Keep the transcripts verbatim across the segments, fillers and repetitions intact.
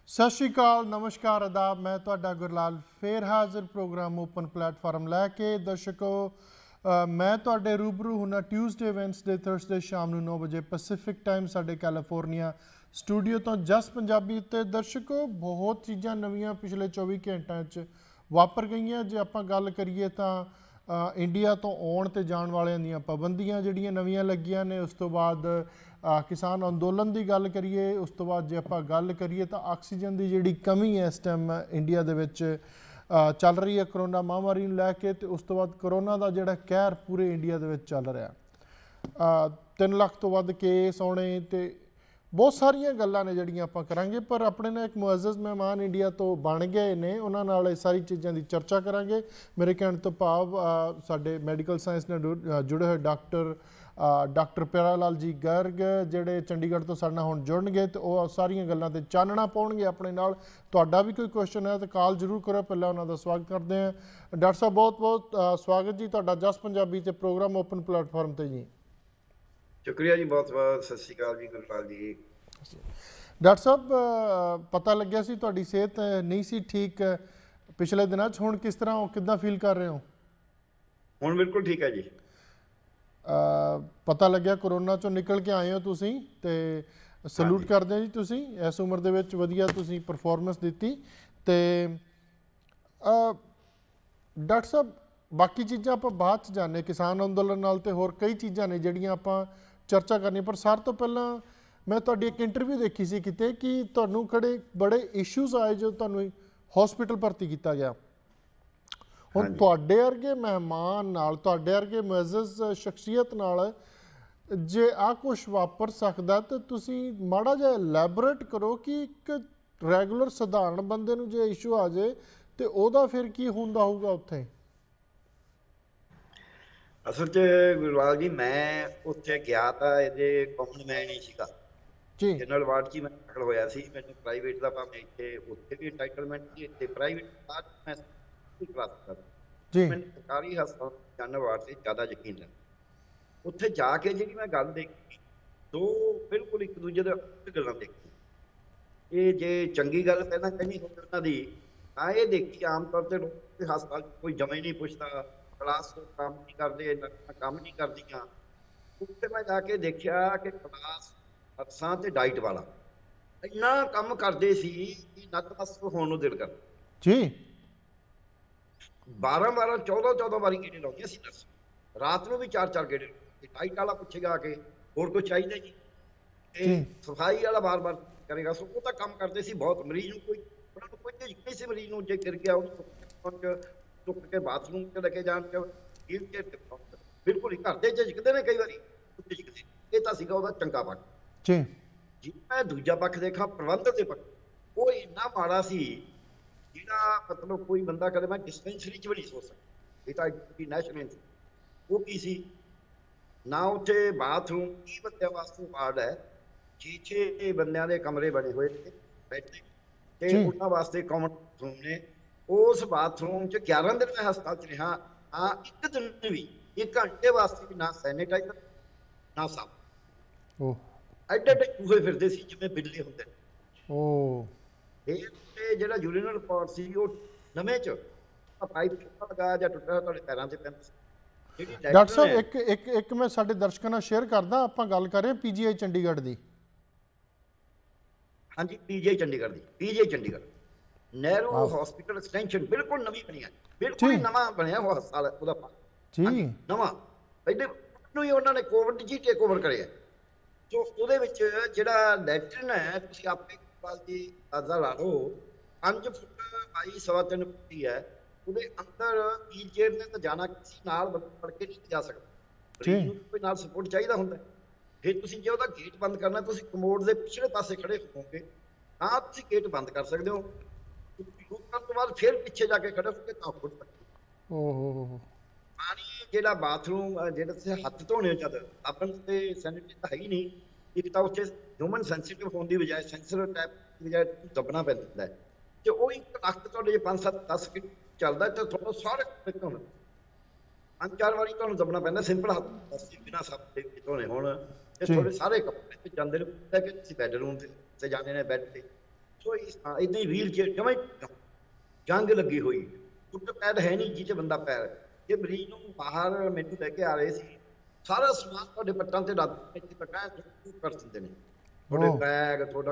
सत श्री अकाल, नमस्कार, आदाब। मैं तुहाडा गुरलाल फिर हाजिर प्रोग्राम ओपन प्लेटफॉर्म लैके। दर्शकों, अ, मैं तुहाडे रूबरू हुना ट्यूसडे वैनसडे थर्सडे शाम नौ बजे पैसिफिक टाइम साडे कैलीफोर्निया स्टूडियो तो जस पंजाबी उत्ते। दर्शकों, बहुत चीज़ां नवीं पिछले चौबी घंटों च वापर गई। जे आपां गल करिए तो इंडिया तो आउण ते जाण वालियां दीयां पाबंदियां जिहड़ियां नवीं लगियां ने, उस तो बाद आ, किसान अंदोलन की गल करिए, उस तो बाद जे आप गल करिए तो ऑक्सीजन की जिहड़ी कमी है इस टाइम इंडिया दे विच चल रही है करोना महामारी नूं लैके, तो उस तो बाद करोना का जिहड़ा कहर पूरे इंडिया दे विच चल रहा। तीन लाख तो वध केस आने तो बहुत सारिया गल्लां ने जिहड़ियां आपां करांगे, पर अपने ना एक मुअज़्ज़ज़ मेहमान इंडिया तो बन गए ने, उन्हां नाल सारी चीज़ों की चर्चा करांगे। मेरे कहण तो भाव साडे मैडिकल साइंस ने जुड़े हुए डॉक्टर डॉक्टर प्यारा लाल जी गर्ग जिहड़े चंडीगढ़ तो साडे नाल हुण जुड़नगे, तो वह सारिया गल्लां ते चानना पाउणगे अपने नाल। तुहाडा भी कोई क्वेश्चन है तो कॉल जरूर करो। पहले उन्हां दा स्वागत करते हैं। डॉक्टर साहब, बहुत बहुत स्वागत जी तुहाडा जस पंजाबी ते प्रोग्राम ओपन प्लेटफॉर्म ते जी। शुक्रिया जी, बहुत बहुत सत श्री अकाल जी गुरपाल जी। डॉक्टर साहब, पता लग्या सी तुहाडी सेहत नहीं सी ठीक पिछले दिनों, हुण किस तरह किद्दां फील कर रहे हो? हुण बिल्कुल ठीक है जी। Uh, पता लग्या कोरोना चों निकल के आए हो तुसीं, ते सलूट करते हैं जी। तुसीं इस उम्र दे विच वधिया तुसीं परफॉर्मेंस दित्ती। ते डॉक्टर साहब, बाकी चीज़ां आपां बाद च जाने, किसान अंदोलन नाल ते होर कई चीज़ां ने जिहड़ियां आपां चर्चा करनी, पर सार तो पहलां मैं तुहाडी एक इंटरव्यू देखी सी किते कि तुहानूं खड़े बड़े इशूज़ आए जो तुहानूं हॉस्पिटल भर्ती किया गया। हुण तुहाडे वर्गे मेहमान नाल, तुहाडे वर्गे मुअज़्ज़ज़ शख्सियत नाल जे आ कुछ वापर सकदा, तो तुसीं माड़ा जिहा एलैबोरेट करो कि एक रैगूलर सधारण बंदे नूं जे इशू आ जाए तो उहदा फिर की हुंदा होऊगा उत्थे। असल च गुरलाल जी, मैं उत्थे गया था इहदे कॉमन मैन ही सीगा जी। जनरल वार्ड च मैं दाखल होया सी। मैनूं प्राइवेट दा भावें इत्थे उत्थे भी एंटाइटलमेंट सी, इत्थे प्राइवेट बाद मैं क्लास करदा जी। मैनूं सरकारी हस्पताल जनरल वार्ड से ज़्यादा यकीन है। उत्थे जाके जिहड़ी मैं गल देखी, दो बिल्कुल एक दूजे दे उलट गल्लां देखी। ये जे चंगी गल पहलां कहनी होवे उन्हां दी, तां ये देखी आम तौर ते लोक हस्पताल कोई जमे ही नहीं पुछदा, क्लास काम नहीं करदे, नर्सां काम नहीं करदियां। उत्थे मैं जाके देखिया कि क्लास नर्सां ते डाइट वाला इन्ना काम करदे सी कि नतमस्तक होण नूं दिल करदा जी। बारह बारह चौदह चौदह बारी गेड़े लाउंदियां सी नर्स, रात नूं भी चार चार गेड़े। डाइट वाला पुछेगा कि होर कुछ चाहिदा जी, ते सफाई वाला बार बार करेगा। सो वो तां काम करदे सी बहुत। मरीज नूं कोई उन्हां नूं कोई झिझक नहीं सी, मरीज नूं जे गिर गया उहनूं चुक के बाथरूम च लेके जाण च बिल्कुल ही घर दे झिझकदे ने, कई वारी झिझकदे। ये तां सीगा ਉਹਦਾ ਚੰਗਾ ਪੱਖ जी। जी मैं दूजा पक्ष देखा प्रबंध के पक्ष, वो इन्ना माड़ा सी जिहड़ा मतलब कोई बंदा कदे मैं डिस्पेंसरी च भी नहीं सोच सकता। ये तां नैशनल वो की सी ना, उत्थे बाथरूम तीह बंदियां वास्ते वार्ड है, छे छे बंदियां दे कमरे बने हुए थे बैठने ते उन्हां वास्ते कॉमन बाथरूम ने। उस बाथरूम च ग्यारह दिन मैं हस्पताल च रहा, हाँ एक दिन भी एक घंटे वास्ते भी ना सैनीटाइजर ना साफ। एडे एडे चूहे फिरदे सी जिवें बिल्ली हुंदे ने। ਇਹ ਜਿਹੜਾ ਯੂਰੀਨਲ ਰਿਪੋਰਟ ਸੀ ਉਹ ਨਵੇਂ ਚ ਪਾਈਪ ਲਗਾਇਆ ਜਾਂ ਟੁੱਟਾ ਤੁਹਾਡੇ ਪੈਰਾਂ ਤੇ ਪੈਂਦਾ। ਡਾਕਟਰ ਸਾਹਿਬ, ਇੱਕ ਇੱਕ ਇੱਕ ਮੈਂ ਸਾਡੇ ਦਰਸ਼ਕਾਂ ਨਾਲ ਸ਼ੇਅਰ ਕਰਦਾ, ਆਪਾਂ ਗੱਲ ਕਰ ਰਹੇ ਪੀਜੀਆਈ ਚੰਡੀਗੜ੍ਹ ਦੀ। ਹਾਂਜੀ, ਪੀਜੀਆਈ ਚੰਡੀਗੜ੍ਹ ਦੀ, PGI Chandigarh Nehru hospital extension ਬਿਲਕੁਲ ਨਵੀਂ ਬਣੀ ਹੈ, ਬਿਲਕੁਲ ਹੀ ਨਵਾਂ ਬਣਿਆ ਉਹ ਹਸਪਤਾਲ ਉਹਦਾ ਜੀ ਨਵਾਂ। ਪਹਿਲੇ ਨੂੰ ਹੀ ਉਹਨਾਂ ਨੇ ਕੋਵਿਡ ਜੀ ਟੇਕ ਓਵਰ ਕਰਿਆ। ਸੋ ਉਹਦੇ ਵਿੱਚ ਜਿਹੜਾ ਲੈਟਰਨ ਹੈ, ਤੁਸੀਂ ਆਪੇ ਦੀ ਅੰਦਾਜ਼ਾ ਲਾ ਲਓ, ਪੰਜ ਫੁੱਟ ਬਾਈ ਸਵਾ ਤਿੰਨ ਫੁੱਟ ਹੀ ਹੈ। ਉਹਦੇ ਅੰਦਰ ਵੀਲ ਚੇਅਰ ਨੇ ਤਾਂ ਜਾਣਾ ਕਿਸੇ ਨਾਲ ਫੜ ਕੇ ਨਹੀਂ ਜਾ ਸਕਦਾ, ਮਰੀਜ਼ ਨੂੰ ਕੋਈ ਨਾਲ ਸਪੋਰਟ ਚਾਹੀਦਾ ਹੁੰਦਾ। ਫਿਰ ਤੁਸੀਂ ਜੇ ਉਹਦਾ ਗੇਟ ਬੰਦ ਕਰਨਾ, ਤੁਸੀਂ ਕਮੋਡ ਦੇ ਪਿਛਲੇ ਪਾਸੇ ਖੜੇ ਹੋਵੋਗੇ ਤਾਂ ਤੁਸੀਂ ਗੇਟ ਬੰਦ ਕਰ ਸਕਦੇ ਹੋ। ਸ਼ੁਰੂ ਕਰਨ ਤੋਂ ਬਾਅਦ ਫਿਰ ਪਿੱਛੇ ਜਾ ਕੇ ਖੜੇ ਹੋ ਕੇ ਤਾਂ ਖੁੱਲ ਸਕਦੇ ਹੋ। ਪਾਣੀ ਜਿਹੜਾ ਬਾਥਰੂਮ ਜਿਹੜਾ ਤੁਸੀਂ ਹੱਥ ਧੋਣੇ ਜਦ ਸਾਬਣ ਤੇ ਸੈਨੀਟਾਈਜ਼ਰ ਤਾਂ ਹੈ ਹੀ ਨਹੀਂ। ਇੱਕ ਤਾਂ ਉੱਥੇ ਹਿਊਮਨ ਸੈਂਸਿਟਿਵ ਹੋਣ ਦੀ ਬਜਾਏ ਸੈਂਸਰ ਟਾਈਪ ਦੀ ਬਜਾਏ ਦੱਬਣਾ ਪੈਂਦਾ ਹੈ, ਤੇ ਉਹ ਇੱਕ ਲੱਖ ਤੁਹਾਡੇ ਜੇ ਪੰਜ ਸੱਤ ਦਸ ਕਿ ਚੱਲਦਾ ਤਾਂ ਤੁਹਾਨੂੰ ਸਾਰੇ ਧੋਣਾ ਪੰਜ ਚਾਰ ਵਾਰੀ ਤੁਹਾਨੂੰ ਦੱਬਣਾ ਪੈਂਦਾ। ਸਿੰਪਲ ਹੱਥ ਦਸ ਬਿਨਾਂ ਸਭ ਦੇ ਧੋਣੇ ਹੋਣ ਤੇ ਤੁਹਾਡੇ ਸਾਰੇ ਕੱਪੜੇ ਤੇ ਜਾਂਦੇ ਨੇ ਕਿ ਤੁਸੀਂ ਬੈਡਰੂਮ ਤੇ ਜਾਣੇ ਨੇ, ਬੈੱਡ ਤੇ ਸੋ ਇਦਾਂ ਹੀ ਵੀਲ ਚੇਅਰ ਜਮਾਂ ਹੀ ਜੰਗ ਲੱਗੀ ਹੋਈ, ਟੁੱਟ ਪੈਰ ਹੈ ਨਹੀਂ ਜਿਹਦੇ ਬੰਦਾ ਪੈਰ। ਜੇ ਮਰੀਜ਼ ਨੂੰ ਬਾਹਰ ਮੈਨੂੰ ਲੈ ਕੇ ਆ ਰਹੇ ਸੀ, ਸਾਰਾ ਸਮਾਨ ਤੁਹਾਡੇ ਪੱਟਾਂ ਤੇ ਲੱਦ ਕੇ ਪੱਟਾਂ ਕਰ ਦਿੰਦੇ ਨੇ, ਤੁਹਾਡੇ ਬੈਗ ਤੁਹਾਡਾ।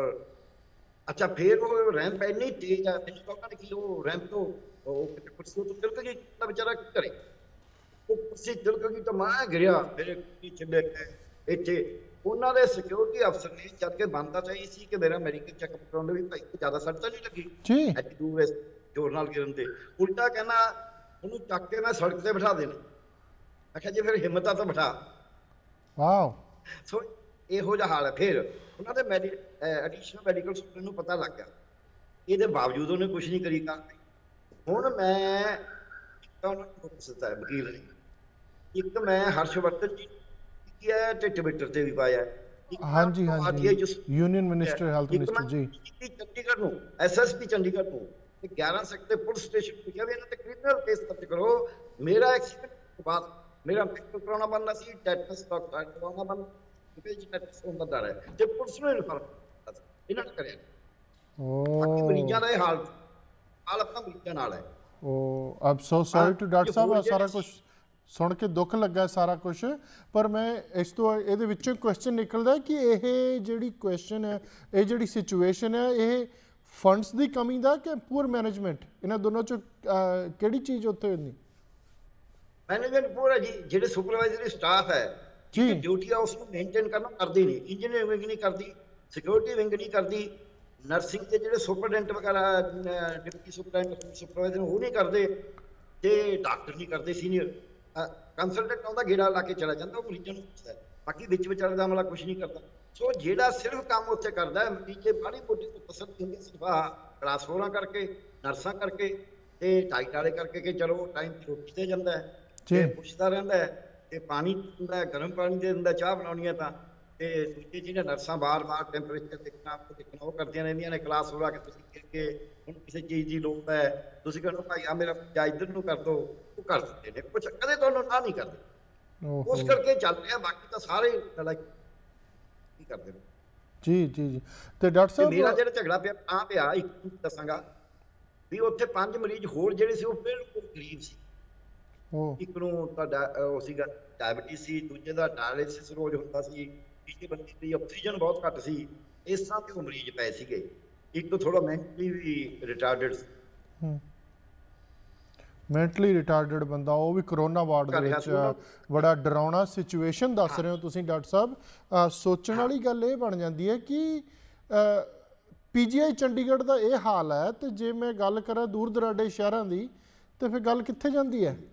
ਅੱਛਾ ਫਿਰ ਉਹ ਰੈਂਪ ਇੰਨੀ ਤੇਜ਼ ਆ, ਮੈਨੂੰ ਤਾਂ ਕਿ ਉਹ ਰੈਂਪ ਤੋਂ ਉਹ ਕੁਰਸੀ ਤੋਂ ਤਿਲਕ ਗਈ, ਤਾਂ ਵਿਚਾਰਾ ਕੀ ਕਰੇ। ਉਹ ਕੁਰਸੀ ਤਿਲਕ ਗਈ ਤਾਂ ਮੈਂ ਗਿਰਿਆ, ਮੇਰੇ ਚੱਲੇ ਇੱਥੇ। ਉਹਨਾਂ ਦੇ ਸਿਕਿਉਰਿਟੀ ਅਫਸਰ ਨੇ ਜਦ ਕੇ ਬੰਦਾ ਚਾਹੀ ਸੀ ਕਿ ਮੇਰਾ ਮੈਡੀਕਲ ਚੈੱਕਅਪ ਕਰਾਉਣ ਦੇ ਵੀ ਭਾਈ ਜ਼ਿਆਦਾ ਸੱਟ ਤਾਂ ਨਹੀਂ ਲੱਗੀ ਐਡੀ ਦੂਰ ਇਸ ਜ਼ੋਰ ਨਾਲ ਗਿਰਨ ਤੇ। ਉਲਟਾ ਕਹਿੰਦਾ ਉਹਨੂੰ ਚੱਕ ਕੇ ਮੈਂ ਸੜਕ ਤੇ ਬਿਠਾ ਦੇਣਾ। ਮੈਂ ਕਿਹਾ ਜੀ ਫਿਰ ਹਿੰਮਤ ਆ ਤਾਂ ਬਿਠਾ। ਵਾਓ। ਸੋ ਇਹੋ ਜਿਹਾ ਹਾਲ ਹੈ। ਫਿਰ ਉਹਨਾਂ ਦੇ ਮੈਡੀ ਐਡੀਸ਼ਨਲ ਮੈਡੀਕਲ ਸਟੂਡੈਂਟ ਨੂੰ ਪਤਾ ਲੱਗ ਗਿਆ, ਇਹਦੇ ਬਾਵਜੂਦ ਉਹਨੇ ਕੁਛ ਨਹੀਂ ਕਰੀ ਕਾਰਵਾਈ। ਹੁਣ ਮੈਂ ਉਹਨਾਂ ਨੂੰ ਦਿੱਤਾ ਹੈ ਵਕੀਲ ਨੇ, ਇੱਕ ਮੈਂ ਹਰਸ਼ਵਰਧਨ ਜੀ ਕਿਹਾ ਤੇ ਟਵਿੱਟਰ ਤੇ ਵੀ ਪਾਇਆ। ਹਾਂਜੀ ਹਾਂਜੀ, ਯੂਨੀਅਨ ਮਿਨਿਸਟਰ ਹੈਲਥ ਮਿਨਿਸਟਰ ਜੀ ਚੰਡੀਗੜ੍ਹ ਨੂੰ, ਐਸਐਸਪੀ ਚੰਡੀਗੜ੍ਹ ਨੂੰ ਗਿਆਰਾਂ ਸੈਕਟਰ ਪੁਲਿਸ ਸਟੇਸ਼ਨ ਨੂੰ ਕਿਹਾ ਵੀ ਇਹਨਾਂ ਤੇ ਕ੍ਰਿਮੀਨਲ ਕੇਸ ਦਰਜ ਕਰੋ। ਮੇਰਾ ਐਕਸੀਡੈਂਟ ਤੋਂ ਬਾਅਦ ਮੇਰਾ ਮੈਡੀਕਲ ਕਰਾਉਣਾ ਬਣਨਾ ਸੀ, ਟੈਟਨਸ ਡਾਕਟਰ ਕਰਾਉਣਾ ਬਣਨਾ ਟੈਟਨਸ ਹੁੰਦਾ ਡਰ ਹੈ, ਤੇ ਪੁਲਿਸ ਨੂੰ ਇਨਫਾਰਮ ਇਹਨਾਂ ਨੇ ਕਰਿਆ। ਓ ਮਰੀਜ਼ਾਂ ਦਾ ਇਹ ਹਾਲ ਹਾਲ ਆਪਣਾ ਮਰੀਜ਼ਾਂ ਨਾਲ ਹੈ। ਓ ਆਮ ਸੋ ਸੌਰੀ ਟੂ ਡਾਕਟਰ ਸਾਹਿਬ, ਸਾਰਾ ਕੁਝ ਸੁਣ ਕੇ ਦੁੱਖ ਲੱਗਾ ਸਾਰਾ ਕੁਝ। ਪਰ ਮੈਂ ਇਸ ਤੋਂ ਇਹਦੇ ਵਿੱਚੋਂ ਕੁਐਸਚਨ ਨਿਕਲਦਾ ਕਿ ਇਹ ਜਿਹੜੀ ਕੁਐਸਚਨ ਹੈ, ਇਹ ਜਿਹੜੀ ਸਿਚੁਏਸ਼ਨ ਹੈ, ਇਹ ਫੰਡਸ ਦੀ ਕਮੀ ਦਾ ਕਿ ਪੂਅਰ ਮੈਨੇਜਮੈਂਟ, ਇਹਨਾਂ ਦੋਨੋਂ ਚੋਂ ਕਿਹੜੀ ਚੀਜ਼ ਉੱਥੇ ਹੁੰਦੀ? ਮੈਨੇਜਮੈਂਟ ਪੂਰਾ ਜੀ, ਜਿਹੜੇ ਸੁਪਰਵਾਈਜ਼ਰੀ ਸਟਾਫ ਹੈ ਜੀ ਡਿਊਟੀ ਆ ਉਸ ਨੂੰ ਮੇਨਟੇਨ ਕਰਨਾ ਕਰਦੇ ਨਹੀਂ, ਇੰਜੀਨੀਅਰਿੰਗ ਵਿੰਗ ਨਹੀਂ ਕਰਦੀ, ਸਿਕਿਉਰਿਟੀ ਵਿੰਗ ਨਹੀਂ ਕਰਦੀ, ਨਰਸਿੰਗ ਦੇ ਜਿਹੜੇ ਸੁਪਰਡੈਂਟ ਵਗੈਰਾ ਡਿਪਟੀ ਸੁਪਰਡੈਂਟ ਸੁਪਰਵਾਈਜ਼ਰ ਉਹ ਨਹੀਂ ਕਰਦੇ, ਤੇ ਡਾਕਟਰ ਨਹੀਂ ਕਰਦੇ। ਸੀਨੀਅਰ ਕੰਸਲਟੈਂਟ ਆਉਂਦਾ ਗੇੜਾ ਲਾ ਕੇ ਚਲਾ ਜਾਂਦਾ, ਉਹ ਮਰੀਜ਼ਾਂ ਨੂੰ ਪੁੱਛਦਾ, ਬਾਕੀ ਵਿੱਚ ਵਿਚਾਲੇ ਦਾ ਅਮਲਾ ਕੁਛ ਨਹੀਂ ਕਰਦਾ। ਸੋ ਜਿਹੜਾ ਸਿਰਫ ਕੰਮ ਉੱਥੇ ਕਰਦਾ ਮਰੀਜ਼ੇ ਬਾਹਲੀ ਮੋਟੀ ਤੋਂ ਤਸੱਲੀ ਹੁੰਦੀ ਸਿਰਫ ਆਹ ਟ੍ਰਾਂਸਫੋਰਾਂ ਕਰਕੇ, ਨਰਸਾਂ ਕਰਕੇ ਤੇ ਟਾਈਟ ਵਾਲੇ ਕਰਕੇ ਕਿ ਚਲੋ ਟਾਈਮ ਰੋਟੀ ਤੇ ਜਾਂਦਾ ਹੈ ਤੇ ਪੁੱਛਦਾ ਰਹਿੰਦਾ ਹੈ, ਤੇ ਪਾਣੀ ਦਿੰਦਾ, ਗਰਮ ਪਾਣੀ ਦੇ ਦਿੰਦਾ, ਚਾਹ ਬਣਾਉਣੀ ਹੈ ਤਾਂ, ਤੇ ਦੂਜੇ ਜਿਹੜੀਆਂ ਨਰਸਾਂ ਬਾਰ ਬਾਰ ਟੈਂਪਰੇਚਰ ਦੇਖਣਾ ਆਪ ਦੇਖਣਾ ਉਹ ਕਰਦੀਆਂ ਰਹਿੰਦੀਆਂ ਨੇ। ਕਲਾਸ ਹੋ ਕੇ ਤੁਸੀਂ ਕਹਿ ਕੇ ਹੁਣ ਕਿਸੇ ਚੀਜ਼ ਦੀ ਲੋੜ ਹੈ, ਤੁਸੀਂ ਕਹਿੰਦੇ ਭਾਈ ਆ ਮੇਰਾ ਜਾਂ ਇੱਧਰ ਨੂੰ ਕਰ ਦਿਓ, ਉਹ ਕਰ ਦਿੰਦੇ ਨੇ, ਕੁਛ ਕਦੇ ਤੁਹਾਨੂੰ ਨਾ ਨਹੀਂ ਕਰਦੇ। ਉਸ ਕਰਕੇ ਚੱਲ ਰਿਹਾ, ਬਾਕੀ ਤਾਂ ਸਾਰੇ ਲੜਾਈ ਕੀ ਕਰਦੇ ਨੇ। ਜੀ ਜੀ ਜੀ। ਤੇ ਡਾਕਟਰ ਸਾਹਿਬ ਮੇਰਾ ਜਿਹੜਾ ਝਗੜਾ ਪਿਆ ਤਾਂ ਪਿਆ, ਇੱਕ ਦੱਸਾਂਗਾ ਵੀ ਉੱਥੇ ਪੰਜ ਮਰੀਜ਼ ਹੋਰ ਜਿਹੜੇ ਸੀ ਉਹ ਬਿਲਕੁਲ ਗਰੀਬ ਸੀ। ਇੱਕ ਨੂੰ ਤੁਹਾਡਾ ਉਹ ਸੀਗਾ ਡਾਇਬਟੀਜ਼ ਸੀ, ਦੂਜੇ ਦਾ ਡਾਇਲਿਸਿਸ ਰੋਜ਼ ਹੁੰਦਾ ਸੀ, ਤੀਜੇ ਬੰਦੇ ਦੀ ਆਕਸੀਜਨ ਬਹੁਤ ਘੱਟ ਸੀ। ਇਸ ਤਰ੍ਹਾਂ ਦੇ ਉਹ ਮਰੀਜ਼ ਪਏ ਸੀਗੇ। ਇੱਕ ਥੋੜਾ ਮੈਂਟਲੀ ਵੀ ਰਿਟਾਰਡਡ ਸੀ, ਮੈਂਟਲੀ ਰਿਟਾਰਡਡ ਬੰਦਾ, ਉਹ ਵੀ ਕਰੋਨਾ ਵਾਰਡ ਦੇ ਵਿੱਚ। ਬੜਾ ਡਰਾਉਣਾ ਸਿਚੁਏਸ਼ਨ ਦੱਸ ਰਹੇ ਹੋ ਤੁਸੀਂ ਡਾਕਟਰ ਸਾਹਿਬ। ਸੋਚਣ ਵਾਲੀ ਗੱਲ ਇਹ ਬਣ ਜਾਂਦੀ ਹੈ ਕਿ ਪੀਜੀਆਈ ਚੰਡੀਗੜ੍ਹ ਦਾ ਇਹ ਹਾਲ ਹੈ, ਤੇ ਜੇ ਮੈਂ ਗੱਲ ਕਰਾਂ ਦੂਰ ਦਰਾਡੇ ਸ਼ਹਿਰਾਂ ਦੀ, ਤੇ ਫਿਰ ਗੱਲ ਕਿੱਥੇ ਜਾਂਦੀ ਹੈ?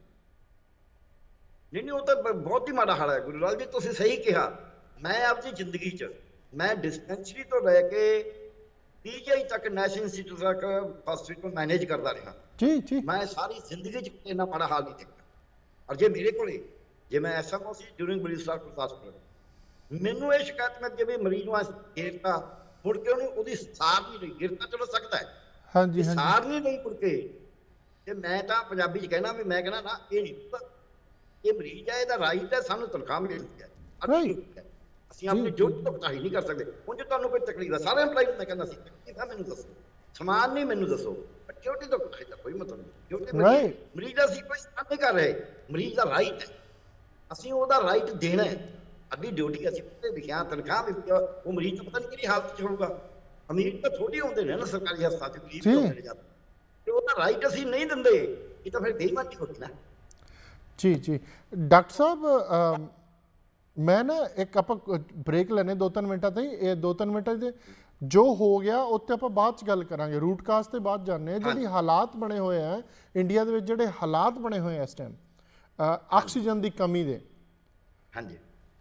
ਨਹੀਂ ਨਹੀਂ, ਉਹ ਤਾਂ ਬਹੁਤ ਹੀ ਮਾੜਾ ਹਾਲ ਹੈ ਗੁਰੂ ਲਾਲ ਜੀ, ਤੁਸੀਂ ਸਹੀ ਕਿਹਾ। ਮੈਂ ਆਪਣੀ ਜ਼ਿੰਦਗੀ 'ਚ ਮੈਂ ਡਿਸਪੈਂਸਰੀ ਤੋਂ ਲੈ ਕੇ ਪੀਜੀਆਈ ਤੱਕ, ਨੈਸ਼ਨਲ ਇੰਸਟੀਚਿਊਟ ਤੱਕ ਹਸਪੀਟਲ ਮੈਨੇਜ ਕਰਦਾ ਰਿਹਾ ਜੀ ਜੀ। ਮੈਂ ਸਾਰੀ ਜ਼ਿੰਦਗੀ 'ਚ ਇੰਨਾ ਮਾੜਾ ਹਾਲ ਨਹੀਂ ਦੇਖਿਆ। ਔਰ ਜੇ ਮੇਰੇ ਕੋਲੇ ਜੇ ਮੈਂ ਐਸਐਮਓ ਸੀ ਡਿਊਰਿੰਗ ਬ੍ਰਿਟਿਸ਼ ਹਸਪਤਾਲ, ਮੈਨੂੰ ਇਹ ਸ਼ਿਕਾਇਤ ਮਿਲਦੀ ਵੀ ਮਰੀਜ਼ ਨੂੰ ਘੇਰਤਾ, ਮੁੜ ਕੇ ਉਹਨੂੰ ਉਹਦੀ ਸਾਰ ਨਹੀਂ ਲਈ। ਗਿਰਤਾ ਚਲੋ ਸਕਦਾ ਹੈ, ਹਾਂਜੀ ਹਾਂਜੀ, ਸਾਰ ਨਹੀਂ ਲਈ ਮੁੜ ਕੇ। ਤੇ ਮੈਂ ਤਾਂ ਪੰਜਾਬੀ 'ਚ ਕਹਿਣਾ ਵੀ ਮੈਂ ਕਹਿਣਾ ਨਾ, ਇਹ ਨਹੀਂ, ਇਹ ਮਰੀਜ਼ ਹੈ, ਇਹਦਾ ਰਾਈਟ ਹੈ, ਸਾਨੂੰ ਤਨਖਾਹ ਮਿਲਦੀ ਹੈ, ਅਸੀਂ ਆਪਣੀ ਡਿਊਟੀ ਤੋਂ ਕੋਤਾਹੀ ਨਹੀਂ ਕਰ ਸਕਦੇ। ਹੁਣ ਜੇ ਤੁਹਾਨੂੰ ਕੋਈ ਤਕਲੀਫ ਹੈ, ਸਾਰੇ ਐਮਪਲਾਈ ਨੂੰ ਮੈਂ ਕਹਿੰਦਾ ਸੀ ਤਕਲੀਫ ਹੈ ਮੈਨੂੰ ਦੱਸੋ, ਸਮਾਨ ਨਹੀਂ ਮੈਨੂੰ ਦੱਸੋ, ਡਿਊਟੀ ਤੋਂ ਕੋਤਾਹੀ ਦਾ ਕੋਈ ਮਤਲਬ ਨਹੀਂ। ਡਿਊਟੀ ਮਰੀਜ਼ ਦਾ ਅਸੀਂ ਕੋਈ ਸਮਾਨ ਨਹੀਂ ਕਰ ਰਹੇ, ਮਰੀਜ਼ ਦਾ ਰਾਈਟ ਹੈ, ਅਸੀਂ ਉਹਦਾ ਰਾਈਟ ਦੇਣਾ ਹੈ। ਸਾਡੀ ਡਿਊਟੀ ਅਸੀਂ ਪੱਤੇ ਲਿਖਿਆ, ਤਨਖਾਹ ਮਿਲਦੀ ਹੈ, ਉਹ ਮਰੀਜ਼ ਤਾਂ ਪਤਾ ਨਹੀਂ ਕਿਹੜੀ ਹਾਲਤ 'ਚ ਹੋਊਗਾ। ਅਮੀਰ ਤਾਂ ਥੋੜ੍ਹੇ ਹੁੰਦੇ ਨੇ ਨਾ ਸਰਕਾਰੀ ਹਸਪਤਾਲ 'ਚ, ਗਰੀਬ ਹੁੰਦੇ ਨੇ ਜ਼ਿਆਦਾ, ਤੇ ਉਹਦਾ ਰਾਈਟ ਅਸੀਂ ਨਹੀਂ ਦਿੰਦੇ, ਇਹ ਤਾਂ ਫਿਰ ਬੇਈਮਾਨੀ ਹੋਈ ਨਾ। ਜੀ ਜੀ ਡਾਕਟਰ ਸਾਹਿਬ, ਮੈਂ ਨਾ ਇੱਕ ਆਪਾਂ ਬ੍ਰੇਕ ਲੈਣੇ ਦੋ ਤਿੰਨ ਮਿੰਟਾਂ ਤੇ, ਇਹ ਦੋ ਤਿੰਨ ਮਿੰਟਾਂ ਦੇ ਜੋ ਹੋ ਗਿਆ ਉੱਤੇ ਆਪਾਂ ਬਾਅਦ 'ਚ ਗੱਲ ਕਰਾਂਗੇ, ਰੂਟ ਕਾਜ਼ ਤੇ ਬਾਅਦ ਜਾਣਦੇ ਹਾਂ। ਜਿਹੜੀ ਹਾਲਾਤ ਬਣੇ ਹੋਏ ਆ ਇੰਡੀਆ ਦੇ ਵਿੱਚ, ਜਿਹੜੇ ਹਾਲਾਤ ਬਣੇ ਹੋਏ ਆ ਇਸ ਟਾਈਮ ਆਕਸੀਜਨ ਦੀ ਕਮੀ ਦੇ, ਹਾਂਜੀ,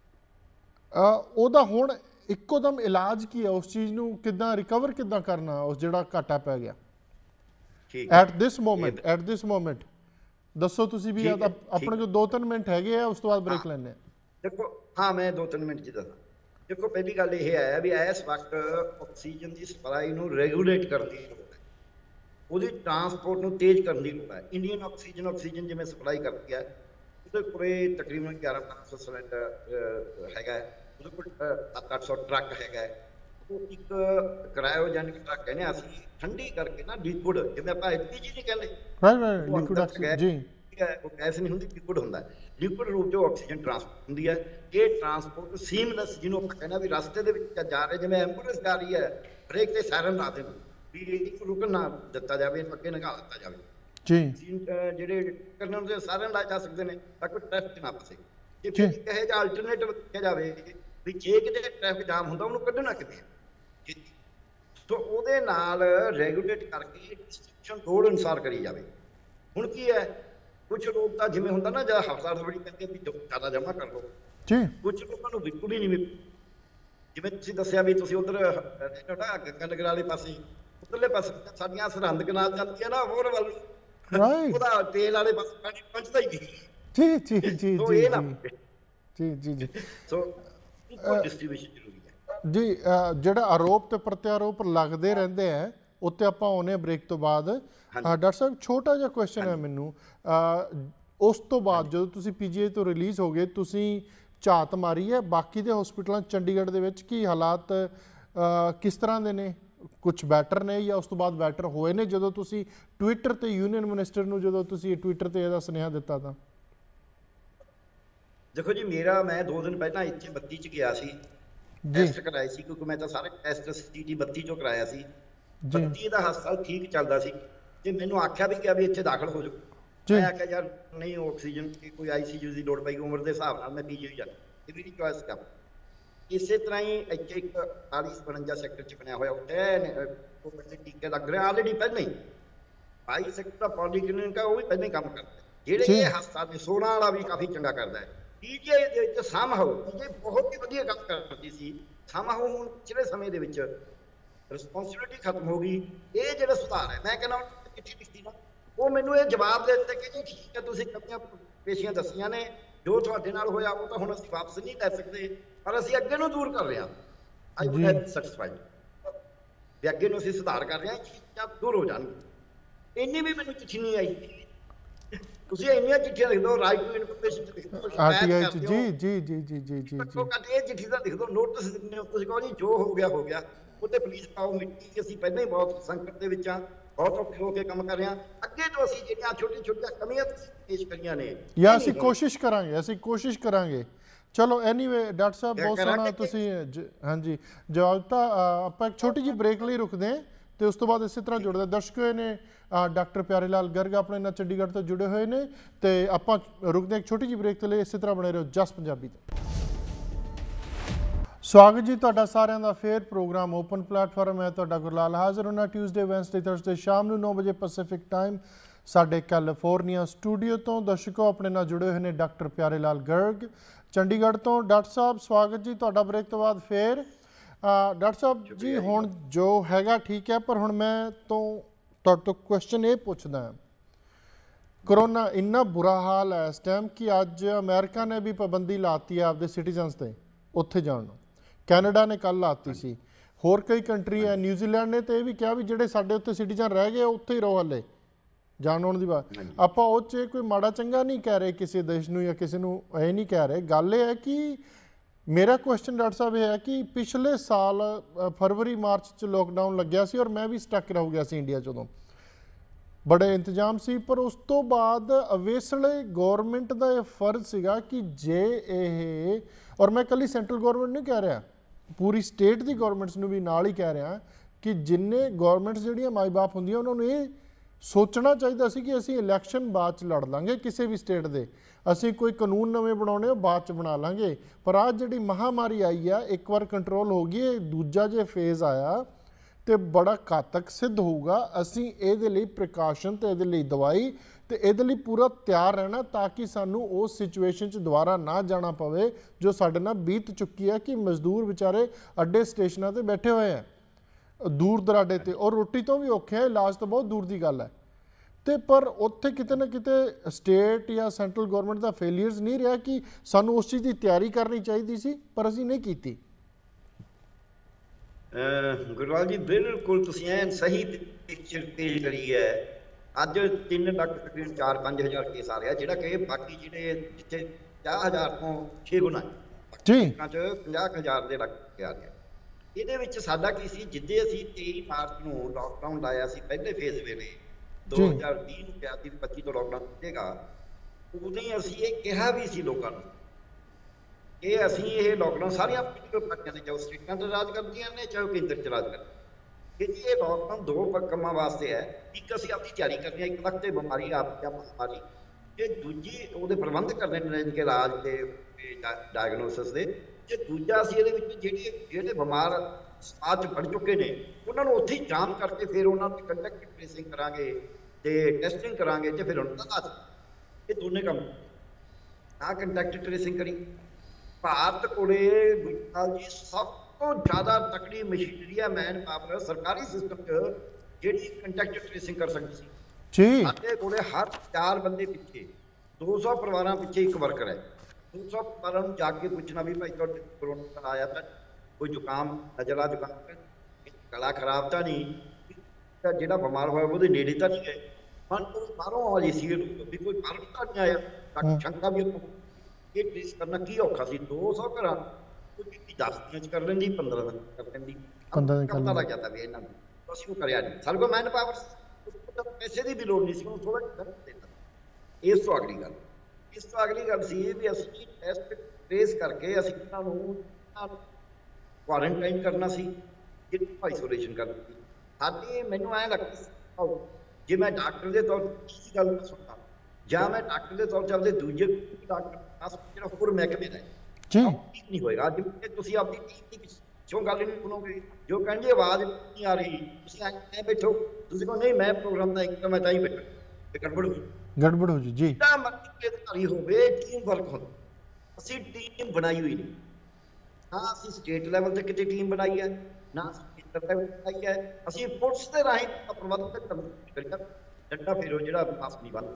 ਉਹਦਾ ਹੁਣ ਇੱਕੋ ਦਮ ਇਲਾਜ ਕੀ ਹੈ? ਉਸ ਚੀਜ਼ ਨੂੰ ਕਿੱਦਾਂ ਰਿਕਵਰ ਕਿੱਦਾਂ ਕਰਨਾ, ਉਸ ਜਿਹੜਾ ਘਾਟਾ ਪੈ ਗਿਆ at this moment at this moment ਦੱਸੋ ਤੁਸੀਂ ਵੀ। ਆਪਣੇ ਕੋਲ ਦੋ ਤਿੰਨ ਮਿੰਟ ਹੈਗੇ ਆ, ਉਸ ਤੋਂ ਬਾਅਦ ਬ੍ਰੇਕ ਲੈਣੇ ਆ। ਦੇਖੋ ਹਾਂ, ਮੈਂ ਦੋ ਤਿੰਨ ਮਿੰਟ 'ਚ ਦੱਸਾਂ। ਦੇਖੋ ਪਹਿਲੀ ਗੱਲ ਇਹ ਹੈ ਵੀ ਇਸ ਵਕਤ ਆਕਸੀਜਨ ਦੀ ਸਪਲਾਈ ਨੂੰ ਰੈਗੂਲੇਟ ਕਰਨ ਦੀ ਲੋੜ ਹੈ, ਉਹਦੀ ਟਰਾਂਸਪੋਰਟ ਨੂੰ ਤੇਜ਼ ਕਰਨ ਦੀ ਲੋੜ ਹੈ। ਇੰਡੀਅਨ ਆਕਸੀਜਨ ਆਕਸੀਜਨ ਜਿਵੇਂ ਸਪਲਾਈ ਕਰਦੀ ਹੈ, ਉਹਦੇ ਕੋਲ ਤਕਰੀਬਨ ਗਿਆਰਾਂ ਪੰਜ ਸੌ ਸਿਲੰਡਰ ਹੈਗਾ, ਉਹਦੇ ਕੋਲ ਸੱਤ ਅੱਠ ਸੌ ਟਰੱਕ ਹੈਗਾ, ਉਹ ਇੱਕ ਕ੍ਰਾਇਓਜੈਨਿਕ ਦਾ ਕਹਿੰਦੇ ਆ ਅਸੀਂ, ਠੰਡੀ ਕਰਕੇ ਨਾ ਲਿਕੁਇਡ, ਜਿਵੇਂ ਆਪਾਂ ਐਲਪੀਜੀ ਨਹੀਂ ਕਹਿੰਦੇ, ਰਾਈਟ ਰਾਈਟ ਲਿਕੁਇਡ ਆਕਸੀਜਨ ਜੀ, ਉਹ ਗੈਸ ਨਹੀਂ ਹੁੰਦੀ, ਲਿਕੁਇਡ ਹੁੰਦਾ, ਲਿਕੁਇਡ ਰੂਪ 'ਚ ਆਕਸੀਜਨ ਟਰਾਂਸਪੋਰਟ ਹੁੰਦੀ ਹੈ। ਇਹ ਟਰਾਂਸਪੋਰਟ ਸੀਮਲੈਸ, ਜਿਹਨੂੰ ਆਪਾਂ ਕਹਿੰਦੇ ਵੀ ਰਸਤੇ ਦੇ ਵਿੱਚ ਜਾ ਰਹੇ, ਜਿਵੇਂ ਐਂਬੂਲੈਂਸ ਜਾ ਰਹੀ ਹੈ, ਬ੍ਰੇਕ ਤੇ ਸਾਇਰਨ ਲਾ ਦੇਣ ਵੀ ਇੱਕ ਰੁਕਣ ਨਾ ਦਿੱਤਾ ਜਾਵੇ, ਅੱਗੇ ਲੰਘਾ ਦਿੱਤਾ ਜਾਵੇ ਜੀ। ਜਿਹੜੇ ਕਰਨ ਉਹਦੇ ਸਾਇਰਨ ਲਾਏ ਜਾ ਸਕਦੇ ਨੇ ਤਾਂ ਕੋਈ ਟ੍ਰੈਫਿਕ ਨਾ ਫਸੇ। ਜੇ ਫਿਰ ਕਹੇ ਜਾਂ ਅਲਟਰਨੇਟਿਵ ਦੇਖਿਆ ਜਾਵੇ ਵੀ ਜੇ ਕਿਤੇ ਟ੍ਰੈਫਿਕ ਜਾਮ ਹੁੰਦਾ ਉਹਨੂੰ ਕੱਢਣਾ ਕਿਵੇਂ, ਸੋ ਉਹਦੇ ਨਾਲ ਰੈਗੂਲੇਟ ਕਰਕੇ ਡਿਸਟ੍ਰਿਬਿਊਸ਼ਨ ਲੋੜ ਅਨੁਸਾਰ ਕਰੀ ਜਾਵੇ। ਹੁਣ ਕੀ ਹੈ, ਕੁਝ ਲੋਕ ਤਾਂ ਜਿਵੇਂ ਹੁੰਦਾ ਨਾ, ਜਾਂ ਹਫਤਾ ਬੜੀ ਕਹਿੰਦੇ ਵੀ ਜ਼ਿਆਦਾ ਜਮ੍ਹਾਂ ਕਰ ਲਓ ਜੀ, ਕੁਝ ਲੋਕਾਂ ਨੂੰ ਬਿਲਕੁਲ ਹੀ ਨਹੀਂ ਮਿਲ, ਜਿਵੇਂ ਤੁਸੀਂ ਦੱਸਿਆ ਵੀ ਤੁਸੀਂ ਉਧਰ ਨਾ ਗੰਗਨਗਰ ਵਾਲੇ ਪਾਸੇ, ਉਧਰਲੇ ਪਾਸੇ ਸਾਡੀਆਂ ਸਰਹੰਦ ਕਨਾਲ ਜਾਂਦੀਆਂ ਨਾ, ਹੋਰ ਵੱਲ ਉਹਦਾ ਤੇਲ ਵਾਲੇ ਪਾਸੇ ਪਾਣੀ ਪਹੁੰਚਦਾ ਹੀ ਨਹੀਂ। ਜੀ ਜੀ ਜੀ ਜੀ ਜੀ ਜੀ ਜੀ ਸੋ ਇਕੁਅਲ ਡਿਸਟ੍ਰੀਬਿਊਸ਼ਨ ਜ਼ਰੂਰੀ ਹੈ ਜੀ। ਜਿਹੜਾ ਆਰੋਪ ਤੇ ਪ੍ਰਤਿਆਰੋਪ ਲੱਗਦੇ ਰਹਿੰਦੇ ਆ, ਉੱਤੇ ਆਪਾਂ ਆਉਨੇ ਬ੍ਰੇਕ ਤੋਂ ਬਾਅਦ। ਡਾਕਟਰ ਸਾਹਿਬ ਛੋਟਾ ਜਿਹਾ ਕੁਐਸਚਨ ਹੈ ਮੈਨੂੰ, ਉਸ ਤੋਂ ਬਾਅਦ ਜਦੋਂ ਤੁਸੀਂ ਪੀਜੀਆਈ ਤੋਂ ਰਿਲੀਜ਼ ਹੋ ਗਏ, ਤੁਸੀਂ ਝਾਤ ਮਾਰੀ ਹੈ ਬਾਕੀ ਦੇ ਹਸਪੀਟਲਾਂ ਚੰਡੀਗੜ੍ਹ ਦੇ ਵਿੱਚ, ਕੀ ਹਾਲਾਤ ਕਿਸ ਤਰ੍ਹਾਂ ਦੇ ਨੇ? ਕੁਝ ਬੈਟਰ ਨੇ ਜਾਂ ਉਸ ਤੋਂ ਬਾਅਦ ਬੈਟਰ ਹੋਏ ਨੇ ਜਦੋਂ ਤੁਸੀਂ ਟਵਿੱਟਰ ਤੇ ਯੂਨੀਅਨ ਮਿਨਿਸਟਰ ਨੂੰ ਜਦੋਂ ਤੁਸੀਂ ਟਵਿੱਟਰ ਤੇ ਇਹਦਾ ਸੁਨੇਹਾ ਦਿੱਤਾ ਤਾਂ? ਦੇਖੋ ਜੀ, ਮੇਰਾ ਮੈਂ ਦੋ ਦਿਨ ਪਹਿਲਾਂ ਇੱਥੇ ਬੱਤੀ 'ਚ ਗਿਆ ਸੀ, ਟੈਸਟ ਕਰਾਏ ਸੀ, ਕਿਉਂਕਿ ਮੈਂ ਤਾਂ ਸਾਰੇ ਟੈਸਟ ਸੀਟੀ ਬੱਤੀ 'ਚੋਂ ਕਰਾਇਆ ਸੀ। ਬੱਤੀ ਦਾ ਹਸਪਤਾਲ ਠੀਕ ਚੱਲਦਾ ਸੀ ਤੇ ਮੈਨੂੰ ਆਖਿਆ ਵੀ ਗਿਆ ਵੀ ਇੱਥੇ ਦਾਖਲ ਹੋ ਜਾਓ। ਮੈਂ ਆਖਿਆ ਯਾਰ ਨਹੀਂ, ਆਕਸੀਜਨ ਦੀ ਕੋਈ ਆਈਸੀਯੂ ਦੀ ਲੋੜ ਪਈ, ਉਮਰ ਦੇ ਹਿਸਾਬ ਨਾਲ ਮੈਂ ਪੀਜੀਆਈ ਜਾਣਾ, ਇਹ ਮੇਰੀ ਚੋਇਸ ਕਰ। ਇਸੇ ਤਰ੍ਹਾਂ ਹੀ ਇੱਥੇ ਇੱਕ ਚਾਲੀ ਬਵੰਜਾ ਸੈਕਟਰ 'ਚ ਬਣਿਆ ਹੋਇਆ, ਉੱਥੇ ਟੀਕੇ ਲੱਗ ਰਹੇ ਆਲਰੇਡੀ ਪਹਿਲਾਂ ਹੀ। ਬਾਈ ਸੈਕਟਰ ਦਾ ਪੋਲੀਕਲੀਨਿਕ ਆ, ਉਹ ਵੀ ਪਹਿਲਾਂ ਹੀ ਕੰਮ ਕਰਦਾ। ਜਿਹੜੇ ਇਹ ਹਸਪਤਾਲ ਨੇ, ਸੋਨਾ ਵਾਲਾ ਵੀ ਕਾਫੀ ਚੰਗਾ ਕਰਦਾ ਹੈ। ਪੀਜੀਆਈ ਦੇ ਵਿੱਚ ਸਾਮਹਾਓ ਪੀਜੀਆਈ ਬਹੁਤ ਹੀ ਵਧੀਆ ਕੰਮ ਕਰਦੀ ਸੀ, ਸਾਮਹਾਓ ਹੁਣ ਪਿਛਲੇ ਸਮੇਂ ਦੇ ਵਿੱਚ ਰਿਸਪੌਂਸਿਬਿਲਿਟੀ ਖਤਮ ਹੋ ਗਈ। ਇਹ ਜਿਹੜਾ ਸੁਧਾਰ ਹੈ, ਮੈਂ ਕਹਿੰਦਾ ਚਿੱਠੀ ਲਿਖੀ ਨਾ, ਉਹ ਮੈਨੂੰ ਇਹ ਜਵਾਬ ਦੇ ਦਿੱਤਾ ਕਿ ਜੀ ਠੀਕ ਹੈ, ਤੁਸੀਂ ਕਮੀਆਂ ਪੇਸ਼ੀਆਂ ਦੱਸੀਆਂ ਨੇ, ਜੋ ਤੁਹਾਡੇ ਨਾਲ ਹੋਇਆ ਉਹ ਤਾਂ ਹੁਣ ਅਸੀਂ ਵਾਪਸ ਨਹੀਂ ਲੈ ਸਕਦੇ, ਪਰ ਅਸੀਂ ਅੱਗੇ ਨੂੰ ਦੂਰ ਕਰ ਰਹੇ ਹਾਂ। ਆਈ ਵੁੱਡ ਹੈਵ ਸੈਟੀਸਫਾਈਡ ਵੀ ਅੱਗੇ ਨੂੰ ਅਸੀਂ ਸੁਧਾਰ ਕਰ ਰਹੇ ਹਾਂ, ਚੀਜ਼ਾਂ ਦੂਰ ਹੋ ਜਾਣਗੀਆਂ। ਇੰਨੀ ਵੀ ਮੈਨੂੰ ਚਿੱਠੀ ਨਹੀਂ ਆਈ। ਤੁਸੀਂ ਇੰਨੀਆਂ ਚਿੱਠੀਆਂ ਲਿਖ ਦਿਓ, ਰਾਈਟ ਟੂ ਇਨਫੋਰਮੇਸ਼ਨ ਲਿਖ ਦਿਓ, ਆਰਟੀਆਈ ਚ, ਜੀ ਜੀ ਜੀ ਜੀ ਜੀ ਜੀ ਘੱਟੋ ਘੱਟ ਇਹ ਚਿੱਠੀ ਦਾ ਲਿਖ ਦਿਓ, ਨੋਟਿਸ ਦਿੰਦੇ ਹੋ ਤੁਸੀਂ, ਕਹੋ ਜੀ ਜੋ ਹੋ ਗਿਆ ਹੋ ਗਿਆ, ਉਹਤੇ ਪੁਲਿਸ ਪਾਓ ਮਿੱਟੀ। ਅਸੀਂ ਪਹਿਲਾਂ ਹੀ ਬਹੁਤ ਸੰਕਟ ਦੇ ਵਿੱਚ ਹਾਂ, ਬਹੁਤ ਔਖੇ ਹੋ ਕੇ ਕੰਮ ਕਰ ਰਹੇ ਹਾਂ। ਅੱਗੇ ਤੋਂ ਅਸੀਂ ਜਿਹੜੀਆਂ ਛੋਟੀਆਂ ਛੋਟੀਆਂ ਕਮੀਆਂ ਪੇਸ਼ ਕਰੀਆਂ ਨੇ, ਜਾਂ ਅਸੀਂ ਕੋਸ਼ਿਸ਼ ਕਰਾਂਗੇ, ਅਸੀਂ ਕੋਸ਼ਿਸ਼ ਕਰਾਂਗੇ। ਚਲੋ ਐਨੀਵੇ ਡਾਕਟਰ ਸਾਹਿਬ ਬਹੁਤ ਸੋਹਣਾ ਤੁਸੀਂ ਹਾਂਜੀ ਜਵਾਬ ਦਿੱਤਾ। ਆਪਾਂ ਇੱਕ ਛੋਟੀ ਜਿਹੀ ਬ੍ਰੇਕ ਲਈ ਰੁਕਦੇ ਹਾਂ ਤੇ ਉਸ ਤੋਂ ਬਾਅਦ ਇਸੇ ਤਰ੍ਹਾਂ ਜੁੜਦੇ। ਦਰਸ਼ਕ ਹੋਏ ਨੇ ਡਾਕਟਰ ਪਿਆਰੇ ਲਾਲ ਗਰਗ ਆਪਣੇ ਨਾਲ ਚੰਡੀਗੜ੍ਹ ਤੋਂ ਜੁੜੇ ਹੋਏ ਨੇ, ਤੇ ਆਪਾਂ ਰੁਕਦੇ ਇੱਕ ਛੋਟੀ ਜਿਹੀ ਬ੍ਰੇਕ ਤੇ ਲਈ। ਇਸੇ ਤਰ੍ਹਾਂ ਬਣੇ ਰਹੋ ਜਸ ਪੰਜਾਬੀ ਤੇ। ਸਵਾਗਤ ਜੀ ਤੁਹਾਡਾ ਸਾਰਿਆਂ ਦਾ ਫੇਰ ਪ੍ਰੋਗਰਾਮ ਓਪਨ ਪਲੇਟਫਾਰਮ ਹੈ। ਤੁਹਾਡਾ ਗੁਰਲਾਲ ਹਾਜ਼ਰ ਹੋਣਾ ਟਿਊਜ਼ਡੇ, ਵੈਨਸਡੇ, ਥਰਸਡੇ ਸ਼ਾਮ ਨੂੰ ਨੌ ਵਜੇ ਪੈਸੀਫਿਕ ਟਾਈਮ ਸਾਡੇ ਕੈਲੀਫੋਰਨੀਆ ਸਟੂਡੀਓ ਤੋਂ। ਦਰਸ਼ਕੋ ਆਪਣੇ ਨਾਲ ਜੁੜੇ ਹੋਏ ਨੇ ਡਾਕਟਰ ਪਿਆਰੇ ਲਾਲ ਗਰਗ ਚੰਡੀਗੜ੍ਹ ਤੋਂ। ਡਾਕਟਰ ਸਾਹਿਬ ਸਵਾਗਤ ਜੀ ਤੁਹਾਡਾ ਬ੍ਰੇਕ ਤੋਂ ਬਾਅਦ ਫੇਰ। ਡਾਕਟਰ ਸਾਹਿਬ ਜੀ ਹੁਣ ਜੋ ਹੈਗਾ ਠੀਕ ਹੈ, ਪਰ ਹੁਣ ਮੈਂ ਤੋਂ ਤੁਹਾਡੇ ਤੋਂ ਕੁਐਸਚਨ ਇਹ ਪੁੱਛਦਾ, ਕਰੋਨਾ ਇੰਨਾ ਬੁਰਾ ਹਾਲ ਹੈ ਇਸ ਟਾਈਮ ਕਿ ਅੱਜ ਅਮਰੀਕਾ ਨੇ ਵੀ ਪਾਬੰਦੀ ਲਾਤੀ ਹੈ ਆਪਦੇ ਸਿਟੀਜ਼ਨਸ ਤੇ ਉੱਥੇ ਜਾਣ ਨੂੰ, ਕੈਨੇਡਾ ਨੇ ਕੱਲ੍ਹ ਲਾਤੀ ਸੀ, ਹੋਰ ਕਈ ਕੰਟਰੀ ਹੈ, ਨਿਊਜ਼ੀਲੈਂਡ ਨੇ ਤੇ ਇਹ ਵੀ ਕਿਹਾ ਵੀ ਜਿਹੜੇ ਸਾਡੇ ਉੱਥੇ ਸਿਟੀਜ਼ਨ ਰਹਿ ਗਏ ਉੱਥੇ ਹੀ ਰਹੋ ਹਲੇ, ਜਾਣ ਆਉਣ ਦੀ ਬਾਤ। ਆਪਾਂ ਉਹ 'ਚ ਕੋਈ ਮਾੜਾ ਚੰਗਾ ਨਹੀਂ ਕਹਿ ਰਹੇ ਕਿਸੇ ਦੇਸ਼ ਨੂੰ ਜਾਂ ਕਿਸੇ ਨੂੰ, ਇਹ ਨਹੀਂ ਕਹਿ ਰਹੇ। ਗੱਲ ਇਹ ਹੈ ਕਿ ਮੇਰਾ ਕੁਐਸਚਨ ਡਾਕਟਰ ਸਾਹਿਬ ਇਹ ਹੈ ਕਿ ਪਿਛਲੇ ਸਾਲ ਫਰਵਰੀ ਮਾਰਚ 'ਚ ਲੋਕਡਾਊਨ ਲੱਗਿਆ ਸੀ ਔਰ ਮੈਂ ਵੀ ਸਟਕ ਰਹਿ ਗਿਆ ਸੀ ਇੰਡੀਆ 'ਚ, ਉਦੋਂ ਬੜੇ ਇੰਤਜ਼ਾਮ ਸੀ, ਪਰ ਉਸ ਤੋਂ ਬਾਅਦ ਅਵੇਸਲੇ ਗੌਰਮੈਂਟ ਦਾ ਇਹ ਫਰਜ਼ ਸੀਗਾ ਕਿ ਜੇ ਇਹ, ਔਰ ਮੈਂ ਇਕੱਲੀ ਸੈਂਟਰਲ ਗੌਰਮੈਂਟ ਨਹੀਂ ਕਹਿ ਰਿਹਾ, ਪੂਰੀ ਸਟੇਟ ਦੀ ਗੌਰਮੈਂਟਸ ਨੂੰ ਵੀ ਨਾਲ ਹੀ ਕਹਿ ਰਿਹਾ ਕਿ ਜਿੰਨੇ ਗੌਰਮੈਂਟਸ ਜਿਹੜੀਆਂ ਮਾਈ ਬਾਪ ਹੁੰਦੀਆਂ ਉਹਨਾਂ ਨੂੰ ਇਹ ਸੋਚਣਾ ਚਾਹੀਦਾ ਸੀ ਕਿ ਅਸੀਂ ਇਲੈਕਸ਼ਨ ਬਾਅਦ 'ਚ ਲੜ ਲਾਂਗੇ ਕਿਸੇ ਵੀ ਸਟੇਟ ਦੇ, ਅਸੀਂ ਕੋਈ ਕਾਨੂੰਨ ਨਵੇਂ ਬਣਾਉਣੇ ਉਹ ਬਾਅਦ 'ਚ ਬਣਾ ਲਾਂਗੇ। ਪਰ ਆਹ ਜਿਹੜੀ ਮਹਾਮਾਰੀ ਆਈ ਆ ਇੱਕ ਵਾਰ ਕੰਟਰੋਲ ਹੋ ਗਈ, ਇਹ ਦੂਜਾ ਜੇ ਫੇਜ਼ ਆਇਆ ਤੇ ਬੜਾ ਘਾਤਕ ਸਿੱਧ ਹੋਊਗਾ। ਅਸੀਂ ਇਹਦੇ ਲਈ ਪ੍ਰੀਕਾਸ਼ਨ ਤੇ ਇਹਦੇ ਲਈ ਦਵਾਈ ਤੇ ਇਹਦੇ ਲਈ ਪੂਰਾ ਤਿਆਰ ਰਹਿਣਾ ਤਾਂ ਕਿ ਸਾਨੂੰ ਉਸ ਸਿਚੁਏਸ਼ਨ 'ਚ ਦੁਬਾਰਾ ਨਾ ਜਾਣਾ ਪਵੇ ਜੋ ਸਾਡੇ ਨਾਲ ਬੀਤ ਚੁੱਕੀ ਹੈ ਕਿ ਮਜ਼ਦੂਰ ਵਿਚਾਰੇ ਅੱਡੇ ਸਟੇਸ਼ਨਾਂ ਤੇ ਬੈਠੇ ਹੋਏ ਆ ਦੂਰ ਦਰਾਡੇ ਤੇ, ਔਰ ਰੋਟੀ ਤੋਂ ਵੀ ਔਖੇ ਹੈ, ਇਲਾਜ ਤਾਂ ਬਹੁਤ ਦੂਰ ਦੀ ਗੱਲ ਹੈ। ਤੇ ਪਰ ਉੱਥੇ ਕਿਤੇ ਨਾ ਕਿਤੇ ਸਟੇਟ ਜਾਂ ਸੈਂਟਰਲ ਗੌਰਮੈਂਟ ਦਾ ਫੇਲੀਅਰਸ ਨਹੀਂ ਰਿਹਾ ਕਿ ਸਾਨੂੰ ਉਸ ਚੀਜ਼ ਦੀ ਤਿਆਰੀ ਕਰਨੀ ਚਾਹੀਦੀ ਸੀ ਪਰ ਅਸੀਂ ਨਹੀਂ ਕੀਤੀ। ਗੁਰਵਾਲ ਜੀ ਬਿਲਕੁਲ ਤੁਸੀਂ ਐਨ ਸਹੀ ਪਿਕਚਰ ਪੇਸ਼ ਕਰੀ ਹੈ। ਅੱਜ ਤਿੰਨ ਲੱਖ ਤਕਰੀਬਨ ਚਾਰ ਪੰਜ ਹਜ਼ਾਰ ਕੇਸ ਆ ਰਿਹਾ, ਜਿਹੜਾ ਕਿ ਬਾਕੀ ਜਿਹੜੇ ਜਿੱਥੇ ਪੰਜਾਹ ਹਜ਼ਾਰ ਤੋਂ ਛੇ ਗੁਣਾ ਜੀ ਪੰਜਾਹ ਹਜ਼ਾਰ ਦੇ ਲੱਗ ਆ ਰਿਹਾ। ਇਹਦੇ ਵਿੱਚ ਸਾਡਾ ਕੀ ਸੀ, ਜਿੱਦੇ ਅਸੀਂ ਤੇਈ ਮਾਰਚ ਨੂੰ ਲਾਕਡਾਊਨ ਲਾਇਆ ਸੀ ਪਹਿਲੇ ਫੇਜ਼ ਵੇਲੇ ਦੋ ਹਜ਼ਾਰ ਵੀਹ ਨੂੰ ਕਿਹਾ ਸੀ ਪੱਚੀ ਤੋਂ ਲਾਕਡਾਊਨ ਹੋਵੇਗਾ, ਉਦੋਂ ਹੀ ਅਸੀਂ ਇਹ ਕਿਹਾ ਵੀ ਸੀ ਲੋਕਾਂ ਨੂੰ ਇਹ ਅਸੀਂ ਇਹ ਲਾਕਡਾਊਨ ਸਾਰੀਆਂ ਪੋਲੀਟੀਕਲ ਪਾਰਟੀਆਂ ਨੇ, ਚਾਹੇ ਸਟੇਟਾਂ ਤੇ ਰਾਜ ਕਰਦੀਆਂ ਨੇ ਚਾਹੇ ਕੇਂਦਰ ਚ ਰਾਜ ਕਰਦੀਆਂ, ਕਿ ਇਹ ਲਾਕਡਾਊਨ ਦੋ ਕੰਮਾਂ ਵਾਸਤੇ ਹੈ। ਇੱਕ ਅਸੀਂ ਆਪਣੀ ਤਿਆਰੀ ਕਰਨੀ ਹੈ, ਇੱਕ ਲੱਖ ਤੇ ਬਿਮਾਰੀ ਆਪ ਜਾਂ ਮਹਾਮਾਰੀ, ਤੇ ਦੂਜੀ ਉਹਦੇ ਪ੍ਰਬੰਧ ਕਰਨੇ ਨੇ ਕਿ ਇਲਾਜ ਦੇ ਡਾਇਗਨੋਸਿਸ ਦੇ, ਤੇ ਦੂਜਾ ਅਸੀਂ ਇਹਦੇ ਵਿੱਚ ਜਿਹੜੇ ਜਿਹੜੇ ਬਿਮਾਰ ਸਮਾਜ 'ਚ ਵੜ ਚੁੱਕੇ ਨੇ ਉਹਨਾਂ ਨੂੰ ਉੱਥੇ ਹੀ ਜਾਮ ਕਰਕੇ ਫਿਰ ਉਹਨਾਂ ਦੀ ਕੰਟੈਕਟ ਟ੍ਰੇਸਿੰਗ ਕਰਾਂਗੇ ਤੇ ਟੈਸਟਿੰਗ ਕਰਾਂਗੇ ਤੇ ਫਿਰ ਉਹਨਾਂ ਦਾ ਇਲਾਜ। ਇਹ ਦੋਨੇ ਕੰਮ ਨਾ ਕੰਟੈਕਟ ਟ੍ਰੇਸਿੰਗ ਕਰੀ। ਭਾਰਤ ਕੋਲੇ ਗੁਜਰਾਲ ਜੀ ਸਭ ਤੋਂ ਜ਼ਿਆਦਾ ਤਕੜੀ ਮਸ਼ੀਨਰੀ ਹੈ, ਮੈਨ ਪਾਵਰ ਸਰਕਾਰੀ ਸਿਸਟਮ 'ਚ ਜਿਹੜੀ ਕੰਟੈਕਟ ਟ੍ਰੇਸਿੰਗ ਕਰ ਸਕਦੀ ਸੀ। ਜੀ ਸਾਡੇ ਕੋਲੇ ਹਰ ਚਾਰ ਬੰਦੇ ਪਿੱਛੇ ਦੋ ਸੌ ਪਰਿਵਾਰਾਂ ਪਿੱਛੇ ਇੱਕ ਵਰਕਰ ਹੈ। ਦੋ ਸੌ ਪਰਿਵਾਰਾਂ ਨੂੰ ਜਾ ਕੇ ਪੁੱਛਣਾ ਵੀ ਭਾਈ ਤੁਹਾਡੇ ਕਰੋਨਾ ਆਇਆ ਤਾਂ ਕੋਈ ਜ਼ੁਕਾਮ ਨਜ਼ਲਾ ਜ਼ੁਕਾਮ ਗਲਾ ਖਰਾਬ ਤਾਂ ਨਹੀਂ, ਤਾਂ ਜਿਹੜਾ ਬਿਮਾਰ ਹੋਇਆ ਉਹਦੇ ਨੇੜੇ ਤਾਂ ਨਹੀਂ ਗਏ, ਮਨ ਤੋਂ ਬਾਹਰੋਂ ਆ ਜੀ ਸੀ ਵੀ ਕੋਈ ਬਾਹਰੋਂ ਤਾਂ ਨਹੀਂ ਆਇਆ, ਤਾਂ ਸ਼ੰਕਾ ਵੀ ਇਹ ਟ੍ਰੇਸ ਕਰਨਾ ਕੀ ਔਖਾ ਸੀ। ਦੋ ਸੌ ਘਰਾਂ ਕੋਈ ਦਸ ਦਿਨਾਂ 'ਚ ਕਰ ਲੈਂਦੀ, ਪੰਦਰਾਂ ਦਿਨ ਕਰ ਲੈਂਦੀ, ਪਤਾ ਲੱਗ ਜਾਂਦਾ ਵੀ ਇਹਨਾਂ ਨੂੰ, ਅਸੀਂ ਉਹ ਕਰਿਆ ਨਹੀਂ। ਸਾਡੇ ਕੋਲ ਮੈਨ ਪਾਵਰ ਪੈਸੇ ਦੀ ਵੀ ਲੋੜ ਨਹੀਂ ਸੀ, ਉਹਨੂੰ ਥੋੜਾ ਜਿਹਾ ਦੇਣਾ। ਇਸ ਤੋਂ ਅਗਲੀ ਗੱਲ ਇਸ ਤੋਂ ਅਗਲੀ ਗੱਲ ਸੀ ਇਹ ਵੀ ਅਸੀਂ ਟੈਸਟ ਟ੍ਰੇਸ ਕਰਕੇ ਅਸੀਂ ਇਹਨਾਂ ਨੂੰ ਕੁਆਰੰਟਾਈਨ ਕਰਨਾ ਸੀ, ਜਿਹਨੂੰ ਆਈਸੋਲੇਸ਼ਨ ਕਰਨਾ ਸੀ। ਸਾਡੇ ਮੈਨੂੰ ਐਂ ਲੱਗਦਾ ਜੇ ਮੈਂ ਡਾਕਟਰ ਦੇ ਤੌਰ ਤੇ ਇਸ ਗੱਲ ਨੂੰ ਸੁਣਦਾ ਜਾਂ ਮੈਂ ਡਾਕਟਰ ਦੇ ਤੌਰ ਤੇ ਆਪਦੇ ਦੂਜੇ ਡਾਕਟਰ ਜਿਹੜਾ ਹੋਰ ਮਹਿਕਮੇ ਦਾ ਠੀਕ ਨਹੀਂ ਹੋਏਗਾ। ਜਿਵੇਂ ਤੁਸੀਂ ਆਪਣੀ ਟੀਮ ਦੀ ਪਿੱਛੋਂ ਗੱਲ ਨਹੀਂ ਸੁਣੋਗੇ, ਜੋ ਕਹਿੰਦੇ ਆਵਾਜ਼ ਨਹੀਂ ਆ ਰਹੀ, ਤੁਸੀਂ ਐਂ ਬੈਠੋ, ਤੁਸੀਂ ਕਹੋ ਨਹੀਂ ਮੈਂ ਪ੍ਰੋਗਰਾਮ ਦਾ ਇੱਕ ਮੈਂ ਤਾਂ ਹੀ ਬੈਠਾ, ਤੇ ਗੜਬੜ ਹੋ ਗੜਬੜ ਹੋ ਜੀ। ਜਿੱਦਾਂ ਮਰਜ਼ੀ ਅਧਿਕਾਰੀ ਹੋਵੇ ਟੀਮ ਵਰਕ ਹੁੰਦਾ, ਅਸੀਂ ਟੀਮ ਬਣਾਈ ਹੋਈ ਨਹੀਂ, ਨਾ ਅਸੀਂ ਸਟੇਟ ਲੈਵਲ ਤੇ ਕਿਤੇ ਟੀਮ ਬਣਾਈ ਹੈ, ਨਾ ਅਸੀਂ ਕੇਂਦਰ ਲੈਵਲ ਤੇ ਬਣਾਈ ਹੈ। ਅਸੀਂ ਪੁਲਿਸ ਦੇ ਰਾਹੀਂ ਪ੍ਰਬੰਧ ਤੇ ਕਰੀਦਾ ਡੰਡਾ ਫੇਰੋ ਜਿਹੜਾ ਪਾਸ ਨਹੀਂ ਬੰਦ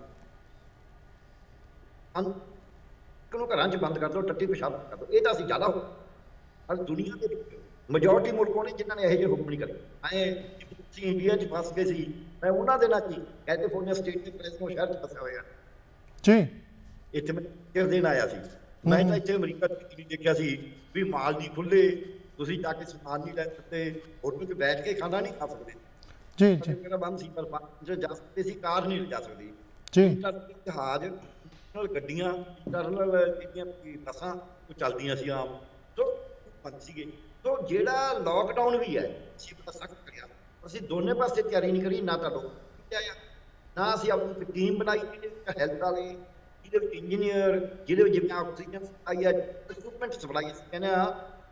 ਨੂੰ ਘਰਾਂ 'ਚ ਬੰਦ ਕਰ ਦਿਓ, ਟੱਟੀ ਪਿਸ਼ਾਬ ਕਰ ਦਿਓ, ਇਹ ਤਾਂ ਅਸੀਂ ਜ਼ਿਆਦਾ ਹੋ ਪਰ ਦੁਨੀਆ ਦੇ ਵਿੱਚ ਮੈਜੋਰਟੀ ਮੁਲਕ ਨੇ ਜਿਨ੍ਹਾਂ ਨੇ ਇਹੋ ਜਿਹੇ ਹੁਕਮ ਨਹੀਂ ਕਰੇ। ਐਂ ਤੁਸੀਂ ਇੰਡੀਆ 'ਚ ਫਸ ਗਏ ਸੀ, ਮੈਂ ਉਹਨਾਂ ਦੇ ਨਾਲ ਕੀ ਕੈਲੀਫੋਰਨੀਆ ਸਟੇਟ ਦੇ ਪ੍ਰੈਜ਼ੀਡੈਂਟ ਸ਼ਹਿਰ 'ਚ ਫਸਿਆ ਹੋਇਆ ਜੀ, ਇੱਥੇ ਮੈਂ ਕਿਸ ਦਿਨ ਆਇਆ ਸੀ, ਮੈਂ ਤਾਂ ਇੱਥੇ ਅਮਰੀਕਾ 'ਚ ਨਹੀਂ ਦੇਖਿਆ ਸੀ ਵੀ ਮਾਲ ਨਹੀਂ ਖੁੱਲੇ, ਤੁਸੀਂ ਜਾ ਕੇ ਸਮਾਨ ਨਹੀਂ ਲੈ ਸਕਦੇ, ਹੋਟਲ 'ਚ ਬੈਠ ਕੇ ਖਾਣਾ ਨਹੀਂ ਖਾ ਸਕਦੇ ਜੀ ਜੀ ਮੇਰਾ ਬੰਦ ਸੀ, ਪਰ ਜੋ ਜਾ ਸਕਦੇ ਸੀ ਕਾਰ ਨਹੀਂ ਲਿਜਾ ਸਕਦੀ ਜੀ, ਜਹਾਜ਼ ਨਾਲ ਗੱਡੀਆਂ ਇੰਟਰਨਲ ਜਿਹੜੀਆਂ ਬੱਸਾਂ ਉਹ ਚੱਲਦੀਆਂ ਸੀ ਆਮ, ਸੋ ਬੰਦ ਸੀਗੇ। ਸੋ ਜਿਹੜਾ ਲਾਕਡਾਊਨ ਵੀ ਹੈ ਅਸੀਂ ਬੜਾ ਸਖਤ ਕਰਿਆ, ਅਸੀਂ ਦੋਨੇ ਪਾਸੇ ਤਿਆਰੀ ਨਹੀਂ ਕਰੀ, ਨਾ ਤਾਂ ਲੋਕ ਨਾ ਅਸੀਂ ਆਪਣੀ ਟੀਮ ਬਣਾਈ ਹੈਲਥ ਵਾਲੇ ਜਿਹਦੇ ਵਿੱਚ ਇੰਜੀਨੀਅਰ, ਜਿਹਦੇ ਵਿੱਚ ਜਿਵੇਂ ਆਕਸੀਜਨ ਸਪਲਾਈ ਹੈ, ਇਕਵਿਪਮੈਂਟ ਸਪਲਾਈ ਕਹਿੰਦੇ ਆ,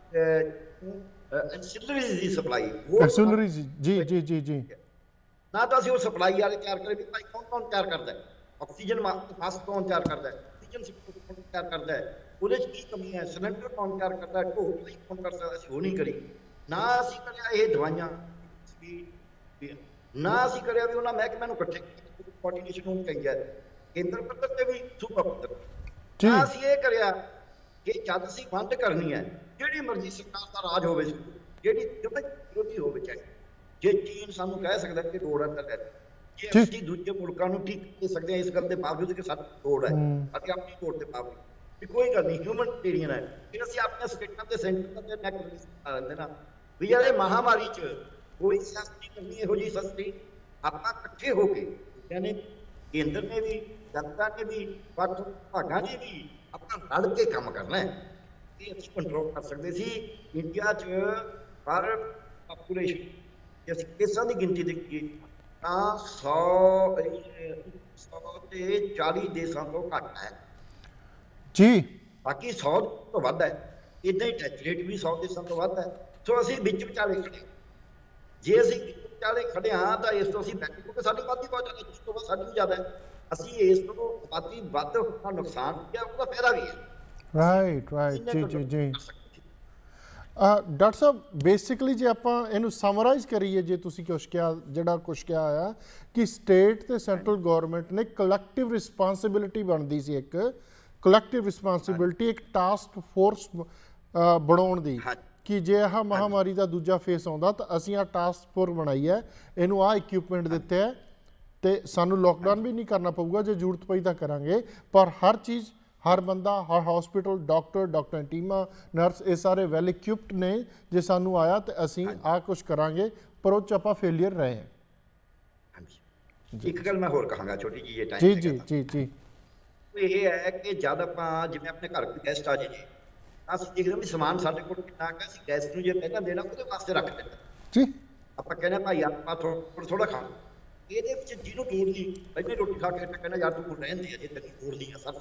ਐਂਸਿਲਰੀਜ਼ ਦੀ ਸਪਲਾਈ ਐਂਸਿਲਰੀਜ਼ ਜੀ ਜੀ ਜੀ ਜੀ ਨਾ ਤਾਂ ਅਸੀਂ ਉਹ ਸਪਲਾਈ ਵਾਲੇ ਤਿਆਰ ਕਰੇ ਵੀ ਭਾਈ ਕੌਣ ਕੌਣ ਤਿਆਰ ਕਰਦਾ ਹੈ, ਆਕਸੀਜਨ ਮਾਸਕ ਕੌਣ ਤਿਆਰ ਕਰਦਾ ਹੈ, ਆਕਸੀਜਨ ਕੌਣ ਤਿਆਰ ਕਰਦਾ ਹੈ, ਉਹਦੇ 'ਚ ਕੀ ਕਮੀ ਹੈ, ਸਿਲੰਡਰ ਕੌਣ ਤਿਆਰ ਕਰਦਾ ਹੈ, ਢੋਲ ਲਈ ਕੌਣ ਕਰ ਸਕਦਾ, ਅਸੀਂ ਉਹ ਨਹੀਂ ਕਰੀ। ਨਾ ਅਸੀਂ ਕਰਿਆ ਇਹ ਦਵਾਈਆਂ, ਨਾ ਅਸੀਂ ਕਰਿਆ ਵੀ ਉਹਨਾਂ ਮਹਿਕਮਿਆਂ ਨੂੰ ਇਕੱਠੇ ਕੋਆਰਡੀਨੇਸ਼ਨ ਹੋਣੀ ਚਾਹੀਦੀ ਹੈ, ਕੇਂਦਰ ਪੱਧਰ ਤੇ ਵੀ ਸੂਬਾ ਪੱਧਰ ਤੇ। ਨਾ ਅਸੀਂ ਇਹ ਕਰਿਆ ਕਿ ਜਦ ਅਸੀਂ ਬੰਦ ਕਰਨੀ ਹੈ ਜਿਹੜੀ ਮਰਜ਼ੀ ਸਰਕਾਰ ਦਾ ਰਾਜ ਹੋਵੇ, ਜਿਹੜੀ ਵਿਰੋਧੀ ਹੋਵੇ, ਚਾਹੇ ਜੇ ਚੀਨ ਸਾਨੂੰ ਕਹਿ ਸਕਦਾ ਕਿ ਲੋੜ ਹੈ ਤਾਂ ਜੇ ਅਸੀਂ ਦੂਜੇ ਮੁਲਕਾਂ ਨੂੰ ਠੀਕ ਦੇ ਸਕਦੇ ਹਾਂ ਇਸ ਗੱਲ ਦੇ ਬਾਵਜੂਦ ਕਿ ਸਾਡੀ ਲੋੜ ਹੈ, ਅਤੇ ਆਪਣੀ ਲੋੜ ਦੇ ਬਾਵਜੂਦ ਵੀ ਕੋਈ ਗੱਲ ਨਹੀਂ ਹਿਊਮਨਟੇਰੀਅਨ ਹੈ, ਫਿਰ ਅਸੀਂ ਆਪਣੇ ਸਟੇਟਾਂ ਤੇ ਸੈਂਟਰ ਤੇ ਨੈਕ ਲਾ ਲੈਂਦੇ ਨਾ ਵੀ ਯਾਰ ਇਹ ਮਹਾਮਾਰੀ 'ਚ ਕੋਈ ਸਿਆਸਤ ਕਰਨੀ ਇਹੋ ਜਿਹੀ ਸਸਤੀ, ਆਪਾਂ ਇਕੱਠੇ ਹੋ ਕੇ ਯਾਨੀ ਕੇਂਦਰ ਨੇ ਵੀ ਜਨਤਾ ਨੇ ਵੀ ਵੱਖ ਭਾਗਾਂ ਨੇ ਵੀ ਆਪਾਂ ਰਲ ਕੇ ਕੰਮ ਕਰਨਾ ਹੈ, ਇਹ ਅਸੀਂ ਕੰਟਰੋਲ ਕਰ ਸਕਦੇ ਸੀ। ਇੰਡੀਆ 'ਚ ਪਰ ਪਾਪੂਲੇਸ਼ਨ ਜੇ ਅਸੀਂ ਕੇਸਾਂ ਦੀ ਗਿਣਤੀ ਦੇਖੀਏ ਤਾਂ ਸੌ ਸੌ ਤੇ ਚਾਲੀ ਦੇਸ਼ਾਂ ਤੋਂ ਘੱਟ ਹੈ ਜੀ, ਬਾਕੀ ਸੌ ਤੋਂ ਵੱਧ ਹੈ, ਇੱਦਾਂ ਹੀ ਡੈਥ ਰੇਟ ਵੀ ਸੌ ਦੇਸ਼ਾਂ ਤੋਂ ਵੱਧ ਹੈ। ਸੋ ਅਸੀਂ ਵਿੱਚ ਵਿਚਾਲੇ ਖੜੇ, ਜੇ ਅਸੀਂ ਵਿੱਚ ਵਿਚਾਲੇ ਖੜੇ ਹਾਂ ਤਾਂ ਇਸ ਤੋਂ ਅਸੀਂ ਬੈਠੇ, ਕਿਉਂਕਿ ਸਾਡੀ ਆਬਾਦੀ ਬਹੁਤ ਜ਼ਿਆਦਾ, ਜਿਸ ਤੋਂ ਬਾਅਦ ਸਾਡੀ ਵੀ ਜ਼ਿਆਦਾ ਹੈ, ਅਸੀਂ ਇਸ ਤੋਂ ਆਬਾਦੀ ਵੱਧ ਦਾ ਨੁਕਸਾਨ ਵੀ ਹੈ, ਉਹਦਾ ਫਾਇਦਾ ਵੀ ਹੈ। ਰਾਈਟ ਰਾਈਟ ਜੀ ਜੀ ਜੀ ਡਾਕਟਰ ਸਾਹਿਬ, ਬੇਸਿਕਲੀ ਜੇ ਆਪਾਂ ਇਹਨੂੰ ਸਮਰਾਈਜ਼ ਕਰੀਏ, ਜੇ ਤੁਸੀਂ ਕੁਛ ਕਿਹਾ ਜਿਹੜਾ ਕੁਛ ਕਿਹਾ ਆ ਕਿ ਸਟੇਟ ਤੇ ਸੈਂਟਰਲ ਗੌਰਮੈਂਟ ਨੇ ਕਲੈਕਟਿਵ ਰਿਸਪਾਂਸਿਬਿਲਿਟੀ ਬਣਦੀ ਸੀ, ਇੱਕ ਕਲੈਕਟਿਵ ਰਿਸਪਾਂਸਿਬਿਲਿਟੀ, ਇੱਕ ਟਾਸਕ ਫੋਰਸ ਬਣਾਉਣ ਦੀ, ਕਿ ਜੇ ਆਹ ਮਹਾਮਾਰੀ ਦਾ ਦੂਜਾ ਫੇਸ ਆਉਂਦਾ ਤਾਂ ਅਸੀਂ ਆਹ ਟਾਸਕ ਫੋਰਸ ਬਣਾਈ ਹੈ, ਇਹਨੂੰ ਆਹ ਇਕਵਿਪਮੈਂਟ ਦਿੱਤੇ ਹੈ ਤੇ ਸਾਨੂੰ ਲੋਕਡਾਊਨ ਵੀ ਨਹੀਂ ਕਰਨਾ ਪਊਗਾ, ਜੇ ਜ਼ਰੂਰਤ ਪਈ ਤਾਂ ਕਰਾਂਗੇ, ਪਰ ਹਰ ਚੀਜ਼ ਹਰ ਬੰਦਾ, ਹਰ ਹਸਪੀਟਲ, ਡਾਕਟਰ, ਡਾਕਟਰ ਟੀਮਾਂ, ਨਰਸ, ਇਹ ਸਾਰੇ ਵੈਲ ਇਕੁਇਪਡ ਨੇ। ਜੇ ਸਾਨੂੰ ਆਇਆ ਤੇ ਅਸੀਂ ਆ ਕੁਝ ਕਰਾਂਗੇ, ਪਰ ਉਹ 'ਚ ਆਪਾਂ ਫੇਲੀਅਰ ਰਹੇ ਹਾਂ। ਹਾਂਜੀ, ਇੱਕ ਗੱਲ ਮੈਂ ਹੋਰ ਕਹਾਂਗਾ ਛੋਟੀ ਜੀ ਇਹ ਟਾਈਮ ਜੀ ਜੀ ਜੀ ਜੀ ਇਹ ਹੈ ਕਿ ਜਦ ਆਪਾਂ ਜਿਵੇਂ ਆਪਣੇ ਘਰ ਕੋਈ ਗੈਸਟ ਆ ਜੇ ਜੀ, ਅਸੀਂ ਦੇਖਦੇ ਵੀ ਸਮਾਨ ਸਾਡੇ ਕੋਲ ਕਿੰਨਾ ਕੁ, ਅਸੀਂ ਗੈਸਟ ਨੂੰ ਜੇ ਪਹਿਲਾਂ ਦੇਣਾ ਉਹਦੇ ਵਾਸਤੇ ਰੱਖ ਦਿੰਦੇ ਜੀ। ਆਪਾਂ ਕਹਿੰਦੇ ਭਾਈ ਆਪਾਂ ਥੋੜਾ ਥੋੜਾ ਖਾ, ਇਹਦੇ ਵਿੱਚ ਜਿਹਨੂੰ ਲੋੜ ਨਹੀਂ ਪਹਿਲੇ ਰੋਟੀ ਖਾ ਕੇ ਕਹਿੰਦਾ ਯਾਰ ਤੂੰ ਰਹਿੰਦੇ ਆ ਜੇ ਤੈਨੂੰ ਲੋੜ ਨਹੀਂ ਆ ਸਰ,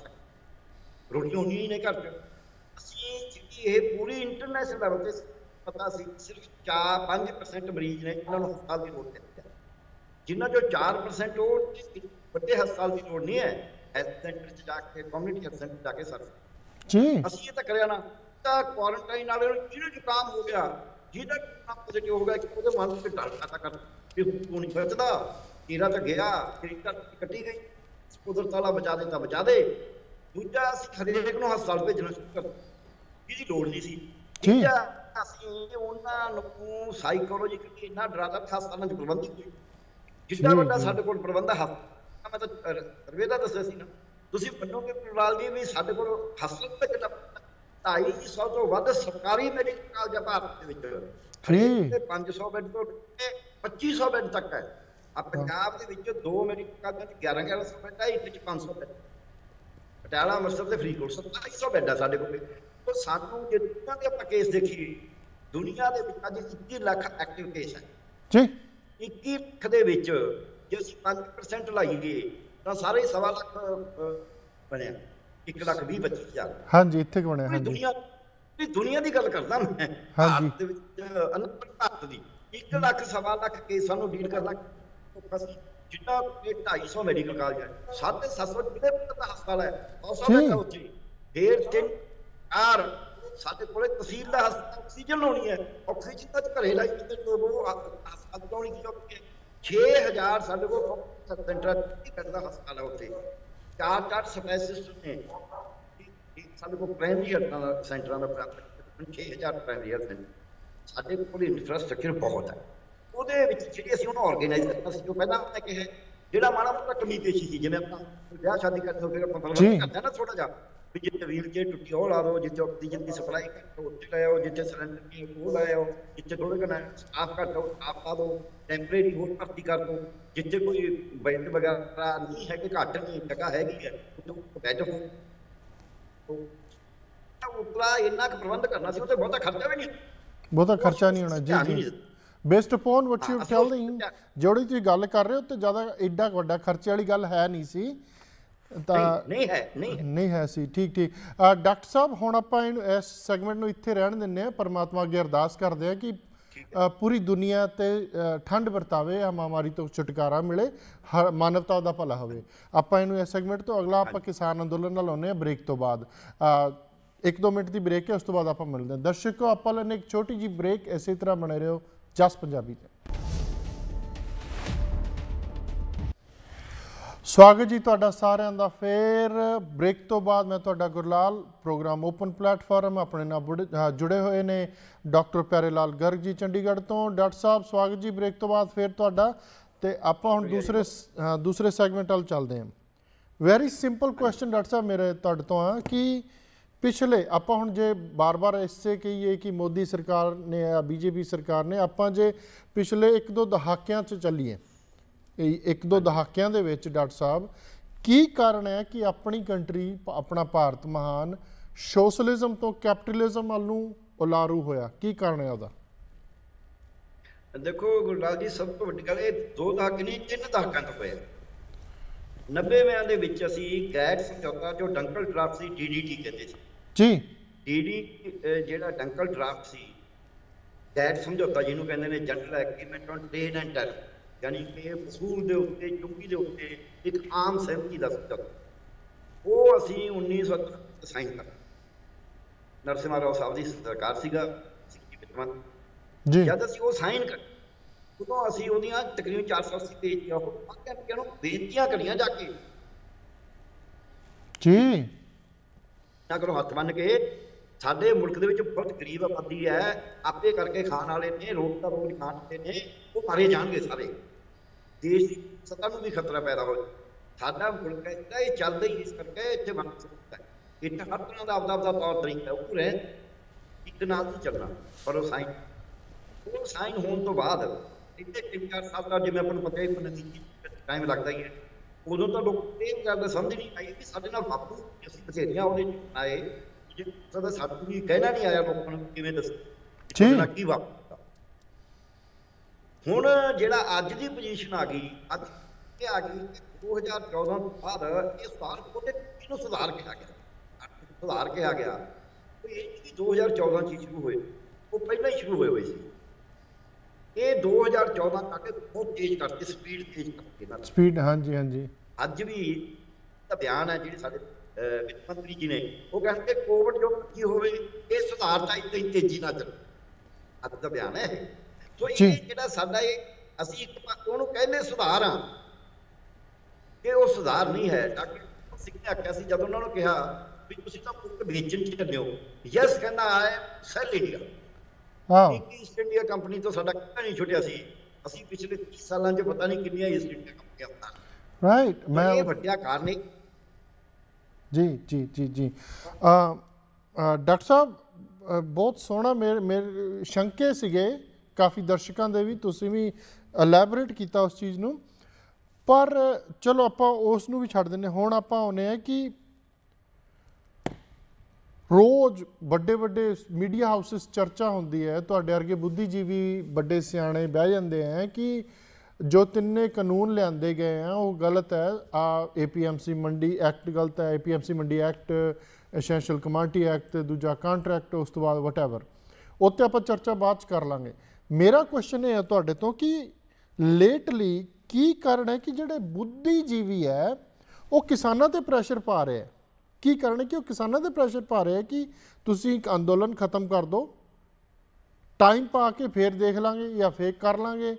ਰੋਟੀ ਹੋਣੀ ਹੀ ਨਹੀਂ ਘਰ 'ਚ। ਅਸੀਂ ਜਿਹੜੀ ਇਹ ਪੂਰੀ ਇੰਟਰਨੈਸ਼ਨਲ ਲੈਵਲ 'ਤੇ ਪਤਾ ਸੀ ਸਿਰਫ ਚਾਰ ਪੰਜ ਪਰਸੈਂਟ ਮਰੀਜ਼ ਨੇ ਇਹਨਾਂ ਨੂੰ ਹਸਪਤਾਲ ਦੀ ਲੋੜ ਹੈ, ਜਿਨ੍ਹਾਂ 'ਚੋਂ ਚਾਰ ਪਰਸੈਂਟ ਉਹ ਵੱਡੇ ਹਸਪਤਾਲ ਦੀ ਲੋੜ ਨਹੀਂ ਹੈ, ਹੈਲਥ ਸੈਂਟਰ 'ਚ ਜਾ ਕੇ, ਕਮਿਊਨਿਟੀ ਹੈਲਥ ਸੈਂਟਰ ਜਾ ਕੇ ਸਰਵਿਸ ਜੀ। ਅਸੀਂ ਇਹ ਤਾਂ ਕਰਿਆ ਨਾ, ਤਾਂ ਕੁਆਰੰਟਾਈਨ ਵਾਲੇ ਨੂੰ ਜਿਹਨੂੰ ਜ਼ੁਕਾਮ ਹੋ ਗਿਆ, ਜਿਹਦਾ ਪੋਜ਼ਿਟਿਵ ਹੋ ਗਿਆ, ਕਿ ਉਹਦੇ ਮਨ ਵਿੱਚ ਡਰ ਖਾਤਾ ਕਰ ਵੀ ਤੂੰ ਨਹੀਂ ਬਚਦਾ, ਤੇਰਾ ਤਾਂ ਗਿਆ, ਤੇਰੀ ਤਾਂ ਕੱਟੀ ਗਈ, ਕੁਦਰਤ ਵਾਲਾ ਬਚਾ ਦੇ ਤਾਂ ਬਚਾ ਦੇ। ਦੂਜਾ ਅਸੀਂ ਹਰੇਕ ਨੂੰ ਹਸਪਤਾਲ ਭੇਜਣਾ ਸ਼ੁਰੂ ਕਰ ਦਿੱਤਾ, ਜਿਹਦੀ ਲੋੜ ਨਹੀਂ ਸੀ। ਤੀਜਾ ਅਸੀਂ ਉਹਨਾਂ ਨੂੰ ਸਾਈਕੋਲੋਜੀਕਲੀ ਇੰਨਾ ਡਰਾ ਦਿੱਤਾ, ਹਸਪਤਾਲਾਂ 'ਚ ਪ੍ਰਬੰਧ ਕੋਈ ਜਿੱਡਾ ਵੱਡਾ ਸਾਡੇ ਕੋਲ ਪ੍ਰਬੰਧ ਹੈ। ਮੈਂ ਤਾਂ ਸਰਵੇ ਦਾ ਦੱਸਿਆ ਸੀ ਨਾ, ਤੁਸੀਂ ਮੰਨੋਗੇ ਗੁਰਲਾਲ ਜੀ ਵੀ ਸਾਡੇ ਕੋਲ ਹਸਪਤਾਲ ਦਾ ਕਿੰਨਾ ਢਾਈ ਸੌ ਤੋਂ ਵੱਧ ਸਰਕਾਰੀ ਮੈਡੀਕਲ ਕਾਲਜ ਭਾਰਤ ਦੇ ਵਿੱਚ, ਪੰਜ ਸੌ ਬੈੱਡ ਤੋਂ ਪੱਚੀ ਸੌ ਬੈੱਡ ਤੱਕ ਹੈ। ਆ ਪੰਜਾਬ ਦੇ ਵਿੱਚ ਦੋ ਮੈਡੀਕਲ ਕਾਲਜਾਂ 'ਚ ਗਿਆਰਾਂ ਗਿਆਰਾਂ ਸੌ ਬੈੱਡ ਹੈ, ਇੱਕ 'ਚ ਪੰਜ ਸੌ ਬੈੱਡ, ਪਟਿਆਲਾ, ਅੰਮ੍ਰਿਤਸਰ ਤੇ ਫਰੀਦਕੋਟ ਸਤਾਈ ਸੌ ਬੈੱਡ ਹੈ ਸਾਡੇ ਕੋਲ। ਤਾਂ ਸਾਨੂੰ ਜੇ ਦੁਨੀਆ ਦੇ ਆਪਾਂ ਕੇਸ ਦੇਖੀਏ, ਦੁਨੀਆ ਦੇ ਵਿੱਚ ਅੱਜ ਇੱਕੀ ਲੱਖ ਐਕਟਿਵ ਕੇਸ ਹੈ ਜੀ। ਇੱਕੀ ਲੱਖ ਦੇ ਵਿੱਚ ਜੇ ਅਸੀਂ ਪੰਜ ਪਰਸੈਂਟ ਲਾਈਏ ਤਾਂ ਸਾਰੇ ਸਵਾ ਲੱਖ ਬਣਿਆ, ਇੱਕ ਲੱਖ ਵੀਹ ਪੱਚੀ ਹਜ਼ਾਰ। ਹਾਂਜੀ, ਇੱਥੇ ਬਣਿਆ। ਹਾਂਜੀ, ਦੁਨੀਆ ਦੀ ਦੁਨੀਆ ਦੀ ਗੱਲ ਕਰਦਾ ਮੈਂ, ਭਾਰਤ ਦੇ ਵਿੱਚ ਅਨੰਤ ਭਾਰਤ ਦੀ ਇੱਕ ਲੱਖ ਸਵਾ ਲੱਖ ਕੇਸਾਂ ਨੂੰ ਡੀਲ ਕਰਨਾ ਔਖਾ ਸੀ। ਜਿੱਦਾਂ ਇਹ ਢਾਈ ਸੌ ਮੈਡੀਕਲ ਕਾਲਜ ਹੈ, ਸਾਢੇ ਸੱਤ ਸੌ ਜ਼ਿਲ੍ਹੇ ਦਾ ਹਸਪਤਾਲ ਹੈ, ਬਹੁਤ ਸੌ ਬੈਠਾ ਉੱਥੇ, ਡੇਢ ਤਿੰਨ ਚਾਰ ਸਾਡੇ ਕੋਲੇ ਤਹਿਸੀਲ ਦਾ ਹਸਪਤਾਲ, ਆਕਸੀਜਨ ਲਾਉਣੀ ਹੈ, ਆਕਸੀਜਨ ਤਾਂ ਘਰੇ ਲਾਈ ਕਿਤੇ ਹਸਪਤਾਲ ਲਾਉਣੀ ਕੀ, ਛੇ ਹਜ਼ਾਰ ਸਾਡੇ ਕੋਲ ਸੈਂਟਰ ਦਾ ਹਸਪਤਾਲ ਹੈ, ਉੱਥੇ ਚਾਰ ਚਾਰ ਸਪੈਸ਼ਲਿਸਟ ਨੇ ਸਾਡੇ ਕੋਲ, ਪ੍ਰਾਇਮਰੀ ਹੈਲਥ ਸੈਂਟਰਾਂ ਦਾ ਪ੍ਰਾਪਤ ਛੇ ਹਜ਼ਾਰ ਪ੍ਰਾਇਮਰੀ ਹੈਲਥ ਸੈਂਟਰ ਸਾਡੇ ਕੋਲ। ਇਨਫਰਾਸਟ੍ਰਕਚਰ ਬਹੁਤ ਹੈ, ਉਹਦੇ ਵਿੱਚ ਜਿਹੜੀ ਅਸੀਂ ਉਹਨੂੰ ਆਰਗੇਨਾਈਜ਼ ਕਰਨਾ ਸੀ। ਜੋ ਪਹਿਲਾਂ ਮੈਂ ਕਿਹਾ ਜਿਹੜਾ ਮਾੜਾ ਮੋਟਾ ਕਮੀ ਪੇਸ਼ੀ ਸੀ, ਜਿਵੇਂ ਆਪਾਂ ਵਿਆਹ ਸ਼ਾਦੀ ਕਰਦੇ ਹੋ ਫਿਰ ਆਪਾਂ ਪ੍ਰਬੰਧ ਕਰਦੇ ਨਾ ਥੋੜਾ ਜਿਹਾ, ਵੀ ਜਿੱਥੇ ਵੀਲ ਚੇਅਰ ਟੁੱਟੀ ਉਹ ਲਾ ਦਿਓ, ਜਿੱਥੇ ਆਕਸੀਜਨ ਦੀ ਸਪਲਾਈ ਘੱਟ ਉੱਥੇ ਲੈ ਆਓ, ਜਿੱਥੇ ਸਿਲੰਡਰ ਦੀ ਉਹ ਲੈ ਆਓ, ਜਿੱਥੇ ਥੋੜੇ ਘਣਾ ਸਟਾਫ ਘੱਟ ਹੋ ਸਟਾਫ ਪਾ ਦਿਓ, ਟੈਂਪਰੇਰੀ ਹੋਰ ਭਰਤੀ ਕਰ ਦਿਓ, ਜਿੱਥੇ ਕੋਈ ਬੈੱਡ ਵਗੈਰਾ ਨਹੀਂ ਹੈ ਕਿ ਘੱਟ ਨਹੀਂ ਜਗ੍ਹਾ ਹੈਗੀ ਹੈ ਉੱਥੇ ਬੈੱਡ ਹੋ, ਉਤਲਾ ਇੰਨਾ ਕੁ ਪ੍ਰਬੰਧ ਕਰਨਾ ਸੀ। ਉੱਥੇ ਬਹੁਤਾ ਖਰਚਾ ਵੀ ਨਹੀਂ, ਬਹੁਤਾ ਖਰਚਾ ਨਹੀਂ ਹੋਣਾ। ਜੀ ਜੀ, based upon what you telling, ਜਿਹੜੀ ਤੁਸੀਂ ਗੱਲ ਕਰ ਰਹੇ ਹੋ ਤੇ ਜ਼ਿਆਦਾ ਐਡਾ ਵੱਡਾ ਖਰਚੇ ਵਾਲੀ ਗੱਲ ਹੈ ਨਹੀਂ ਸੀ, ਤਾਂ ਨਹੀਂ ਹੈ ਨਹੀਂ ਹੈ ਸੀ। ਠੀਕ ਠੀਕ ਡਾਕਟਰ ਸਾਹਿਬ, ਹੁਣ ਆਪਾਂ ਇਹਨੂੰ ਇਸ ਸੈਗਮੈਂਟ ਨੂੰ ਇੱਥੇ ਰਹਿਣ ਦਿੰਦੇ ਹਾਂ। ਪਰਮਾਤਮਾ ਅੱਗੇ ਅਰਦਾਸ ਕਰਦੇ ਹਾਂ ਕਿ ਪੂਰੀ ਦੁਨੀਆ ਤੇ ਠੰਡ ਵਰਤਾਵੇ, ਆ ਮਹਾਮਾਰੀ ਤੋਂ ਛੁਟਕਾਰਾ ਮਿਲੇ, ਹਰ ਮਾਨਵਤਾ ਦਾ ਭਲਾ ਹੋਵੇ। ਆਪਾਂ ਇਹਨੂੰ ਇਸ ਸੈਗਮੈਂਟ ਤੋਂ ਅਗਲਾ ਆਪਾਂ ਕਿਸਾਨ ਅੰਦੋਲਨ ਨਾਲ ਲਾਉਂਦੇ ਹਾਂ ਬ੍ਰੇਕ ਤੋਂ ਬਾਅਦ। ਇੱਕ ਦੋ ਮਿੰਟ ਦੀ ਬ੍ਰੇਕ ਹੈ, ਉਸ ਤੋਂ ਬਾਅਦ ਆਪਾਂ ਮਿਲਦੇ ਹਾਂ। ਦਰਸ਼ਕੋ, ਆਪਾਂ ਲੈਣੇ ਇੱਕ ਛੋਟੀ ਜਿਹੀ ਬ੍ਰੇਕ, ਇਸੇ ਤਰ੍ਹਾਂ ਬਣੇ ਰਹੋ ਜਸ ਪੰਜਾਬੀ ਤੇ। ਸਵਾਗਤ ਜੀ ਤੁਹਾਡਾ ਸਾਰਿਆਂ ਦਾ ਫੇਰ ਬ੍ਰੇਕ ਤੋਂ ਬਾਅਦ। ਮੈਂ ਤੁਹਾਡਾ ਗੁਰਲਾਲ, ਪ੍ਰੋਗਰਾਮ ਓਪਨ ਪਲੇਟਫਾਰਮ। ਆਪਣੇ ਨਾਲ ਜੁੜੇ ਹੋਏ ਨੇ ਡਾਕਟਰ ਪਿਆਰੇ ਲਾਲ ਗਰਗ ਜੀ ਚੰਡੀਗੜ੍ਹ ਤੋਂ। ਡਾਕਟਰ ਸਾਹਿਬ ਸਵਾਗਤ ਜੀ ਬ੍ਰੇਕ ਤੋਂ ਬਾਅਦ ਫੇਰ ਤੁਹਾਡਾ। ਤੇ ਆਪਾਂ ਹੁਣ ਦੂਸਰੇ ਦੂਸਰੇ ਸੈਗਮੈਂਟ ਵੱਲ ਚੱਲਦੇ ਹਾਂ। ਵੈਰੀ ਸਿੰਪਲ ਕੁਐਸਚਨ ਡਾਕਟਰ ਸਾਹਿਬ ਮੇਰੇ ਤੁਹਾਡੇ ਤੋਂ ਆ ਕਿ ਪਿਛਲੇ ਆਪਾਂ ਹੁਣ ਜੇ ਬਾਰ-ਬਾਰ ਇਸੇ ਕਹੀਏ ਕਿ ਮੋਦੀ ਸਰਕਾਰ ਨੇ ਜਾਂ ਬੀਜੇਪੀ ਸਰਕਾਰ ਨੇ, ਆਪਾਂ ਜੇ ਪਿਛਲੇ ਇੱਕ ਦੋ ਦਹਾਕਿਆਂ 'ਚ ਚੱਲੀਏ, ਇੱਕ ਦੋ ਦਹਾਕਿਆਂ ਦੇ ਵਿੱਚ ਡਾਕਟਰ ਸਾਹਿਬ ਕੀ ਕਾਰਨ ਹੈ ਕਿ ਆਪਣੀ ਕੰਟਰੀ, ਆਪਣਾ ਭਾਰਤ ਮਹਾਨ ਸੋਸ਼ਲਿਜ਼ਮ ਤੋਂ ਕੈਪੀਟਲਿਜ਼ਮ ਵੱਲ ਨੂੰ ਉਲਾਰੂ ਹੋਇਆ? ਕੀ ਕਾਰਨ ਹੈ ਉਹਦਾ? ਦੇਖੋ ਗੁਰਲਾਲ ਜੀ, ਸਭ ਤੋਂ ਵੱਡੀ ਗੱਲ ਇਹ ਦੋ ਦਹਾਕੇ ਨਹੀਂ, ਤਿੰਨ ਦਹਾਕਿਆਂ ਤੋਂ ਹੋਇਆ। ਨੱਬੇਵਿਆਂ ਦੇ ਵਿੱਚ ਅਸੀਂ ਗੈਟ ਸਮਝੌਤਾ, ਜੋ ਡੰਕਲ ਡਰਾਫਟ ਸੀ, ਡੀ ਡੀ ਟੀ ਕਹਿੰਦੇ ਸੀ ਜੀ, ਡੀ ਡੀ ਜਿਹੜਾ ਡੰਕਲ ਡਰਾਫਟ ਸੀ, ਗੈਟ ਸਮਝੌਤਾ ਜਿਹਨੂੰ ਕਹਿੰਦੇ ਨੇ, general agreement on trade and tariff, ਯਾਨੀ ਕਿ ਵਸੂਲ ਦੇ ਉੱਤੇ, ਚੁੰਗੀ ਦੇ ਉੱਤੇ ਇੱਕ ਆਮ ਸਹਿਮਤੀ ਦਾ ਸਮਝੌਤਾ, ਉਹ ਅਸੀਂ ਉੱਨੀ ਸੌ ਸਾਈਨ ਕਰ ਨਰਸਿਮਹਾ ਰਾਓ ਸਾਹਿਬ ਦੀ ਸਰਕਾਰ ਸੀਗਾ ਜੀ। ਜਦ ਅਸੀਂ ਉਹ ਸਾਈਨ ਕਰ ਉਦੋਂ ਅਸੀਂ ਉਹਦੀਆਂ ਤਕਰੀਬਨ ਚਾਰ ਸੌ ਅੱਸੀ ਪੇਜ ਦੀਆਂ ਉਹ ਬੇਨਤੀਆਂ ਕਰੀਆਂ ਜਾ ਕੇ ਜੀ, ਨਾ ਕਰੋ ਹੱਥ ਬੰਨ ਕੇ, ਸਾਡੇ ਮੁਲਕ ਦੇ ਵਿੱਚ ਬਹੁਤ ਗਰੀਬ ਆਬਾਦੀ ਹੈ, ਆਪੇ ਕਰਕੇ ਖਾਣ ਵਾਲੇ ਨੇ, ਰੋਜ਼ ਦਾ ਰੋਜ਼ ਖਾਣ ਵਾਲੇ ਨੇ, ਉਹ ਮਾਰੇ ਜਾਣਗੇ ਸਾਰੇ, ਦੇਸ਼ ਦੀ ਸੱਤਾ ਨੂੰ ਵੀ ਖਤਰਾ ਪੈਦਾ ਹੋ ਜਾਏ। ਸਾਡਾ ਮੁਲਕ ਹੈ ਇਹ ਚੱਲਦਾ ਹੀ ਇਸ ਕਰਕੇ ਇੱਥੇ ਬਣ ਸਕਦਾ ਹੈ। ਇੱਥੇ ਹਰ ਤਰ੍ਹਾਂ ਦਾ ਆਪਦਾ ਆਪਦਾ ਤੌਰ ਤਰੀਕਾ ਉਹ ਰਹਿ ਇੱਕ ਨਾਲ ਨਹੀਂ ਚੱਲਣਾ, ਪਰ ਉਹ ਸਾਈਨ ਉਹ ਸਾਈਨ ਹੋਣ ਤੋਂ ਬਾਅਦ ਇੱਥੇ ਤਿੰਨ ਚਾਰ ਸਾਲ ਦਾ ਜਿਵੇਂ ਆਪਾਂ ਨੂੰ ਪਤਾ ਹੀ ਟਾਈਮ ਲੱਗਦਾ ਹੀ ਹੈ, ਉਦੋਂ ਤਾਂ ਲੋਕ ਇਹ ਗੱਲ ਸਮਝ ਨਹੀਂ ਆਈ ਵੀ ਸਾਡੇ ਨਾਲ ਬਾਪੂ ਅਸੀਂ ਬਥੇਰੀਆਂ ਉਹਦੇ ਆਏ ਜੇ ਸਦਾ ਸਾਨੂੰ ਵੀ ਕਹਿਣਾ ਨਹੀਂ ਆਇਆ ਲੋਕਾਂ ਨੂੰ ਕਿਵੇਂ ਦੱਸ ਕੀ ਵਾਪਰਦਾ। ਹੁਣ ਜਿਹੜਾ ਅੱਜ ਦੀ ਪੋਜੀਸ਼ਨ ਆ ਗਈ, ਅੱਜ ਇਹ ਆ ਗਈ ਦੋ ਹਜ਼ਾਰ ਚੌਦਾਂ ਤੋਂ ਬਾਅਦ ਇਹ ਸੁਧਾਰ ਉਹਦੇ ਕਿਹਨੂੰ ਸੁਧਾਰ ਕਿਹਾ ਗਿਆ, ਸੁਧਾਰ ਕਿਹਾ ਗਿਆ ਇਹ ਵੀ ਦੋ ਹਜ਼ਾਰ ਚੌਦਾਂ ਚ ਸ਼ੁਰੂ ਹੋਏ, ਉਹ ਪਹਿਲਾਂ ਹੀ ਸ਼ੁਰੂ ਹੋਏ ਹੋਏ ਸੀ। ਇਹ ਦੋ ਹਜ਼ਾਰ ਚੌਦਾਂ ਤੱਕ ਬਹੁਤ ਤੇਜ਼ ਕਰਤੇ, ਸਪੀਡ ਤੇਜ਼ ਕਰਤੇ ਨਾ ਸਪੀਡ। ਹਾਂਜੀ ਹਾਂਜੀ ਅੱਜ ਵੀ ਤਾਂ ਬਿਆਨ ਹੈ ਜਿਹੜੇ ਸਾਡੇ ਵਿੱਤ ਮੰਤਰੀ ਜੀ ਨੇ, ਉਹ ਕਹਿੰਦੇ ਕੋਵਿਡ ਜੋ ਕੀ ਹੋਵੇ ਇਹ ਸੁਧਾਰ ਤਾਂ ਇੰਨੀ ਤੇਜ਼ੀ ਨਾਲ ਚੱਲੇ, ਅੱਜ ਦਾ ਬਿਆਨ ਹੈ। ਸੋ ਇਹ ਜਿਹੜਾ ਸਾਡਾ ਇਹ ਅਸੀਂ ਇੱਕ ਉਹਨੂੰ ਕਹਿੰਦੇ ਸੁਧਾਰ ਆ, ਇਹ ਉਹ ਸੁਧਾਰ ਨਹੀਂ ਹੈ। ਡਾਕਟਰ ਸਿੰਘ ਨੇ ਆਖਿਆ ਸੀ ਜਦੋਂ ਉਹਨਾਂ ਨੂੰ ਕਿਹਾ ਵੀ ਤੁਸੀਂ ਤਾਂ ਮੁੱਕ ਵੇਚਣ ਚ ਚੱਲੇ ਹੋ, ਯੈਸ ਕਹਿੰਦਾ ਆਏ ਸੈਲ ਇੰਡੀਆ। ਹਾਂ ਈਸਟ ਇੰਡੀਆ ਕੰਪਨੀ ਤੋਂ ਸਾਡਾ ਕਿਹੜਾ ਨਹੀਂ ਛੁੱਟਿਆ ਸੀ, ਅਸੀਂ ਪਿਛਲੇ ਤੀਹ ਸਾਲਾਂ ਚ ਪਤਾ ਨਹੀਂ ਕਿੰਨੀਆਂ ਈਸਟ ਇੰਡੀਆ ਕੰਪਨੀਆਂ ਬਣਾਈਆਂ। ਰਾਈਟ, ਮੈਂ ਇਹ ਵੱਡਿਆ ਕਾਰਨ ਹੈ। ਜੀ ਜੀ ਜੀ ਜੀ ਡਾਕਟਰ ਸਾਹਿਬ ਬਹੁਤ ਸੋਹਣਾ ਮੇਰੇ ਮੇਰੇ ਸ਼ੰਕੇ ਸੀਗੇ ਕਾਫੀ ਦਰਸ਼ਕਾਂ ਦੇ ਵੀ, ਤੁਸੀਂ ਵੀ ਐਲੈਬੋਰੇਟ ਕੀਤਾ ਉਸ ਚੀਜ਼ ਨੂੰ, ਪਰ ਚਲੋ ਆਪਾਂ ਉਸ ਨੂੰ ਵੀ ਛੱਡ ਦਿੰਦੇ। ਹੁਣ ਆਪਾਂ ਆਉਂਦੇ ਹਾਂ ਕਿ ਰੋਜ਼ ਵੱਡੇ ਵੱਡੇ ਮੀਡੀਆ ਹਾਊਸਿਸ ਚਰਚਾ ਹੁੰਦੀ ਹੈ, ਤੁਹਾਡੇ ਵਰਗੇ ਬੁੱਧੀਜੀਵੀ ਵੱਡੇ ਸਿਆਣੇ ਬਹਿ ਜਾਂਦੇ ਹੈ ਕਿ ਜੋ ਤਿੰਨੇ ਕਾਨੂੰਨ ਲਿਆਂਦੇ ਗਏ ਆ ਉਹ ਗਲਤ ਹੈ। ਆ ਏ ਪੀ ਐਮ ਸੀ ਮੰਡੀ ਐਕਟ ਗਲਤ ਹੈ, ਏ ਪੀ ਐਮ ਸੀ ਮੰਡੀ ਐਕਟ, ਐਸੈਂਸ਼ੀਅਲ ਕਮੋਡਿਟੀ ਐਕਟ, ਦੂਜਾ ਕੰਟਰੈਕਟ, ਉਸ ਤੋਂ ਬਾਅਦ ਵਟਐਵਰ, ਉੱਤੇ ਆਪਾਂ ਚਰਚਾ ਬਾਅਦ 'ਚ ਕਰ ਲਾਂਗੇ। ਮੇਰਾ ਕੁਐਸਚਨ ਇਹ ਹੈ ਤੁਹਾਡੇ ਤੋਂ ਕਿ ਲੇਟਲੀ ਕੀ ਕਾਰਨ ਹੈ ਕਿ ਜਿਹੜੇ ਬੁੱਧੀਜੀਵੀ ਹੈ ਉਹ ਕਿਸਾਨਾਂ 'ਤੇ ਪ੍ਰੈਸ਼ਰ ਪਾ ਰਹੇ ਹੈ? ਕੀ ਕਾਰਨ ਹੈ ਕਿ ਉਹ ਕਿਸਾਨਾਂ 'ਤੇ ਪ੍ਰੈਸ਼ਰ ਪਾ ਰਹੇ ਹੈ ਕਿ ਤੁਸੀਂ ਇੱਕ ਅੰਦੋਲਨ ਖਤਮ ਕਰ ਦਿਓ, ਟਾਈਮ ਪਾ ਕੇ ਫੇਰ ਦੇਖ ਲਾਂਗੇ ਜਾਂ ਫੇਕ ਕਰ ਲਾਂਗੇ?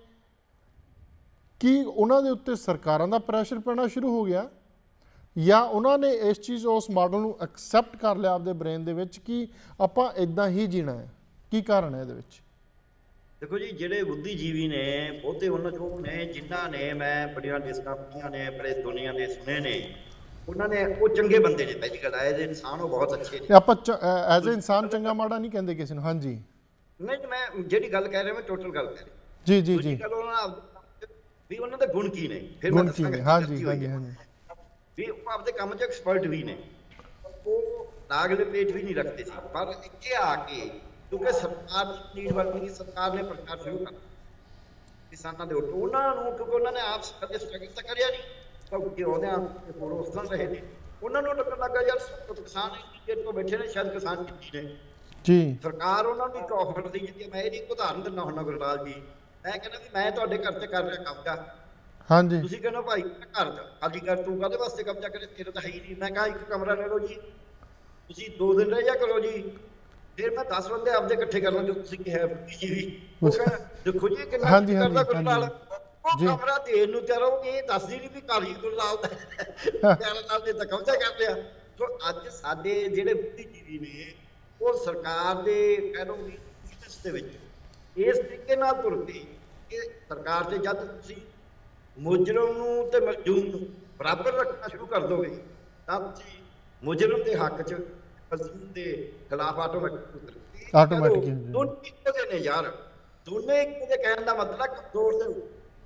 ਕੀ ਉਹਨਾਂ ਦੇ ਉੱਤੇ ਸਰਕਾਰਾਂ ਦਾ ਪ੍ਰੈਸ਼ਰ ਪੈਣਾ ਸ਼ੁਰੂ ਹੋ ਗਿਆ ਜਾਂ ਉਹਨਾਂ ਨੇ ਇਸ ਚੀਜ਼ ਉਸ ਮਾਡਲ ਨੂੰ ਐਕਸੈਪਟ ਕਰ ਲਿਆ ਆਪਦੇ ਬ੍ਰੇਨ ਦੇ ਵਿੱਚ ਕਿ ਆਪਾਂ ਇਦਾਂ ਹੀ ਜੀਣਾ ਹੈ? ਕੀ ਕਾਰਨ ਹੈ ਇਹਦੇ ਵਿੱਚ? ਦੇਖੋ ਜੀ, ਜਿਹੜੇ ਬੁੱਧੀਜੀਵੀ ਨੇ ਬਹੁਤੇ ਉਹਨਾਂ ਚੋਂ ਨੇ ਜਿਨ੍ਹਾਂ ਨੇ ਮੈਂ ਬੜੀਆਂ ਲਿਸਟਾਂ ਪੜ੍ਹੀਆਂ ਨੇ, ਬੜੇ ਦੁਨੀਆ ਦੇ ਸੁਣੇ ਨੇ, ਉਹਨਾਂ ਨੇ ਉਹ ਚੰਗੇ ਬੰਦੇ ਨੇ। ਪਹਿਲੀ ਗੱਲ ਐਜ਼ ਇਨਸਾਨ ਉਹ ਬਹੁਤ ਅੱਛੇ ਨੇ। ਆਪਾਂ ਐਜ਼ ਇਨਸਾਨ ਚੰਗਾ ਮਾੜਾ ਨਹੀਂ ਕਹਿੰਦੇ ਕਿਸੇ ਨੂੰ। ਹਾਂਜੀ ਨਹੀਂ, ਮੈਂ ਜਿਹੜੀ ਗੱਲ ਕਹਿ ਰਿਹਾ ਮੈਂ ਟੋਟਲ ਗੱਲ ਕਹਿ ਰਿਹਾ। ਜੀ ਜੀ ਜੀ ਗੱਲ ਉਹਨਾਂ ਵੀ ਉਹਨਾਂ ਦੇ ਗੁਣ ਕੀ ਨੇ, ਫਿਰ ਗੁਣ ਕੀ ਨੇ। ਹਾਂਜੀ ਹਾਂਜੀ ਹਾਂਜੀ ਵੀ ਉਹ ਆਪਦੇ ਕੰਮ 'ਚ ਐਕਸਪਰਟ ਵੀ ਨੇ, ਉਹ ਲਾਗਲੇ ਪੇਜ ਵੀ ਨਹੀਂ ਰੱਖਦੇ ਸੀ। ਪਰ ਇੱਥੇ ਆ ਕੇ ਕਿਉਂਕਿ ਸਰਕਾਰ ਦੀ ਨੀਡ ਬਣ ਗਈ, ਸਰਕਾਰ ਨੇ ਪ੍ਰਚਾਰ ਸ਼ੁਰੂ ਕਰ ਕਿਸਾਨਾਂ ਦੇ ਉੱਤੇ, ਉਹਨਾਂ ਨੂੰ ਕਿਉਂਕਿ ਉਹਨਾਂ ਨੇ ਆਪ ਕਦੇ ਸਟਰਗਲ ਤਾਂ ਕਰਿਆ ਨਹੀਂ, ਤਾਂ ਉਹਦਿਆਂ ਹੋਰ ਉਸ ਤਰ੍ਹਾਂ ਰਹੇ ਨੇ, ਉਹਨਾਂ ਨੂੰ ਲੱਗਣ ਲੱਗਾ ਯਾਰ ਕਿਸਾਨ ਇੰਨੀ ਤੋਂ ਬੈਠੇ ਨੇ, ਸ਼ਾਇਦ ਕਿਸਾਨ ਕੀਤੀ ਨੇ ਜੀ। ਸਰਕਾਰ ਉਹਨਾਂ ਨੂੰ ਇੱਕ ਆਫਰ ਦੀ ਜਿੱਤੀ। ਮੈਂ ਇਹਦੀ ਉਦਾਹਰਨ ਦਿੰਦਾ ਹੁੰਦਾ ਗੁਰਲਾਲ ਜੀ, ਮੈਂ ਕਹਿੰਦਾ ਵੀ ਮੈਂ ਤੁਹਾਡੇ ਘਰ ਤੇ ਕਰ ਰਿਹਾ ਕਬਜ਼ਾ, ਹਾਂਜੀ, ਤੁਸੀਂ ਕਹਿੰਦੇ ਭਾਈ ਘਰ ਖਾਲੀ ਕਰ, ਤੂੰ ਕਾਹਦੇ ਵਾਸਤੇ ਕਬਜ਼ਾ ਕਰੇ, ਤੇਰੇ ਤਾਂ ਹੈ ਹੀ ਨਹੀਂ। ਮੈਂ ਕਿਹਾ ਇੱਕ ਕਮਰਾ ਲੈ ਲਓ ਜੀ, ਤੁਸੀਂ ਦੋ ਦਿਨ ਰਹਿ ਜਾ ਕਰੋ ਜੀ, ਫਿਰ ਮੈਂ ਦਸ ਬੰਦੇ ਆਪਦੇ ਇਕੱਠੇ ਕਰ ਲਾਂ ਜੋ ਤੁਸੀਂ ਕਿਹਾ ਜੀ ਵੀ। ਉਹ ਕਹਿੰਦਾ ਦੇਖੋ ਜੀ ਕਿੰਨਾ ਕਰਦਾ ਗੁਰਲਾਲ, ਉਹ ਕਮਰਾ ਦੇਣ ਨੂੰ ਤਿਆਰ ਹੋ, ਇਹ ਦੱਸਦੀ ਨਹੀਂ ਵੀ ਕਾਲੀ ਗੁਰਲਾਲ ਦਾ ਤਿਆਰ ਨਾਲ ਨੇ ਤਾਂ ਕਬਜ਼ਾ ਕਰ ਲਿਆ। ਸੋ ਅੱਜ ਸਾਡੇ ਜਿਹੜੇ ਬੁੱਧੀਜੀਵੀ ਨੇ ਉਹ ਸਰਕਾਰ ਦੇ ਕਹਿ ਲਓ ਵੀ ਦੇ ਵਿੱਚ ਇਸ ਤਰੀਕੇ ਨਾਲ ਤੁਰਦੇ ਕਿ ਸਰਕਾਰ ਤੇ ਜਦ ਤੁਸੀਂ ਮੁਜਰਮ ਨੂੰ ਤੇ ਮਜ਼ਲੂਮ ਨੂੰ ਬਰਾਬਰ ਰੱਖਣਾ ਸ਼ੁਰੂ ਕਰ ਦੋਗੇ ਤਾਂ ਤੁਸੀਂ ਮੁਜਰਮ ਦੇ ਹੱਕ 'ਚ ਮਜ਼ਲੂਮ ਦੇ ਖਿਲਾਫ ਆਟੋਮੈਟਿਕ ਆਟੋਮੈਟਿਕ ਦੋਨੋਂ ਇੱਕੋ ਜਿਹੇ ਨੇ ਯਾਰ, ਦੋਨੇ ਇੱਕੋ ਜਿਹੇ। ਕਹਿਣ ਦਾ ਮਤਲਬ ਕਮਜ਼ੋਰ ਦੇ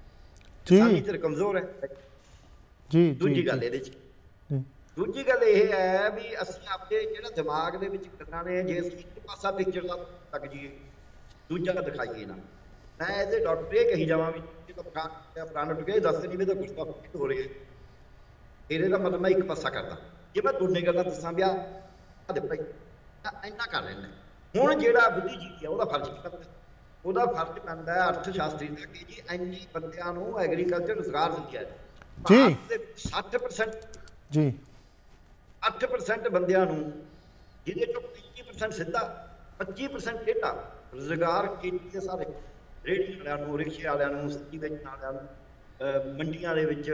ਜੀ ਤੇ ਕਮਜ਼ੋਰ ਹੈ ਜੀ। ਦੂਜੀ ਗੱਲ ਇਹਦੇ 'ਚ ਦੂਜੀ ਗੱਲ ਇਹ ਹੈ ਵੀ ਅਸੀਂ ਆਪਣੇ ਜਿਹੜਾ ਦਿਮਾਗ ਦੇ ਵਿੱਚ ਗੱਲਾਂ ਨੇ, ਜੇ ਅਸੀਂ ਇੱਕ ਪਾਸਾ ਪਿਕਚਰ ਦਾ ਲੱਗ ਜਾਈਏ ਦੂਜਾ ਦਿਖਾਈਏ ਨਾ। ਮੈਂ ਇਹਦੇ ਡਾਕਟਰ ਇਹ ਕਹੀ ਜਾਵਾਂ ਵੀ ਪ੍ਰਾਣ ਉੱਠ ਕੇ ਦੱਸਦੇ ਨਹੀਂ ਵੀ ਤਾਂ ਗੁੱਸਾ ਹੋ ਰਿਹਾ, ਇਹਦੇ ਦਾ ਮਤਲਬ ਮੈਂ ਇੱਕ ਪਾਸਾ ਕਰਦਾ। ਜੇ ਮੈਂ ਦੋਨੇ ਗੱਲਾਂ ਦੱਸਾਂ ਵੀ ਆਹ ਦੇ ਭਾਈ ਤਾਂ ਇੰਨਾ ਕਰ ਲੈਂਦਾ। ਹੁਣ ਜਿਹੜਾ ਬੁੱਧੀਜੀਵੀ ਆ ਉਹਦਾ ਫਰਜ਼ ਕੀ ਬਣਦਾ? ਉਹਦਾ ਫਰਜ਼ ਬਣਦਾ ਹੈ ਅਰਥ ਸ਼ਾਸਤਰੀ ਦਾ ਕਿ ਜੀ ਇੰਨੀ ਬੰਦਿਆਂ ਨੂੰ ਐਗਰੀਕਲਚਰ ਰੁਜ਼ਗਾਰ ਦਿੰਦੀ ਹੈ ਜੀ ਸੱਠ ਪਰਸੈਂਟ ਜੀ, ਅੱਠ ਪਰਸੈਂਟ ਬੰਦਿਆਂ ਨੂੰ, ਜਿਹਦੇ ਚੋਂ ਪੱਚੀ ਪਰਸੈਂਟ ਸਿੱਧਾ, ਪੱਚੀ ਪਰਸੈਂਟ ਟੇਢਾ ਰੁਜ਼ਗਾਰ ਖੇਤੀ ਦੇ ਸਾਰੇ ਰੇਹੜੀ ਵਾਲਿਆਂ ਨੂੰ, ਰਿਕਸ਼ੇ ਵਾਲਿਆਂ ਨੂੰ, ਸਬਜ਼ੀ ਵੇਚਣ ਵਾਲਿਆਂ ਨੂੰ, ਮੰਡੀਆਂ ਦੇ ਵਿੱਚ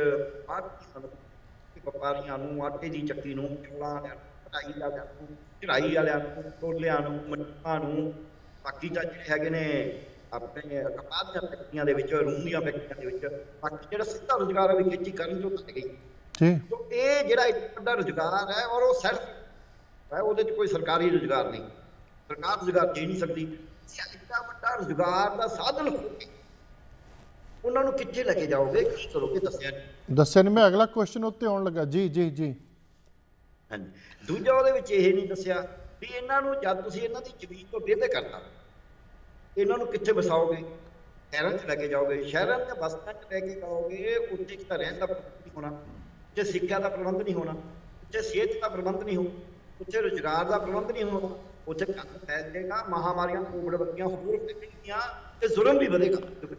ਵਪਾਰੀਆਂ ਨੂੰ, ਆਟੇ ਦੀ ਚੱਕੀ ਨੂੰ, ਚੌਲਾਂ ਵਾਲਿਆਂ ਨੂੰ, ਕਢਾਈ ਵਾਲਿਆਂ ਨੂੰ, ਚੜਾਈ ਵਾਲਿਆਂ ਨੂੰ, ਟੋਲਿਆਂ ਨੂੰ, ਮੰਡੀਆਂ ਨੂੰ, ਬਾਕੀ ਤਾਂ ਜਿਹੜੇ ਹੈਗੇ ਨੇ ਆਪਣੇ ਕਪਾਹ ਦੀਆਂ ਫੈਕਟਰੀਆਂ ਦੇ ਵਿੱਚ, ਰੂੰ ਦੀਆਂ ਫੈਕਟਰੀਆਂ ਦੇ ਵਿੱਚ, ਬਾਕੀ ਜਿਹੜਾ ਸਿੱਧਾ ਰੁਜ਼ਗਾਰ ਹੈ ਵੀ ਖੇਤੀ ਕਰਨ ਤੋਂ ਘੱਟ ਗਈ। ਇਹ ਜਿਹੜਾ ਇੱਕ ਵੱਡਾ ਰੁਜ਼ਗਾਰ ਹੈ ਔਰ ਉਹ ਸੈਲਫ ਹੈ, ਉਹਦੇ 'ਚ ਕੋਈ ਸਰਕਾਰੀ ਰੁਜ਼ਗਾਰ ਨਹੀਂ, ਸਰਕਾਰ ਰੁਜ਼ਗਾਰ ਦੇ ਨਹੀਂ ਸਕਦੀ। ਇੰਨਾ ਵੱਡਾ ਰੁਜ਼ਗਾਰ ਦਾ ਸਾਧਨ ਹੋ ਕੇ ਉਹਨਾਂ ਨੂੰ ਕਿੱਥੇ ਲੈ ਕੇ ਜਾਓਗੇ, ਕੀ ਕਰੋਗੇ, ਦੱਸਿਆ ਨਹੀਂ ਦੱਸਿਆ ਨਹੀਂ ਮੈਂ ਅਗਲਾ ਕੁਐਸਚਨ ਉੱਤੇ ਆਉਣ ਲੱਗਾ ਜੀ ਜੀ ਜੀ ਹਾਂਜੀ। ਦੂਜਾ ਉਹਦੇ ਵਿੱਚ ਇਹ ਨਹੀਂ ਦੱਸਿਆ ਵੀ ਇਹਨਾਂ ਨੂੰ ਜਦ ਤੁਸੀਂ ਇਹਨਾਂ ਦੀ ਜ਼ਮੀਨ ਤੋਂ ਵਿਹਲੇ ਕਰਤਾ, ਇਹਨਾਂ ਨੂੰ ਕਿੱਥੇ ਵਸਾਓਗੇ, ਸ਼ਹਿਰਾਂ 'ਚ ਲੈ ਕੇ ਜਾਓਗੇ, ਸ਼ਹਿਰਾਂ ਦੇ ਬਸਤਾਂ 'ਚ ਲੈ ਕੇ ਜਾਓਗੇ, ਉੱਥੇ ਤਾਂ ਰਹਿਣ ਦਾ ਪ੍ਰਬੰਧ ਨਹੀਂ ਹੋਣਾ, ਉੱਥੇ ਸਿੱਖਿਆ ਦਾ ਪ੍ਰਬੰਧ ਨਹੀਂ ਹੋਣਾ, ਉੱਥੇ ਸਿਹਤ ਦਾ ਪ੍ਰਬੰਧ ਨਹੀਂ ਹੋਣਾ, ਉੱਥੇ ਰੁਜ਼ਗਾਰ ਦਾ ਪ੍ਰਬੰਧ ਨਹੀਂ ਹੋਣਾ, ਉੱਥੇ ਕੰਮ ਫੈਲ ਜਾਏਗਾ, ਮਹਾਮਾਰੀਆਂ ਕੋਵਿਡ ਵਰਗੀਆਂ ਹੋਰ ਫੈਲਣਗੀਆਂ ਤੇ ਜ਼ੁਲਮ ਵੀ ਵਧੇਗਾ।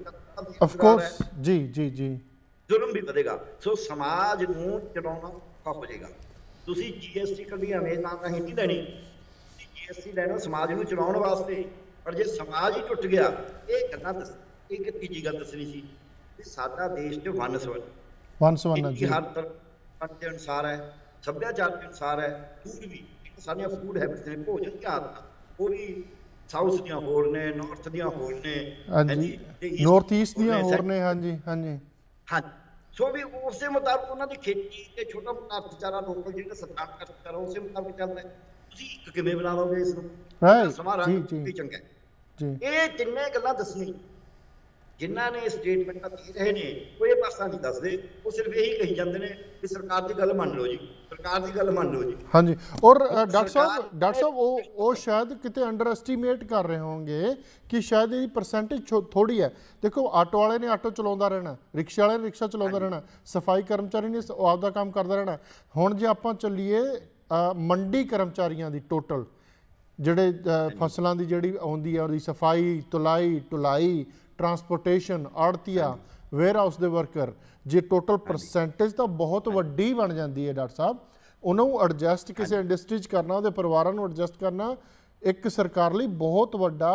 ਆਫ ਕੋਰਸ ਜੀ ਜੀ ਜੀ ਜ਼ੁਲਮ ਵੀ ਵਧੇਗਾ। ਸੋ ਸਮਾਜ ਨੂੰ ਚਲਾਉਣਾ ਔਖਾ ਹੋ ਜਾਏਗਾ। ਤੁਸੀਂ ਜੀਐਸਟੀ ਕੱਢੀ ਐਵੇਂ ਤਾਂ ਨਹੀਂ ਨਹੀਂ ਲੈਣੀ, ਤੁਸੀਂ ਜੀਐਸਟੀ ਲੈਣਾ ਸਮਾਜ ਨੂੰ ਚਲਾਉਣ ਵਾਸਤੇ, ਪਰ ਜੇ ਸਮਾਜ ਹੀ ਟੁੱਟ ਗਿਆ, ਇਹ ਗੱਲਾਂ ਦੱਸ ਇੱਕ ਤੀਜੀ ਗੱਲ ਦੱਸਣੀ ਸੀ ਵੀ ਸਾਡਾ ਦੇਸ਼ ਤੇ ਵੰਨ ਸਵੰਨ ਵੰਨ ਸਵੰਨ ਜੀ ਹਰ ਤਰ੍ਹਾਂ ਦੇ ਅਨੁਸਾਰ ਹੈ, ਸੱਭਿਆਚਾਰ ਦੇ ਅਨੁਸਾਰ ਹੈ, ਫੂਡ ਵੀ ਸਾਡੀਆਂ ਫੂਡ ਹੈਬਿਟਸ ਨੇ, ਭੋਜਨ ਦੀਆਂ ਆਦਤਾਂ ਉਹ ਵੀ ਸਾਊਥ ਦੀਆਂ ਹੋਰ ਨੇ, ਨਾਰਥ ਦੀਆਂ ਹੋਰ ਨੇ, ਹਾਂਜੀ ਨਾਰਥ ਈਸਟ ਦੀਆਂ ਹੋਰ ਨੇ, ਹਾਂਜੀ ਹਾਂਜੀ ਹਾਂਜੀ। ਸੋ ਵੀ ਉਸੇ ਮੁਤਾਬਕ ਉਹਨਾਂ ਦੀ ਖੇਤੀ ਤੇ ਛੋਟਾ ਮੋਟਾ ਅਰਥਚਾਰਾ ਲੋਕਲ ਜਿਹੜਾ ਸਰਕਾਰ ਦਾ ਅਰਥਚਾਰਾ ਉਸੇ ਮੁਤਾਬਕ ਚੱਲਦਾ ਹੈ। ਤੁਸੀਂ ਇੱਕ ਕਿਵੇਂ ਬਣਾ ਲਓਗੇ ਇਸ ਨੂੰ, ਸਮਾਂ ਰੰਗ ਵੀ ਚੰਗਾ ਜੀ। ਇਹ ਤਿੰਨੇ ਗੱਲਾਂ ਦੱਸਣੀ ਜਿਨ੍ਹਾਂ ਨੇ ਸਟੇਟਮੈਂਟਾਂ ਦੇ ਰਹੇ ਨੇ, ਉਹ ਇਹ ਪਾਸਾ ਨਹੀਂ ਦੱਸਦੇ, ਉਹ ਸਿਰਫ ਇਹੀ ਕਹੀ ਜਾਂਦੇ ਨੇ ਕਿ ਸਰਕਾਰ ਦੀ ਗੱਲ ਮੰਨ ਲਓ ਜੀ, ਸਰਕਾਰ ਦੀ ਗੱਲ ਮੰਨ ਲਓ ਜੀ। ਹਾਂਜੀ ਔਰ ਡਾਕਟਰ ਸਾਹਿਬ ਡਾਕਟਰ ਸਾਹਿਬ ਉਹ ਉਹ ਸ਼ਾਇਦ ਕਿਤੇ ਅੰਡਰ ਐਸਟੀਮੇਟ ਕਰ ਰਹੇ ਹੋਣਗੇ ਕਿ ਸ਼ਾਇਦ ਇਹਦੀ ਪਰਸੈਂਟੇਜ ਥੋੜੀ ਹੈ। ਦੇਖੋ ਆਟੋ ਵਾਲੇ ਨੇ ਆਟੋ ਚਲਾਉਂਦਾ ਰਹਿਣਾ, ਰਿਕਸ਼ਾ ਵਾਲੇ ਨੇ ਰਿਕਸ਼ਾ ਚਲਾਉਂਦਾ ਰਹਿਣਾ, ਸਫਾਈ ਕਰਮਚਾਰੀ ਨੇ ਆਪਦਾ ਕੰਮ ਕਰਦਾ ਰਹਿਣਾ। ਹੁਣ ਜੇ ਆਪਾਂ ਚੱਲੀਏ ਮੰਡੀ ਕਰਮਚਾਰੀਆਂ ਦੀ ਟੋਟਲ ਜਿਹੜੇ ਫਸਲਾਂ ਦੀ ਜਿਹੜੀ ਆਉਂਦੀ ਹੈ ਉਹਦੀ ਸਫਾਈ, ਤੁਲਾਈ, ਢੁਲਾਈ, ਟਰਾਂਸਪੋਰਟੇਸ਼ਨ, ਆੜਤੀਆ, ਵੇਅਰ ਹਾਊਸ ਦੇ ਵਰਕਰ, ਜੇ ਟੋਟਲ ਪਰਸੈਂਟੇਜ ਤਾਂ ਬਹੁਤ ਵੱਡੀ ਬਣ ਜਾਂਦੀ ਹੈ ਡਾਕਟਰ ਸਾਹਿਬ। ਉਹਨਾਂ ਨੂੰ ਐਡਜਸਟ ਕਿਸੇ ਇੰਡਸਟਰੀ 'ਚ ਕਰਨਾ, ਉਹਦੇ ਪਰਿਵਾਰਾਂ ਨੂੰ ਐਡਜਸਟ ਕਰਨਾ ਇੱਕ ਸਰਕਾਰ ਲਈ ਬਹੁਤ ਵੱਡਾ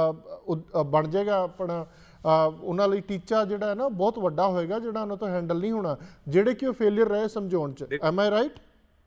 ਬਣ ਜਾਏਗਾ ਆਪਣਾ, ਉਹਨਾਂ ਲਈ ਟੀਚਾ ਜਿਹੜਾ ਹੈ ਨਾ ਬਹੁਤ ਵੱਡਾ ਹੋਏਗਾ, ਜਿਹੜਾ ਉਹਨਾਂ ਤੋਂ ਹੈਂਡਲ ਨਹੀਂ ਹੋਣਾ, ਜਿਹੜੇ ਕਿ ਉਹ ਫੇਲੀਅਰ ਰਹੇ ਸਮਝਾਉਣ 'ਚ। Am I right?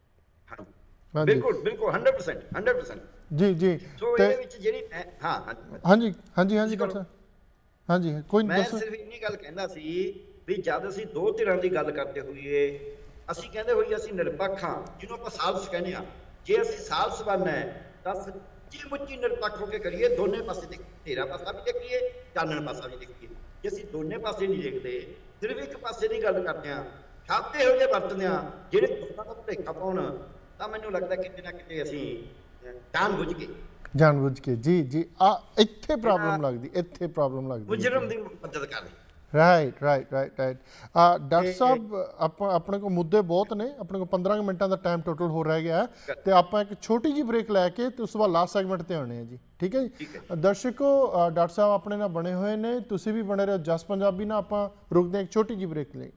ਬਿਲਕੁਲ ਬਿਲਕੁਲ ਹੰਡਰਡ ਪਰਸੈਂਟ ਹੰਡਰਡ ਪਰਸੈਂਟ ਜੀ ਜੀ। ਸੋ ਇਹਦੇ ਵਿੱਚ ਜਿਹੜੀ ਹਾਂ ਹਾਂਜੀ ਹਾਂਜੀ ਹਾਂਜੀ ਡਾਕਟਰ ਸਾਹਿਬ ਹਾਂਜੀ ਕੋਈ ਮੈਂ ਸਿਰਫ ਇੰਨੀ ਗੱਲ ਕਹਿੰਦਾ ਸੀ ਵੀ ਜਦ ਅਸੀਂ ਦੋ ਧਿਰਾਂ ਦੀ ਗੱਲ ਕਰਦੇ ਹੋਈਏ, ਅਸੀਂ ਕਹਿੰਦੇ ਹੋਈਏ ਅਸੀਂ ਨਿਰਪੱਖ ਹਾਂ, ਜਿਹਨੂੰ ਆਪਾਂ ਸਾਲਸ ਕਹਿੰਦੇ ਹਾਂ। ਜੇ ਅਸੀਂ ਸਾਲਸ ਬਣਨਾ ਹੈ ਤਾਂ ਸੱਚੀ ਮੁੱਚੀ ਨਿਰਪੱਖ ਹੋ ਕੇ ਕਰੀਏ, ਦੋਨੇ ਪਾਸੇ ਦੇਖੀਏ, ਤੇਰਾ ਪਾਸਾ ਵੀ ਦੇਖੀਏ, ਚਾਨਣ ਪਾਸਾ ਵੀ ਦੇਖੀਏ। ਜੇ ਅਸੀਂ ਦੋਨੇ ਪਾਸੇ ਨਹੀਂ ਦੇਖਦੇ, ਸਿਰਫ ਇੱਕ ਪਾਸੇ ਦੀ ਗੱਲ ਕਰਦੇ ਹਾਂ, ਸ਼ਬਦ ਇਹੋ ਜਿਹੇ ਵਰਤਦੇ ਹਾਂ ਜਿਹੜੇ ਦੋਨਾਂ ਦਾ ਭੁਲੇਖਾ ਪਾਉਣ, ਤਾਂ ਮੈਨੂੰ ਲੱਗਦਾ ਕਿਤੇ ਨਾ ਕਿਤੇ ਅਸੀਂ ਜਾਣ ਬੁੱਝ ਕੇ ਜਾਣ ਬੁੱਝ ਕੇ ਜੀ ਜੀ ਆ ਇੱਥੇ ਪ੍ਰੋਬਲਮ ਲੱਗਦੀ, ਇੱਥੇ ਪ੍ਰੋਬਲਮ ਲੱਗਦੀ, ਮੁਜਰਮ ਦੀ ਮਦਦ ਕਰਦੀ। Right right right right doctor ਸਾਹਿਬ ਆਪਾਂ ਆਪਣੇ ਕੋਲ ਮੁੱਦੇ ਬਹੁਤ ਨੇ, ਆਪਣੇ ਕੋਲ ਪੰਦਰਾਂ ਮਿੰਟਾਂ ਦਾ ਟਾਈਮ ਟੋਟਲ ਹੋ ਰਹਿ ਗਿਆ ਹੈ, ਤੇ ਆਪਾਂ ਇੱਕ ਛੋਟੀ ਜਿਹੀ ਬ੍ਰੇਕ ਲੈ ਕੇ ਤੇ ਉਸ ਤੋਂ ਬਾਅਦ ਲਾਸਟ ਸੈਗਮੈਂਟ ਤੇ ਆਉਣੇ ਆ ਜੀ। ਠੀਕ ਹੈ ਜੀ ਦਰਸ਼ਕੋ, ਡਾਕਟਰ ਸਾਹਿਬ ਆਪਣੇ ਨਾਲ ਬਣੇ ਹੋਏ ਨੇ, ਤੁਸੀਂ ਵੀ ਬਣੇ ਰਹੋ ਜਸ ਪੰਜਾਬੀ ਨਾਲ। ਆਪਾਂ ਰੁਕਦੇ ਇੱਕ ਛੋਟੀ ਜਿਹੀ ਬ੍ਰੇਕ ਲਈ।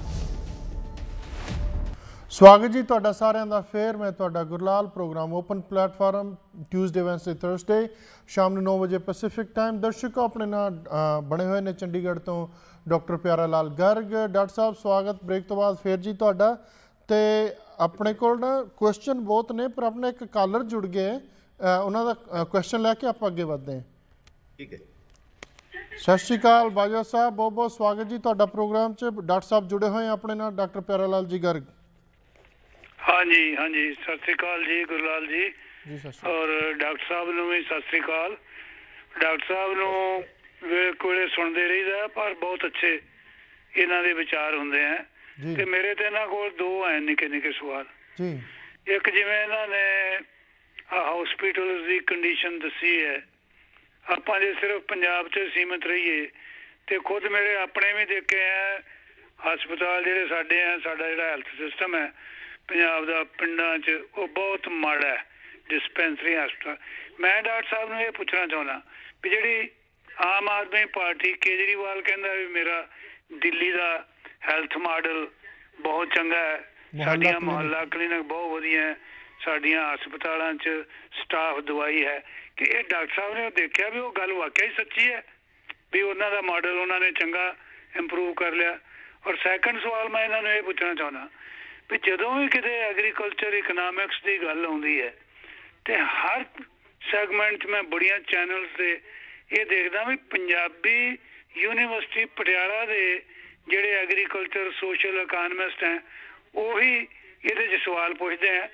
ਸਵਾਗਤ ਜੀ ਤੁਹਾਡਾ ਸਾਰਿਆਂ ਦਾ ਫੇਰ, ਮੈਂ ਤੁਹਾਡਾ Gurlal. Programme open platform Tuesday Wednesday Thursday ਸ਼ਾਮ ਨੂੰ ਨੌ ਵਜੇ ਪੈਸੀਫਿਕ ਟਾਈਮ। ਦਰਸ਼ਕੋ ਆਪਣੇ ਨਾਲ ਬਣੇ ਹੋਏ ਨੇ ਚੰਡੀਗੜ੍ਹ ਤੋਂ ਡਾਕਟਰ ਪਿਆਰਾ ਲਾਲ ਗਰਗ। ਡਾਕਟਰ ਸਾਹਿਬ ਸਵਾਗਤ ਬ੍ਰੇਕ ਤੋਂ ਬਾਅਦ ਫੇਰ ਜੀ ਤੁਹਾਡਾ। ਤੇ ਆਪਣੇ ਕੋਲ ਨਾ ਕੁਐਸਚਨ ਬਹੁਤ ਨੇ, ਪਰ ਆਪਣੇ ਇੱਕ ਕਾਲਰ ਜੁੜ ਗਏ, ਉਹਨਾਂ ਦਾ ਕੁਐਸਚਨ ਲੈ ਕੇ ਆਪਾਂ ਅੱਗੇ ਵਧਦੇ ਹਾਂ। ਠੀਕ ਹੈ, ਸਤਿ ਸ਼੍ਰੀ ਅਕਾਲ ਬਾਜਵਾ ਸਾਹਿਬ, ਬਹੁਤ ਬਹੁਤ ਸਵਾਗਤ ਜੀ ਤੁਹਾਡਾ ਪ੍ਰੋਗਰਾਮ 'ਚ। ਡਾਕਟਰ ਸਾਹਿਬ ਜੁੜੇ ਹੋਏ ਆਪਣੇ ਨਾਲ, ਡਾਕਟਰ ਪਿਆਰਾ ਲਾਲ ਜੀ ਗਰਗ। ਹਾਂਜੀ ਹਾਂਜੀ ਸਤਿ ਸ੍ਰੀ ਅਕਾਲ ਜੀ ਗੁਰਲਾਲ ਜੀ, ਔਰ ਡਾਕਟਰ ਸਾਹਿਬ ਨੂੰ ਵੀ ਸਤਿ ਸ੍ਰੀ ਅਕਾਲ। ਡਾਕਟਰ ਸਾਹਿਬ ਨੂੰ ਵੇਲੇ ਕੋਲੇ ਸੁਣਦੇ ਰਹੀਦਾ, ਪਰ ਬਹੁਤ ਅੱਛੇ ਇਹਨਾਂ ਦੇ ਵਿਚਾਰ ਹੁੰਦੇ ਆ। ਤੇ ਮੇਰੇ ਤੇ ਇਹਨਾਂ ਕੋਲ ਦੋ ਹੈ ਨਿੱਕੇ ਨਿੱਕੇ ਸਵਾਲ। ਇੱਕ ਜਿਵੇਂ ਇਹਨਾਂ ਨੇ ਹਸਪੀਟਲ ਦੀ ਕੰਡੀਸ਼ਨ ਦੱਸੀ ਹੈ, ਆਪਾਂ ਜੇ ਸਿਰਫ ਪੰਜਾਬ 'ਚ ਸੀਮਿਤ ਰਹੀਏ ਤੇ ਖੁਦ ਮੇਰੇ ਆਪਣੇ ਵੀ ਦੇਖੇ ਹੈ ਹਸਪਤਾਲ ਜਿਹੜੇ ਸਾਡੇ ਆ, ਸਾਡਾ ਜਿਹੜਾ ਹੈਲਥ ਸਿਸਟਮ ਹੈ ਪੰਜਾਬ ਦਾ ਪਿੰਡਾਂ 'ਚ, ਉਹ ਬਹੁਤ ਮਾੜਾ ਹੈ ਡਿਸਪੈਂਸਰੀ ਹਸਪਤਾਲ। ਮੈਂ ਡਾਕਟਰ ਸਾਹਿਬ ਨੂੰ ਇਹ ਪੁੱਛਣਾ ਚਾਹੁੰਦਾ ਵੀ ਜਿਹੜੀ ਆਮ ਆਦਮੀ ਪਾਰਟੀ, ਕੇਜਰੀਵਾਲ ਕਹਿੰਦਾ ਵੀ ਮੇਰਾ ਦਿੱਲੀ ਦਾ ਹੈਲਥ ਮਾਡਲ ਬਹੁਤ ਚੰਗਾ ਹੈ, ਸਾਡੀਆਂ ਮੁਹੱਲਾ ਕਲੀਨਿਕ ਬਹੁਤ ਵਧੀਆ ਹੈ, ਸਾਡੀਆਂ ਹਸਪਤਾਲਾਂ 'ਚ ਸਟਾਫ ਦਵਾਈ ਹੈ, ਕਿ ਇਹ ਡਾਕਟਰ ਸਾਹਿਬ ਨੇ ਦੇਖਿਆ ਵੀ ਉਹ ਗੱਲ ਵਾਕਿਆ ਹੀ ਸੱਚੀ ਹੈ ਵੀ ਉਹਨਾਂ ਦਾ ਮਾਡਲ ਉਹਨਾਂ ਨੇ ਚੰਗਾ ਇੰਪਰੂਵ ਕਰ ਲਿਆ? ਔਰ ਸੈਕੰਡ ਸਵਾਲ ਮੈਂ ਇਹਨਾਂ ਨੂੰ ਇਹ ਪੁੱਛਣਾ ਚਾਹੁੰਦਾ ਵੀ ਜਦੋਂ ਵੀ ਕਿਤੇ ਐਗਰੀਕਲਚਰ ਇਕਨੋਮਿਕਸ ਦੀ ਗੱਲ ਆਉਂਦੀ ਹੈ ਤੇ ਹਰ ਸੈਗਮੈਂਟ 'ਚ ਮੈਂ ਬੜੀਆਂ ਚੈਨਲਸ 'ਤੇ ਇਹ ਦੇਖਦਾ ਵੀ ਪੰਜਾਬੀ ਯੂਨੀਵਰਸਿਟੀ ਪਟਿਆਲਾ ਦੇ ਜਿਹੜੇ ਐਗਰੀਕਲਚਰ ਸੋਸ਼ਲ ਇਕਨੋਮਿਸਟ ਹੈ ਉਹੀ ਇਹਦੇ 'ਚ ਸਵਾਲ ਪੁੱਛਦੇ ਹੈ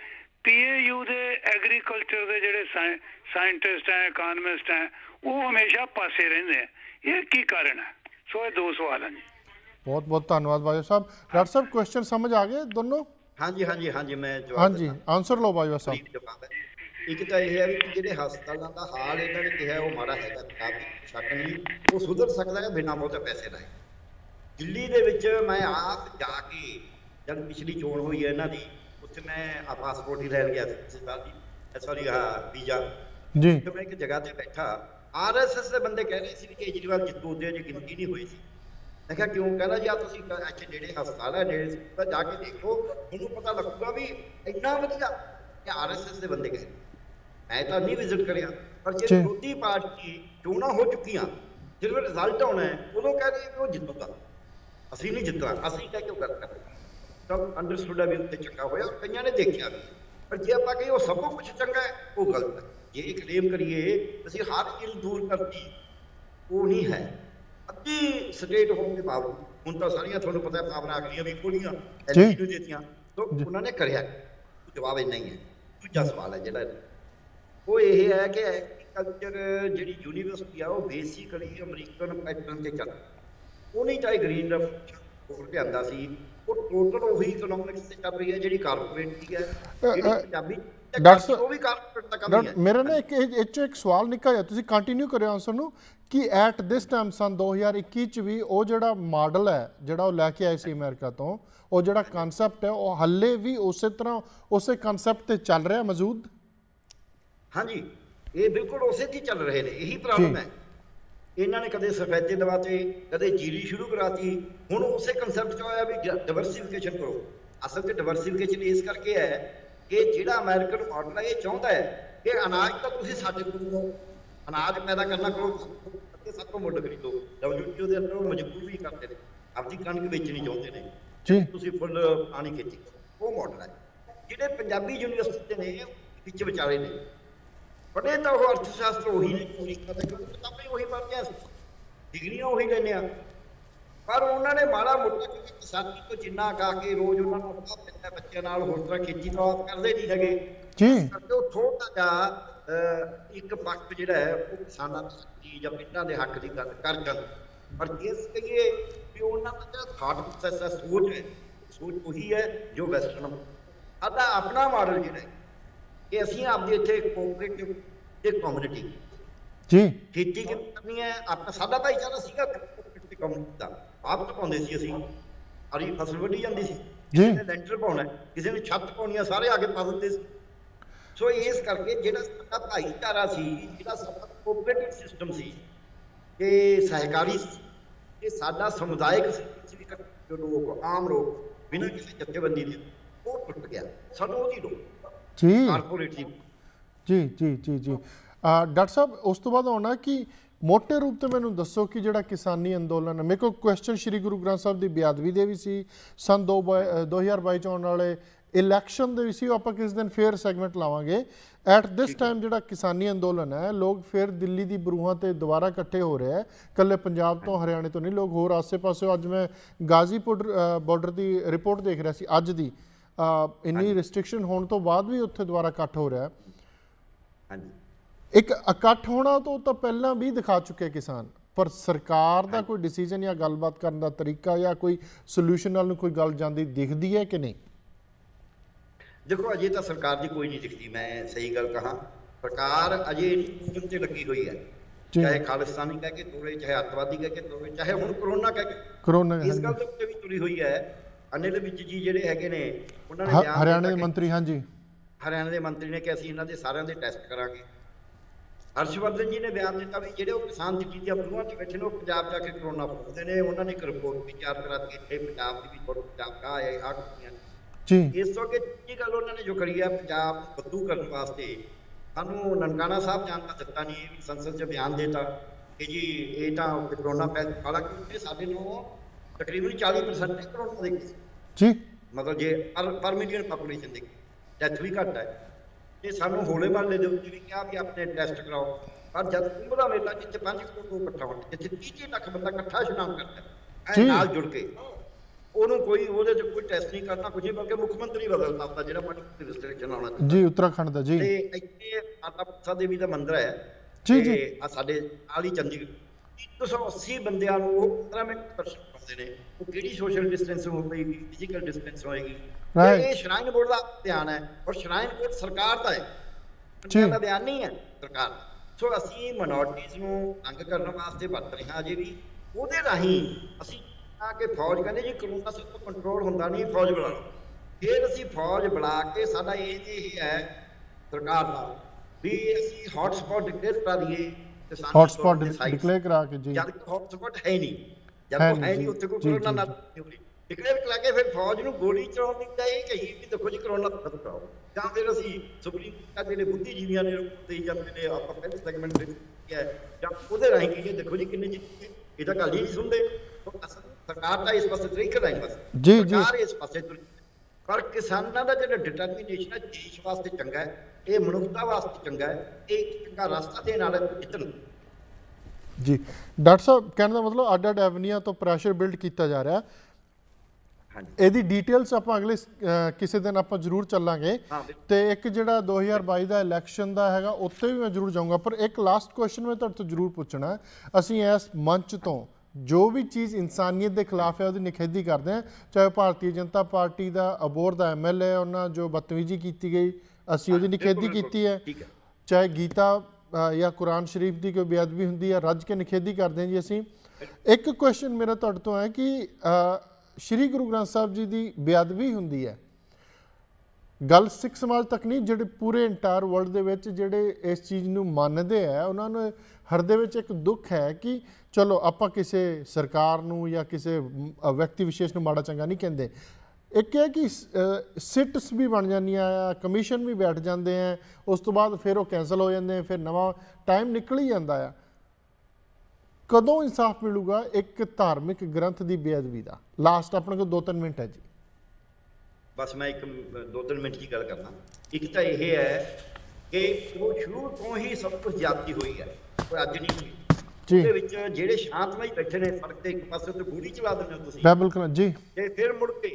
ਪੀਏਯੂ ਦੇ ਐਗਰੀਕਲਚਰ ਦੇ ਜਿਹੜੇ ਸਾਇੰਟਿਸਟ ਹੈ, ਇਕਨੋਮਿਸਟ ਹੈ, ਉਹ ਹਮੇਸ਼ਾ ਪਾਸੇ ਰਹਿੰਦੇ ਆ। ਇਹ ਕੀ ਕਾਰਨ ਹੈ? ਸੋ ਇਹ ਦੋ ਸਵਾਲ ਹਨ ਜੀ। बहुत बहुत धन्यवाद बाजवा साहब। डॉक्टर साहब क्वेश्चन समझ आ गए दोनों? हाँ जी हाँ जी हाँ जी मैं हाँ जी आंसर लो बाजवा साहब। एक तो यह है कि ਜਿਹੜੇ ਹਸਪਤਾਲਾਂ ਦਾ ਹਾਲ ਇਹਨਾਂ ਨੇ ਕਿਹਾ ਉਹ ਮਾੜਾ ਹੈਗਾ, ਖਰਾਬ ਸ਼ੱਕ ਨਹੀਂ, ਉਹ ਸੁਧਰ ਸਕਦਾ ਹੈ ਬਿਨਾਂ ਬਹੁਤੇ ਪੈਸੇ ਲਾਏ। ਦਿੱਲੀ ਦੇ ਵਿੱਚ ਮੈਂ ਆਪ ਜਾ ਕੇ ਜਦ ਪਿਛਲੀ ਚੋਣ ਹੋਈ ਹੈ ਇਹਨਾਂ ਦੀ, ਉੱਥੇ ਮੈਂ ਆ ਪਾਸਪੋਰਟ ਹੀ ਲੈਣ ਗਿਆ ਸੀ ਸਰਦਾਰ ਜੀ, ਸੌਰੀ ਆ ਵੀਜ਼ਾ ਜੀ। ਤੇ ਮੈਂ ਇੱਕ ਜਗ੍ਹਾ ਤੇ ਬੈਠਾ, ਆਰਐਸਐਸ ਦੇ ਬੰਦੇ ਕਹਿ ਰਹੇ ਸੀ ਕਿ ਕੇਜਰੀਵਾਲ ਜਿੱਤੂ, ਉਹਦੇ ਜੇ ਗਿਣਤੀ ਨਹੀਂ ਹੋਈ ਸੀ। ਮੈਂ ਕਿਹਾ ਕਿਉਂ? ਕਹਿੰਦਾ ਜੀ ਆ ਤੁਸੀਂ ਇੱਥੇ ਜਿਹੜੇ ਹਸਪਤਾਲ ਹੈ ਨੇੜੇ ਤਾਂ ਜਾ ਕੇ ਦੇਖੋ, ਤੁਹਾਨੂੰ ਪਤਾ ਲੱਗੂਗਾ ਵੀ ਇੰਨਾ ਵਧੀਆ। ਕਿ ਆਰਐਸਐਸ ਦੇ ਬੰਦੇ ਕਹੇ, ਮੈਂ ਤਾਂ ਨਹੀਂ ਵਿਜ਼ਿਟ ਕਰਿਆ, ਪਰ ਜੇ ਵਿਰੋਧੀ ਪਾਰਟੀ ਚੋਣਾਂ ਹੋ ਚੁੱਕੀਆਂ, ਜਦੋਂ ਰਿਜ਼ਲਟ ਆਉਣਾ ਹੈ ਉਦੋਂ ਕਹਿ ਰਹੇ ਕਿ ਉਹ ਜਿੱਤੂਗਾ। ਅਸੀਂ ਨਹੀਂ ਜਿੱਤਣਾ, ਅਸੀਂ ਕਹਿ ਕਿਉਂ ਕਰ ਕਰਦੇ ਤਾਂ ਅੰਡਰਸਟੂਡ ਹੈ ਵੀ ਉੱਤੇ ਚੰਗਾ ਹੋਇਆ, ਕਈਆਂ ਨੇ ਦੇਖਿਆ ਵੀ। ਪਰ ਜੇ ਆਪਾਂ ਕਹੀਏ ਉਹ ਸਭ ਕੁਝ ਚੰਗਾ ਹੈ, ਉਹ ਗਲਤ ਹੈ। ਜੇ ਕਲੇਮ ਕਰੀਏ ਅਸੀਂ ਹਰ ਚੀਜ਼ ਦੂਰ ਕਰਤੀ, ਉਹ ਨਹੀਂ ਹੈ। ਅੱਧੀ ਸਟੇਟ ਹੋਣ ਦੇ ਬਾਵਜੂਦ, ਹੁਣ ਤਾਂ ਸਾਰੀਆਂ ਤੁਹਾਨੂੰ ਪਤਾ ਪਾਵਰਾਂ ਆ ਗਈਆਂ ਵੀ ਖੋਲੀਆਂ ਐਲਜੀ ਨੂੰ ਦਿੱਤੀਆਂ, ਤਾਂ ਉਹਨਾਂ ਨੇ ਕਰਿਆ। ਜਵਾਬ ਇੰਨਾ ਹੀ ਹੈ। ਦੂਜਾ ਸਵਾਲ ਹੈ ਜਿਹੜਾ ਉਹ ਇਹ ਹੈ ਕਿ ਐਗਰੀਕਲਚਰ ਜਿਹੜੀ ਯੂਨੀਵਰਸਿਟੀ ਆ ਉਹ ਬੇਸਿਕਲੀ ਅਮਰੀਕਨ ਪੈਟਰਨ ਤੇ ਚੱਲ, ਉਹ ਨਹੀਂ ਚਾਹੇ ਗ੍ਰੀਨ ਰੈਵੋਲੂਸ਼ਨ ਲਿਆਂਦਾ ਸੀ, ਉਹ ਟੋਟਲ ਉਹੀ ਇਕਨੋਮਿਕਸ ਤੇ ਚੱਲ ਰਹੀ ਹੈ ਜਿਹੜੀ ਕਾਰਪੋਰੇਟ ਦੀ ਹੈ, ਜਿਹੜੀ ਪੰਜਾਬੀ ਡਾਕਟਰ ਉਹ ਵੀ ਕਾਰਪੋਰੇਟ ਦਾ ਕੰਮ ਹੈ। ਮੇਰਾ ਨਾ ਇੱਕ ਇਹ 'ਚ ਇੱਕ ਸਵਾਲ ਨਿੱਕਾ ਜਿਹਾ, ਤੁਸੀਂ ਕੰਟੀਨਿਊ ਕਰਿਓ ਆਨਸਰ ਨੂੰ, ਕਿ ਐਟ ਦਿਸ ਟਾਈਮ ਸਨ ਦੋ ਹਜ਼ਾਰ ਇੱਕੀ 'ਚ ਵੀ ਉਹ ਜਿਹੜਾ ਮਾਡਲ ਹੈ ਜਿਹੜਾ ਉਹ ਲੈ ਕੇ ਆਏ ਸੀ ਅਮਰੀਕਾ ਤੋਂ, ਉਹ ਜਿਹੜਾ ਕਨਸੈਪਟ ਹੈ ਉਹ ਹੱਲੇ ਵੀ ਉਸੇ ਤਰ੍ਹਾਂ ਉਸੇ ਕਨਸੈਪਟ ਤੇ ਚੱਲ ਰਿਹਾ ਮੌਜੂਦ? ਹਾਂਜੀ, ਇਹ ਬਿਲਕੁਲ ਉਸੇ ਤੇ ਚੱਲ ਰਹੇ ਨੇ। ਇਹੀ ਪ੍ਰੋਬਲਮ ਹੈ, ਇਹਨਾਂ ਨੇ ਕਦੇ ਸਫੈਦੇ ਲਵਾਤੇ, ਕਦੇ ਜੀਰੀ ਸ਼ੁਰੂ ਕਰਾਤੀ, ਹੁਣ ਉਸੇ ਕਨਸੈਪਟ 'ਚ ਆਇਆ ਵੀ ਡਿਵਰਸੀਫਿਕੇਸ਼ਨ ਕਰੋ। ਅਸਲ 'ਚ ਡਿਵਰਸੀਫਿਕੇਸ਼ਨ ਇਸ ਕਰਕੇ ਹੈ ਕਿ ਜਿਹੜਾ ਅਮਰੀਕਨ ਮਾਡਲ ਹੈ ਇਹ ਚਾਹੁੰਦਾ ਹੈ ਕਿ ਅਨਾਜ ਤਾਂ ਤੁਸੀਂ ਸਾਡੇ ਕੋਲੋਂ ਅਨਾਜ ਪੈਦਾ ਕਰਨਾ ਕਰੋ, ਸਭ ਤੋਂ ਮੁੱਢ ਖਰੀਦੋ। ਡਬਲਯੂਟੀਓ ਦੇ ਅੰਦਰ ਉਹ ਮਜਬੂਰ ਵੀ ਕਰਦੇ ਨੇ, ਆਪਦੀ ਕਣਕ ਵੇਚਣੀ ਚਾਹੁੰਦੇ ਨੇ ਜੀ, ਤੁਸੀਂ ਫੁੱਲ ਪਾਣੀ ਖੇਤੀ ਕਰੋ। ਉਹ ਮਾਡਲ ਹੈ। ਜਿਹੜੇ ਪੰਜਾਬੀ ਯੂਨੀਵਰਸਿਟੀ ਨੇ ਵਿੱਚ ਵਿਚਾਲੇ ਨੇ, ਪੜ੍ਹੇ ਤਾਂ ਉਹ ਅਰਥ ਸ਼ਾਸਤਰ ਉਹੀ ਨੇ, ਅਮਰੀਕਾ ਦੇ ਕਿਤਾਬਾਂ ਉਹੀ ਪੜ੍ਹਦੇ ਆ, ਡਿਗਰੀਆਂ ਉਹੀ ਲੈਂਦੇ ਆ, ਪਰ ਉਹਨਾਂ ਨੇ ਮਾੜਾ ਮੋਟਾ ਕਿਸਾਨੀ ਤੋਂ ਜਿੰਨਾ ਖਾ ਕੇ ਰੋਜ਼ ਉਹਨਾਂ ਨੂੰ ਆਪਣਾ ਪੈਂਦਾ ਬੱਚਿਆਂ ਨਾਲ, ਹੋਰ ਤਰ੍ਹਾਂ ਖੇਤੀ ਤਾਂ ਆਪ ਕਰਦੇ ਨਹੀਂ ਹੈਗੇ ਜੀ। ਉਹ ਥੋੜਾ ਜਿਹਾ ਇੱਕ ਪੱਖ ਜਿਹੜਾ ਹੈ ਉਹ ਕਿਸਾਨਾਂ ਦੀ ਜਾਂ ਪਿੰਡਾਂ ਦੇ ਹੱਕ ਦੀ ਗੱਲ ਕਰ ਜਾਂਦੇ। ਪਰ ਇਸ ਕਹੀਏ ਵੀ ਉਹਨਾਂ ਦਾ ਜਿਹੜਾ ਥਾਟ ਪ੍ਰੋਸੈਸ ਹੈ, ਸੋਚ ਹੈ, ਸੋਚ ਉਹੀ ਹੈ ਜੋ ਵੈਸਟਰਨ। ਸਾਡਾ ਆਪਣਾ ਮਾਡਲ ਜਿਹੜਾ ਹੈ ਕਿ ਅਸੀਂ ਆਪਦੇ ਇੱਥੇ ਕੋਆਪਰੇਟਿਵ ਤੇ ਕਮਿਊਨਿਟੀ ਜੀ ਖੇਤੀ ਕਰਨੀ ਹੈ। ਆਪਣਾ ਸਾਡਾ ਭਾਈਚਾਰਾ ਸੀਗਾ ਕਮਿਊਨਿਟੀ ਦਾ, ਆਪ ਤਾਂ ਪਾਉਂਦੇ ਸੀ ਅਸੀਂ, ਹਰੀ ਫਸਲ ਵੱਢੀ ਜਾਂਦੀ ਸੀ, ਕਿਸੇ ਨੇ ਲੈਂਟਰ ਪਾਉਣਾ, ਕਿਸੇ ਨੇ ਛੱਤ ਪਾਉਣੀ ਆ, ਸਾਰੇ ਆ ਕੇ ਪਾ ਦਿੰਦੇ ਸੀ। ਸੋ ਇਸ ਕਰਕੇ ਜਿਹੜਾ ਸਾਡਾ ਭਾਈਚਾਰਾ ਸੀ, ਜਿਹੜਾ ਸਾਡਾ ਕੋਆਪਰੇਟਿਵ ਸਿਸਟਮ ਸੀ ਤੇ ਸਹਿਕਾਰੀ ਸੀ, ਇਹ ਸਾਡਾ ਸਮੁਦਾਇਕ ਸੀ, ਜੋ ਲੋਕ ਆਮ ਲੋਕ ਬਿਨਾਂ ਕਿਸੇ ਜਥੇਬੰਦੀ ਦੇ, ਉਹ ਟੁੱਟ ਗਿਆ। ਸਾਨੂੰ ਉਹਦੀ ਲੋੜ ਜੀ, ਕਾਰਪੋਰੇਟ ਦੀ ਜੀ ਜੀ ਜੀ ਜੀ ਡਾਕਟਰ ਸਾਹਿਬ ਉਸ ਤੋਂ ਬਾਅਦ ਆਉਣਾ ਕਿ ਮੋਟੇ ਰੂਪ ਤੇ ਮੈਨੂੰ ਦੱਸੋ ਕਿ ਜਿਹੜਾ ਕਿਸਾਨੀ ਅੰਦੋਲਨ ਹੈ, ਮੇਰੇ ਕੋਲ ਕੁਐਸਚਨ ਸ਼੍ਰੀ ਗੁਰੂ ਗ੍ਰੰਥ ਸਾਹਿਬ ਦੀ ਬੇਅਦਬੀ ਦੇ ਵੀ ਸੀ, ਸਨ ਦੋ ਦੋ ਹਜ਼ਾਰ ਬਾਈ 'ਚ ਆਉਣ ਵਾਲੇ ਇਲੈਕਸ਼ਨ ਦੇ ਵੀ ਸੀ, ਉਹ ਆਪਾਂ ਕਿਸ ਦਿਨ ਫੇਰ ਸੈਗਮੈਂਟ ਲਾਵਾਂਗੇ। ਐਟ ਦਿਸ ਟਾਈਮ ਜਿਹੜਾ ਕਿਸਾਨੀ ਅੰਦੋਲਨ ਹੈ, ਲੋਕ ਫਿਰ ਦਿੱਲੀ ਦੀ ਬਰੂਹਾਂ ਤੇ ਦੁਬਾਰਾ ਇਕੱਠੇ ਹੋ ਰਹੇ ਹੈ, ਇਕੱਲੇ ਪੰਜਾਬ ਤੋਂ ਹਰਿਆਣੇ ਤੋਂ ਨਹੀਂ, ਲੋਕ ਹੋਰ ਆਸੇ ਪਾਸੇ। ਅੱਜ ਮੈਂ ਗਾਜ਼ੀਪੁਰ ਬਾਰਡਰ ਦੀ ਰਿਪੋਰਟ ਦੇਖ ਰਿਹਾ ਸੀ ਅੱਜ ਦੀ, ਇੰਨੀ ਰਿਸਟ੍ਰਿਕਸ਼ਨ ਹੋਣ ਤੋਂ ਬਾਅਦ ਵੀ ਉੱਥੇ ਦੁਬਾਰਾ ਇਕੱਠ ਹੋ ਰਿਹਾ ਹੈ। ਇੱਕ ਇਕੱਠ ਹੋਣਾ ਤੋਂ ਤਾਂ ਪਹਿਲਾਂ ਵੀ ਦਿਖਾ ਚੁੱਕੇ ਕਿਸਾਨ, ਪਰ ਸਰਕਾਰ ਦਾ ਕੋਈ ਡਿਸੀਜਨ ਜਾਂ ਗੱਲਬਾਤ ਕਰਨ ਦਾ ਤਰੀਕਾ ਜਾਂ ਕੋਈ ਸੋਲੂਸ਼ਨ ਨਾਲ ਨੂੰ ਕੋਈ ਗੱਲ ਜਾਂਦੀ ਦਿਖਦੀ ਹੈ ਕਿ ਨਹੀਂ? ਦੇਖੋ ਅਜੇ ਤਾਂ ਸਰਕਾਰ ਦੀ ਕੋਈ ਨਹੀਂ ਦਿਖਦੀ। ਮੈਂ ਸਹੀ ਗੱਲ ਕਹਾਂ, ਸਰਕਾਰ ਅਜੇ ਨਹੀਂ ਤੇ ਲੱਗੀ ਹੋਈ ਹੈ, ਚਾਹੇ ਖਾਲਿਸਤਾਨੀ ਕਹਿ ਕੇ ਤੋੜੇ, ਚਾਹੇ ਅੱਤਵਾਦੀ ਕਹਿ ਕੇ ਤੋੜੇ, ਚਾਹੇ ਹੁਣ ਕਰੋਨਾ ਕਹਿ ਕੇ ਕਰੋਨਾ, ਇਸ ਗੱਲ ਦੇ ਉੱਤੇ ਵੀ ਤੁਰੀ ਹੋਈ ਹੈ। ਅਨਿਲ ਵਿਜ ਜੀ ਜਿਹੜੇ ਹੈਗੇ ਨੇ, ਉਹਨਾਂ ਨੇ ਹਰਿਆਣੇ ਦੇ ਮੰਤਰੀ, ਹਾਂਜੀ ਹਰਿਆਣੇ ਦੇ ਮੰਤਰੀ ਨੇ ਕਿ ਅਸੀਂ ਇਹਨਾਂ ਦੇ ਸਾਰਿਆਂ ਦੇ ਟੈਸਟ ਕਰਾਂਗੇ। ਹਰਸ਼ਵਰਧਨ ਜੀ ਨੇ ਬਿਆਨ ਦਿੱਤਾ ਵੀ ਜਿਹੜੇ ਉਹ ਕਿਸਾਨ ਦਿੱਲੀ ਦੀਆਂ ਬਰੂਹਾਂ 'ਚ ਬੈਠੇ ਨੇ, ਉਹ ਪੰਜਾਬ ਜਾ ਕੇ ਕਰੋਨਾ ਫੋਲਦੇ ਨੇ। ਉਹਨਾਂ ਨੇ ਇੱਕ ਰਿਪੋਰਟ ਵੀ ਤਿਆਰ ਕਰਾ ਦਿੱਤੀ, ਇੱਥੇ ਪੰਜਾਬ ਦੀ ਵੀ ਥੋੜਾ ਪੰਜਾਬ ਕਾ ਆਏ ਆ ਕੁੜੀਆਂ ਜੀ। ਇਸ ਤੋਂ ਅੱਗੇ ਦੂਜੀ ਗੱਲ ਉਹਨਾਂ ਨੇ ਜੋ ਕਰੀ ਹੈ, ਪੰਜਾਬ ਨੂੰ ਬੱਦੂ ਕਰਨ ਵਾਸਤੇ ਸਾਨੂੰ ਨਨਕਾਣਾ ਸਾਹਿਬ ਜਾਣ ਦਾ ਦਿੱਤਾ ਨਹੀਂ, ਸੰਸਦ 'ਚ ਬਿਆਨ ਦੇਤਾ ਕਿ ਜੀ ਇਹ ਤਾਂ ਕਰੋਨਾ ਪੈ, ਹਾਲਾਂਕਿ ਸਾਡੇ ਨੂੰ ਤਕਰੀਬਨ ਚਾਲੀ ਪਰਸੈਂਟ ਕਰੋਨਾ ਦੇ ਕੇਸ ਜੀ, ਮਤਲਬ ਜੇ ਪਰ ਪਰ ਮਿਲੀਅਨ ਪਾਪੂਲੇਸ਼ਨ ਦੇ ਡੈਥ ਵੀ ਘੱਟ ਹੈ। ਤੇ ਸਾਨੂੰ ਹੋਲੇ ਮਹੱਲੇ ਦੇ ਉੱਤੇ ਵੀ ਕਿਹਾ ਵੀ ਆਪਣੇ ਟੈਸਟ ਕਰਾਓ, ਪਰ ਜਦ ਕੁੰਭ ਦਾ ਮੇਲਾ ਜਿੱਥੇ ਪੰਜ ਕਰੋੜ ਲੋਕ ਇਕੱਠਾ ਹੋਣ, ਜਿੱਥੇ ਤੀਹ ਲੱਖ ਬੰਦਾ ਇਕੱਠਾ ਇਸ਼ਨਾਨ ਕਰਦਾ ਹੈ ਨਾਲ ਜੁੜ ਕੇ, ਉਹਨੂੰ ਕੋਈ ਉਹਦੇ 'ਚ ਕੋਈ ਟੈਸਟ ਨਹੀਂ ਕਰਨਾ, ਕੁਝ ਨਹੀਂ, ਬਲਕਿ ਮੁੱਖ ਮੰਤਰੀ ਬਦਲਦਾ ਹੁੰਦਾ ਜਿਹੜਾ ਪਾਣੀ ਰਿਸਟ੍ਰਿਕਸ਼ਨ ਆਉਣਾ ਜੀ ਉੱਤਰਾਖੰਡ ਦਾ ਜੀ। ਤੇ ਇੱਥੇ ਮਾਤਾ ਮਨਸਾ ਦੇਵੀ ਦਾ ਮੰਦਿਰ ਹੈ ਜੀ ਜੀ ਆ ਸਾਡੇ ਆਲੀ ਚੰਡੀਗੜ੍ਹ, ਇੱਕ ਸੌ ਅੱਸੀ ਬੰਦਿਆਂ ਨੂੰ ਉਹ ਪੰਦਰਾਂ ਮਿੰਟ ਦਰਸ਼ਨ ਕਰਦੇ ਨੇ। ਉਹ ਕਿਹੜੀ ਸੋਸ਼ਲ ਡਿਸਟੈਂਸ ਹੋਵੇਗੀ, ਫਿਜ਼ੀਕਲ ਡਿਸਟੈਂਸ ਹੋਏਗੀ? ਇਹ ਸ਼ਰਾਈਨ ਬੋਰਡ ਦਾ ਧਿਆਨ ਹੈ, ਔਰ ਸ਼ਰਾਈਨ ਬੋਰਡ ਸਰਕਾਰ ਦਾ ਹੈ, ਪੰਜਾਬ ਦਾ ਬਿਆਨ ਨਹੀਂ ਹੈ ਸਰਕਾਰ ਦਾ। ਸੋ ਅਸੀਂ ਮਾਈਨੋਰਟੀਜ਼ ਨੂੰ ਤੰਗ ਕਰਨ ਵਾਸਤੇ ਵਰਤ ਰਹੇ ਹਾਂ ਅਜੇ ਵੀ। ਉਹਦੇ ਰਾਹੀਂ ਅਸੀਂ ਆ ਕੇ ਫੌਜ ਕਹਿੰਦੇ ਜੀ ਕਰੋਨਾ ਸਭ ਤੋਂ ਕੰਟਰੋਲ ਹੁੰਦਾ ਨਹੀਂ, ਫੌਜ ਬੁਲਾ ਲਓ। ਫਿਰ ਅਸੀਂ ਫੌਜ ਬੁਲਾ ਕੇ ਸਾਡਾ ਇਹ ਇਹ ਹੈ ਸਰਕਾਰ ਦਾ ਵੀ ਅਸੀਂ ਹੌਟ ਸਪੌਟ ਡਿਕਲੇਅਰ ਕਰਾ ਦਈਏ, ਹੌਟ ਸਪੌਟ ਡਿਕਲੇਅਰ ਕਰਾ ਕੇ ਜੀ, ਜਦ ਹੌਟ ਸਪੌਟ ਹੈ ਨਹੀਂ, ਜਦ ਹੈ ਨਹੀਂ ਉੱਥੇ ਕੋਈ ਕਰੋਨਾ ਨਾ ਡਿਕਲੇਅਰ ਕਰਾ ਕੇ ਫਿਰ ਫੌਜ ਨੂੰ ਗੋਲੀ ਚਲਾਉਣ ਦੀ ਤਾਂ ਇਹ ਕਹੀਏ ਵੀ ਦੇਖੋ ਜੀ ਕਰੋਨਾ ਖਤਮ ਕਰਾਓ। ਜਾਂ ਫਿਰ ਅਸੀਂ ਸੁਪਰੀਮ ਕੋਰਟ ਜਿਹੜੇ ਬੁੱਧੀਜੀਵੀਆਂ ਨੇ ਦੇਈ ਜਾਂਦੇ ਨੇ, ਆਪਾਂ ਪਹਿਲੇ ਸੈਗਮੈਂਟ ਦੇ ਹੈ, ਜਾਂ ਉਹਦੇ ਰਾਹੀਂ ਕਹੀਏ ਦੇਖੋ ਜੀ ਕਿੰਨੇ ਜਿੱਤੇ। ਇਹ ਤਾਂ ਗੱਲ ਹੀ ਨਹੀਂ ਸੁਣਦੇ। ਸਰਕਾਰ ਤਾਂ ਇਸ ਪਾਸੇ ਤਰੀਕ ਲਾਈ ਬਸ ਜੀ ਜੀ ਸਰਕਾਰ ਇਸ ਪਾਸੇ ਤੁਰੀ, ਪਰ ਕਿਸਾਨਾਂ ਦਾ ਜਿਹੜਾ ਡਿਟਰਮੀਨੇਸ਼ਨ ਹੈ ਦੇਸ਼ ਵਾਸਤੇ ਚੰਗਾ ਹੈ, ਇਹ ਮਨੁੱਖਤਾ ਵਾਸਤੇ ਚੰਗਾ ਹੈ, ਇਹ ਚੰਗਾ ਰਸਤਾ ਦੇਣ ਵਾਲਾ ਜਿੱਤਣ। ਜੀ ਡਾਕਟਰ ਸਾਹਿਬ ਕਹਿਣ ਦਾ ਮਤਲਬ ਅੱਡ ਅੱਡ ਐਵਨੀਆਂ ਤੋਂ ਪ੍ਰੈਸ਼ਰ ਬਿਲਡ ਕੀਤਾ ਜਾ ਰਿਹਾ। ਇਹਦੀ ਡਿਟੇਲਸ ਆਪਾਂ ਅਗਲੇ ਕਿਸੇ ਦਿਨ ਆਪਾਂ ਜ਼ਰੂਰ ਚੱਲਾਂਗੇ। ਤੇ ਇੱਕ ਜਿਹੜਾ ਦੋ ਹਜ਼ਾਰ ਬਾਈ ਦਾ ਇਲੈਕਸ਼ਨ ਦਾ ਹੈਗਾ ਉੱਤੇ ਵੀ ਮੈਂ ਜ਼ਰੂਰ ਜਾਊਂਗਾ, ਪਰ ਇੱਕ ਲਾਸਟ ਕੁਐਸਚਨ ਮੈਂ ਤੁਹਾਡੇ ਤੋਂ ਜ਼ਰੂਰ ਪੁੱਛਣਾ। ਅਸੀਂ ਇਸ ਮੰਚ ਤੋਂ ਜੋ ਵੀ ਚੀਜ਼ ਇਨਸਾਨੀਅਤ ਦੇ ਖਿਲਾਫ ਹੈ ਉਹਦੀ ਨਿਖੇਧੀ ਕਰਦੇ ਹਾਂ, ਚਾਹੇ ਭਾਰਤੀ ਜਨਤਾ ਪਾਰਟੀ ਦਾ ਅਬੋਹਰ ਦਾ ਐਮ ਐਲ ਏ ਉਹਨਾਂ ਜੋ ਬਦਤਮੀਜ਼ੀ ਕੀਤੀ ਗਈ ਅਸੀਂ ਉਹਦੀ ਨਿਖੇਧੀ ਕੀਤੀ ਹੈ, ਚਾਹੇ ਗੀਤਾ ਜਾਂ ਕੁਰਾਨ ਸ਼ਰੀਫ ਦੀ ਕੋਈ ਬੇਅਦਬੀ ਹੁੰਦੀ ਹੈ ਰੱਜ ਕੇ ਨਿਖੇਧੀ ਕਰਦੇ ਹਾਂ ਜੀ ਅਸੀਂ। ਇੱਕ ਕੁਐਸਚਨ ਮੇਰਾ ਤੁਹਾਡੇ ਤੋਂ ਹੈ ਕਿ ਸ਼੍ਰੀ ਗੁਰੂ ਗ੍ਰੰਥ ਸਾਹਿਬ ਜੀ ਦੀ ਬੇਅਦਬੀ ਹੁੰਦੀ ਹੈ, ਗੱਲ ਸਿੱਖ ਸਮਾਜ ਤੱਕ ਨਹੀਂ, ਜਿਹੜੇ ਪੂਰੇ ਇੰਟਾਇਰ ਵਰਲਡ ਦੇ ਵਿੱਚ ਜਿਹੜੇ ਇਸ ਚੀਜ਼ ਨੂੰ ਮੰਨਦੇ ਆ ਉਹਨਾਂ ਨੂੰ ਹਿਰਦੇ ਵਿੱਚ ਇੱਕ ਦੁੱਖ ਹੈ ਕਿ ਚਲੋ ਆਪਾਂ ਕਿਸੇ ਸਰਕਾਰ ਨੂੰ ਜਾਂ ਕਿਸੇ ਵਿਅਕਤੀ ਵਿਸ਼ੇਸ਼ ਨੂੰ ਮਾੜਾ ਚੰਗਾ ਨਹੀਂ ਕਹਿੰਦੇ। ਇੱਕ ਹੈ ਕਿ ਸਿਟਸ ਵੀ ਬਣ ਜਾਂਦੀਆਂ ਆ, ਕਮਿਸ਼ਨ ਵੀ ਬੈਠ ਜਾਂਦੇ ਆ, ਉਸ ਤੋਂ ਬਾਅਦ ਫਿਰ ਉਹ ਕੈਂਸਲ ਹੋ ਜਾਂਦੇ ਆ, ਫਿਰ ਨਵਾਂ ਟਾਈਮ ਨਿਕਲ ਹੀ ਜਾਂਦਾ ਆ। ਕਦੋਂ ਇਨਸਾਫ ਮਿਲੂਗਾ ਇੱਕ ਧਾਰਮਿਕ ਗ੍ਰੰਥ ਦੀ ਬੇਅਦਬੀ ਦਾ? ਲਾਸਟ ਆਪਣੇ ਕੋਲ ਦੋ ਤਿੰਨ ਮਿੰਟ ਹੈ ਜੀ। ਬਸ ਮੈਂ ਇੱਕ ਦੋ ਤਿੰਨ ਮਿੰਟ ਦੀ ਗੱਲ ਕਰਨਾ। ਇੱਕ ਤਾਂ ਇਹ ਹੈ ਕਿ ਉਹ ਸ਼ੁਰੂ ਤੋਂ ਹੀ ਸਭ ਕੁਝ ਜ਼ਿਆਦਤੀ ਹੋਈ ਹੈ, ਕੋਈ ਅੱਜ ਨਹੀਂ ਹੋਈ। ਉਹਦੇ ਵਿੱਚ ਜਿਹੜੇ ਸ਼ਾਂਤਮਈ ਬੈਠੇ ਨੇ ਸੜਕ ਤੇ ਇੱਕ ਪਾਸੇ ਤੇ ਗੋਲੀ ਚਲਾ ਦਿੰਦੇ ਹੋ ਤੁਸੀਂ ਬਿਲਕੁਲ ਜੀ, ਤੇ ਫਿਰ ਮੁੜ ਕੇ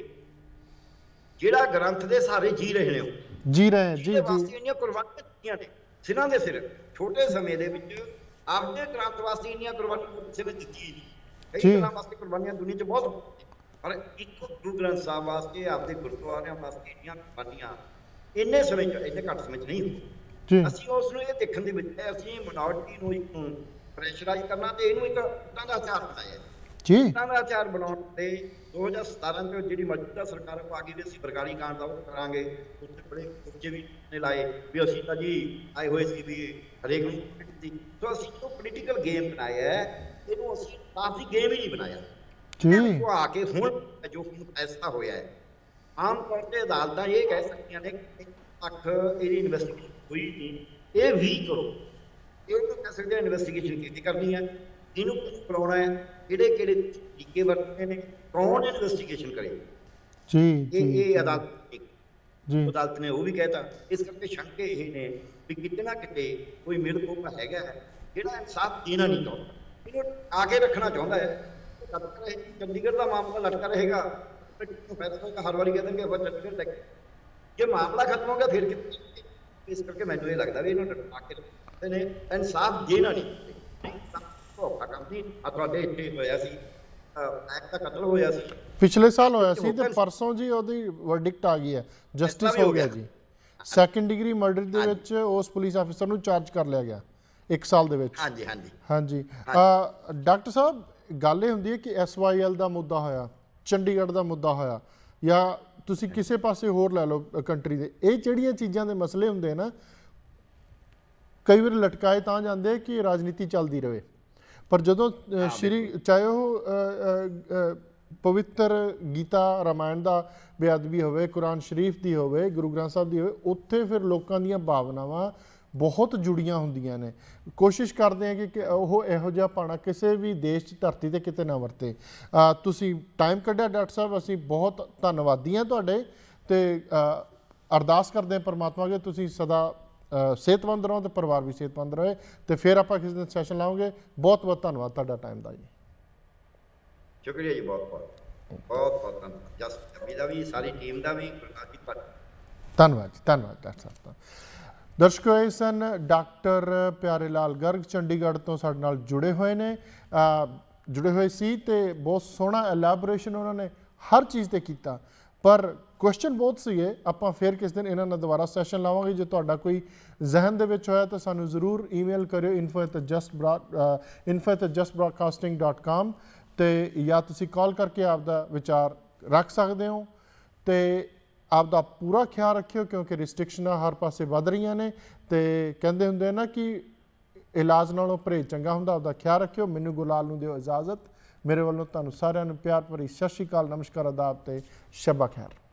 ਜਿਹੜਾ ਗ੍ਰੰਥ ਦੇ ਸਹਾਰੇ ਜੀ ਰਹੇ ਨੇ ਉਹ ਜੀ ਰਹੇ ਜੀ ਜੀ ਵਾਸਤੇ ਇੰਨੀਆਂ ਕੁਰਬਾਨੀਆਂ ਦਿੱਤੀਆਂ ਨੇ ਸਿਰਾਂ ਦੇ ਸਿਰ। ਛੋਟੇ ਸਮੇਂ ਦੇ ਵਿੱਚ ਆਪਦੇ ਗ੍ਰੰਥ ਵਾਸਤੇ ਇੰਨੀਆਂ ਕੁਰਬਾਨੀਆਂ ਕਿਸੇ ਨੇ ਦਿੱਤੀ ਨਹੀਂ। ਕਈ ਗੱਲਾਂ ਵਾਸਤੇ ਕੁਰਬਾਨੀਆਂ ਦੁਨੀਆ 'ਚ ਬਹੁਤ, ਪਰ ਇੱਕ ਗੁਰੂ ਗ੍ਰੰਥ ਸਾਹਿਬ ਵਾਸਤੇ ਆਪਦੇ ਗੁਰਦੁਆਰਿਆਂ ਵਾਸਤੇ ਇੰਨੀਆਂ ਕੁਰਬਾਨੀਆਂ ਇੰਨੇ ਸਮੇਂ 'ਚ ਇੰਨੇ ਘੱਟ ਸਮੇਂ 'ਚ ਨਹੀਂ ਹੁੰਦੀਆਂ। ਅਸੀਂ ਉਸ ਨੂੰ ਇਹ ਦੇਖਣ ਦੇ ਵਿੱਚ ਅਸੀਂ ਮਿਨੋਰਟੀ ਨੂੰ ਇੱਕ ਪ੍ਰੈਸ਼ਰਾਈਜ਼ ਕਰਨਾ ਤੇ ਇਹਨੂੰ ਇੱਕ ਇੱਟਾਂ ਦਾ ਹਥਿਆਰ ਬਣਾਇਆ ਜੀ। ਇੱਟਾਂ ਦਾ ਹਥਿਆਰ ਬਣਾਉਣ ਤੇ ਦੋ ਹਜ਼ਾਰ ਸਤਾਰਾਂ 'ਚ ਜਿਹੜੀ ਮੌਜੂਦਾ ਸਰਕਾਰ ਆ ਗਈ ਵੀ ਅਸੀਂ ਬਰਗਾੜੀ ਕਾਂਡ ਦਾ ਉਹ ਕਰਾਂਗੇ। ਉੱਥੇ ਬੜੇ ਉੱਚੇ ਵੀ ਨੇ ਲਾਏ ਵੀ ਅਸੀਂ ਤਾਂ ਜੀ ਆਏ ਹੋਏ ਸੀ ਵੀ ਹਰੇਕ ਨੂੰ ਦਿੱਤੀ। ਸੋ ਅਸੀਂ ਜੋ ਪੋਲੀਟੀਕਲ ਗੇਮ ਬਣਾਇਆ ਇਹਨੂੰ ਅਸੀਂ ਕਾਫੀ ਗੇਮ ਹੀ ਨਹੀਂ ਬਣਾਇਆ ਜੀ। ਉਹ ਆ ਕੇ ਹੁਣ ਜੋ ਹੁਣ ਫੈਸਲਾ ਹੋਇਆ ਹੈ ਆਮ ਤੌਰ ਤੇ ਅਦਾਲਤਾਂ ਇਹ ਕਹਿ ਸਕਦੀਆਂ ਨੇ ਕਿ ਤੱਕ ਇਹਦੀ ਇਨਵੈਸਟੀਗੇਸ਼ਨ ਹੋਈ ਨਹੀਂ, ਇਹ ਵੀ ਕਰੋ। ਇਹ ਤਾਂ ਕਹਿ ਸਕਦੇ ਇਨਵੈਸਟੀਗੇਸ਼ਨ ਕੀਤੀ ਕਰਨੀ ਹੈ, ਇਹਨੂੰ ਕਰਾਉਣਾ ਹੈ, ਕਿਹੜੇ ਕਿਹੜੇ ਤਰੀਕੇ ਵਰਤਣੇ ਨੇ, ਕੌਣ ਇਨਵੈਸਟੀਗੇਸ਼ਨ ਕਰੇ ਜੀ। ਇਹ ਇਹ ਅਦਾਲਤ ਜੀ ਅਦਾਲਤ ਨੇ ਉਹ ਵੀ ਕਹਿਤਾ। ਇਸ ਕਰਕੇ ਸ਼ੰਕੇ ਇਹ ਨੇ ਵੀ ਕਿਤੇ ਨਾ ਕਿਤੇ ਕੋਈ ਮਿਡ ਕੋਪਾ ਹੈਗਾ ਜਿਹੜਾ ਇਨਸਾਫ ਦੇਣਾ ਨਹੀਂ ਚਾਹੁੰਦਾ, ਇਹਨੂੰ ਆ ਕੇ ਰੱਖਣਾ ਚਾਹੁੰਦਾ ਹੈ। ਲਟਕਾ ਰਹੇ ਚੰਡੀਗੜ੍ਹ ਦਾ ਮਾਮਲਾ ਲਟਕਾ ਰਹੇਗਾ, ਫੈਸਲਾ ਹਰ ਵਾਰੀ ਕਹਿੰਦੇ ਕਿ ਆਪਾਂ ਚੰਡੀਗੜ੍ਹ ਲੈ ਕੇ ਜੇ ਮਾਮਲਾ ਖਤਮ ਹੋ ਗਿਆ ਫਿਰ ਕਿਤੇ। ਇਸ ਕਰਕੇ ਮੈਨੂੰ ਇਹ ਲੱਗਦਾ ਵੀ ਇਹਨੂੰ ਲਟਕਾ ਕੇ ਰੱਖਦੇ ਨੇ, ਇਨਸਾਫ ਦੇਣਾ ਨਹੀਂ। ਧੋਖਾ ਕੰਮ ਨਹੀਂ ਆ ਤੁਹਾਡੇ ਇੱਥੇ ਹੋਇਆ ਸੀ, ਇੱਕ ਦਾ ਕਤਲ ਹੋਇਆ ਸੀ ਪਿਛਲੇ ਸਾਲ ਹੋਇਆ ਸੀ ਤੇ ਪਰਸੋਂ ਜੀ ਉਹਦੀ ਵਰਡਿਕਟ ਆ ਗਈ ਹੈ, ਜਸਟਿਸ ਹੋ ਗਿਆ ਜੀ। ਸੈਕੰਡ ਡਿਗਰੀ ਮਰਡਰ ਦੇ ਵਿੱਚ ਉਸ ਪੁਲਿਸ ਅਫਸਰ ਨੂੰ ਚਾਰਜ ਕਰ ਲਿਆ ਗਿਆ ਇੱਕ ਸਾਲ ਦੇ ਵਿੱਚ। ਹਾਂਜੀ ਹਾਂਜੀ ਹਾਂਜੀ ਡਾਕਟਰ ਸਾਹਿਬ ਗੱਲ ਇਹ ਹੁੰਦੀ ਹੈ ਕਿ ਐਸ ਵਾਈ ਐਲ ਦਾ ਮੁੱਦਾ ਹੋਇਆ, ਚੰਡੀਗੜ੍ਹ ਦਾ ਮੁੱਦਾ ਹੋਇਆ, ਜਾਂ ਤੁਸੀਂ ਕਿਸੇ ਪਾਸੇ ਹੋਰ ਲੈ ਲਓ ਕੰਟਰੀ ਦੇ, ਇਹ ਜਿਹੜੀਆਂ ਚੀਜ਼ਾਂ ਦੇ ਮਸਲੇ ਹੁੰਦੇ ਨਾ ਕਈ ਵਾਰ ਲਟਕਾਏ ਤਾਂ ਜਾਂਦੇ ਕਿ ਰਾਜਨੀਤੀ ਚੱਲਦੀ ਰਹੇ। ਪਰ ਜਦੋਂ ਸ਼੍ਰੀ ਚਾਹੇ ਉਹ ਪਵਿੱਤਰ ਗੀਤਾ ਰਾਮਾਇਣ ਦਾ ਬੇਅਦਬੀ ਹੋਵੇ, ਕੁਰਾਨ ਸ਼ਰੀਫ ਦੀ ਹੋਵੇ, ਗੁਰੂ ਗ੍ਰੰਥ ਸਾਹਿਬ ਦੀ ਹੋਵੇ, ਉੱਥੇ ਫਿਰ ਲੋਕਾਂ ਦੀਆਂ ਭਾਵਨਾਵਾਂ ਬਹੁਤ ਜੁੜੀਆਂ ਹੁੰਦੀਆਂ ਨੇ। ਕੋਸ਼ਿਸ਼ ਕਰਦੇ ਹਾਂ ਕਿ ਉਹ ਇਹੋ ਜਿਹਾ ਪਾਣਾ ਕਿਸੇ ਵੀ ਦੇਸ਼ 'ਚ ਧਰਤੀ 'ਤੇ ਕਿਤੇ ਨਾ ਵਰਤੇ। ਤੁਸੀਂ ਟਾਈਮ ਕੱਢਿਆ ਡਾਕਟਰ ਸਾਹਿਬ, ਅਸੀਂ ਬਹੁਤ ਧੰਨਵਾਦੀ ਹਾਂ ਤੁਹਾਡੇ, ਅਤੇ ਅਰਦਾਸ ਕਰਦੇ ਹਾਂ ਪਰਮਾਤਮਾ ਕਿ ਤੁਸੀਂ ਸਦਾ ਸਿਹਤਮੰਦ ਰਹੋ ਅਤੇ ਪਰਿਵਾਰ ਵੀ ਸਿਹਤਮੰਦ ਰਹੇ। ਅਤੇ ਫਿਰ ਆਪਾਂ ਕਿਸੇ ਦਿਨ ਸੈਸ਼ਨ ਲਾਵਾਂਗੇ। ਬਹੁਤ ਬਹੁਤ ਧੰਨਵਾਦ ਤੁਹਾਡਾ ਟਾਈਮ ਦਾ ਜੀ। ਸ਼ੁਕਰੀਆ ਜੀ, ਬਹੁਤ ਬਹੁਤ। ਬਹੁਤ ਬਹੁਤ ਧੰਨਵਾਦ ਜਸ ਜੱਬੀ ਦਾ ਵੀ, ਸਾਰੀ ਟੀਮ ਦਾ ਵੀ। ਧੰਨਵਾਦ ਜੀ, ਧੰਨਵਾਦ ਡਾਕਟਰ ਸਾਹਿਬ ਦਾ। ਦਰਸ਼ਕੋ, ਇਹ ਸਨ ਡਾਕਟਰ ਪਿਆਰੇ ਲਾਲ ਗਰਗ, ਚੰਡੀਗੜ੍ਹ ਤੋਂ ਸਾਡੇ ਨਾਲ ਜੁੜੇ ਹੋਏ ਨੇ ਜੁੜੇ ਹੋਏ ਸੀ ਤੇ ਬਹੁਤ ਸੋਹਣਾ ਐਲੈਬੋਰੇਸ਼ਨ ਉਹਨਾਂ ਨੇ ਹਰ ਚੀਜ਼ ਤੇ ਕੀਤਾ। ਪਰ ਕੁਐਸਚਨ ਬਹੁਤ ਸੀਗੇ, ਆਪਾਂ ਫਿਰ ਕਿਸ ਦਿਨ ਇਹਨਾਂ ਨਾਲ ਦੁਬਾਰਾ ਸੈਸ਼ਨ ਲਾਵਾਂਗੇ। ਜੇ ਤੁਹਾਡਾ ਕੋਈ ਜ਼ਹਿਨ ਦੇ ਵਿੱਚ ਹੋਇਆ ਤਾਂ ਸਾਨੂੰ ਜ਼ਰੂਰ ਈਮੇਲ ਕਰਿਓ info at just info at just broadcasting dot com ਤੇ ਜਾਂ ਤੁਸੀਂ ਕਾਲ ਕਰਕੇ ਆਪਦਾ ਵਿਚਾਰ ਰੱਖ ਸਕਦੇ ਹੋ। ਤੇ ਆਪਦਾ ਪੂਰਾ ਖਿਆਲ ਰੱਖਿਓ ਕਿਉਂਕਿ ਰਿਸਟ੍ਰਿਕਸ਼ਨਾਂ ਹਰ ਪਾਸੇ ਵੱਧ ਰਹੀਆਂ ਨੇ ਤੇ ਕਹਿੰਦੇ ਹੁੰਦੇ ਨਾ ਕਿ ਇਲਾਜ ਨਾਲੋਂ ਪਰਹੇਜ਼ ਚੰਗਾ ਹੁੰਦਾ। ਆਪਦਾ ਖਿਆਲ ਰੱਖਿਓ। ਮੈਨੂੰ ਗੁਲਾਲ ਨੂੰ ਦਿਓ ਇਜਾਜ਼ਤ। ਮੇਰੇ ਵੱਲੋਂ ਤੁਹਾਨੂੰ ਸਾਰਿਆਂ ਨੂੰ ਪਿਆਰ ਭਰੀ ਸਤਿ ਸ਼੍ਰੀ ਅਕਾਲ, ਨਮਸਕਾਰ, ਆਦਾਬ ਤੇ ਸ਼ਬਾ ਖੈਰ।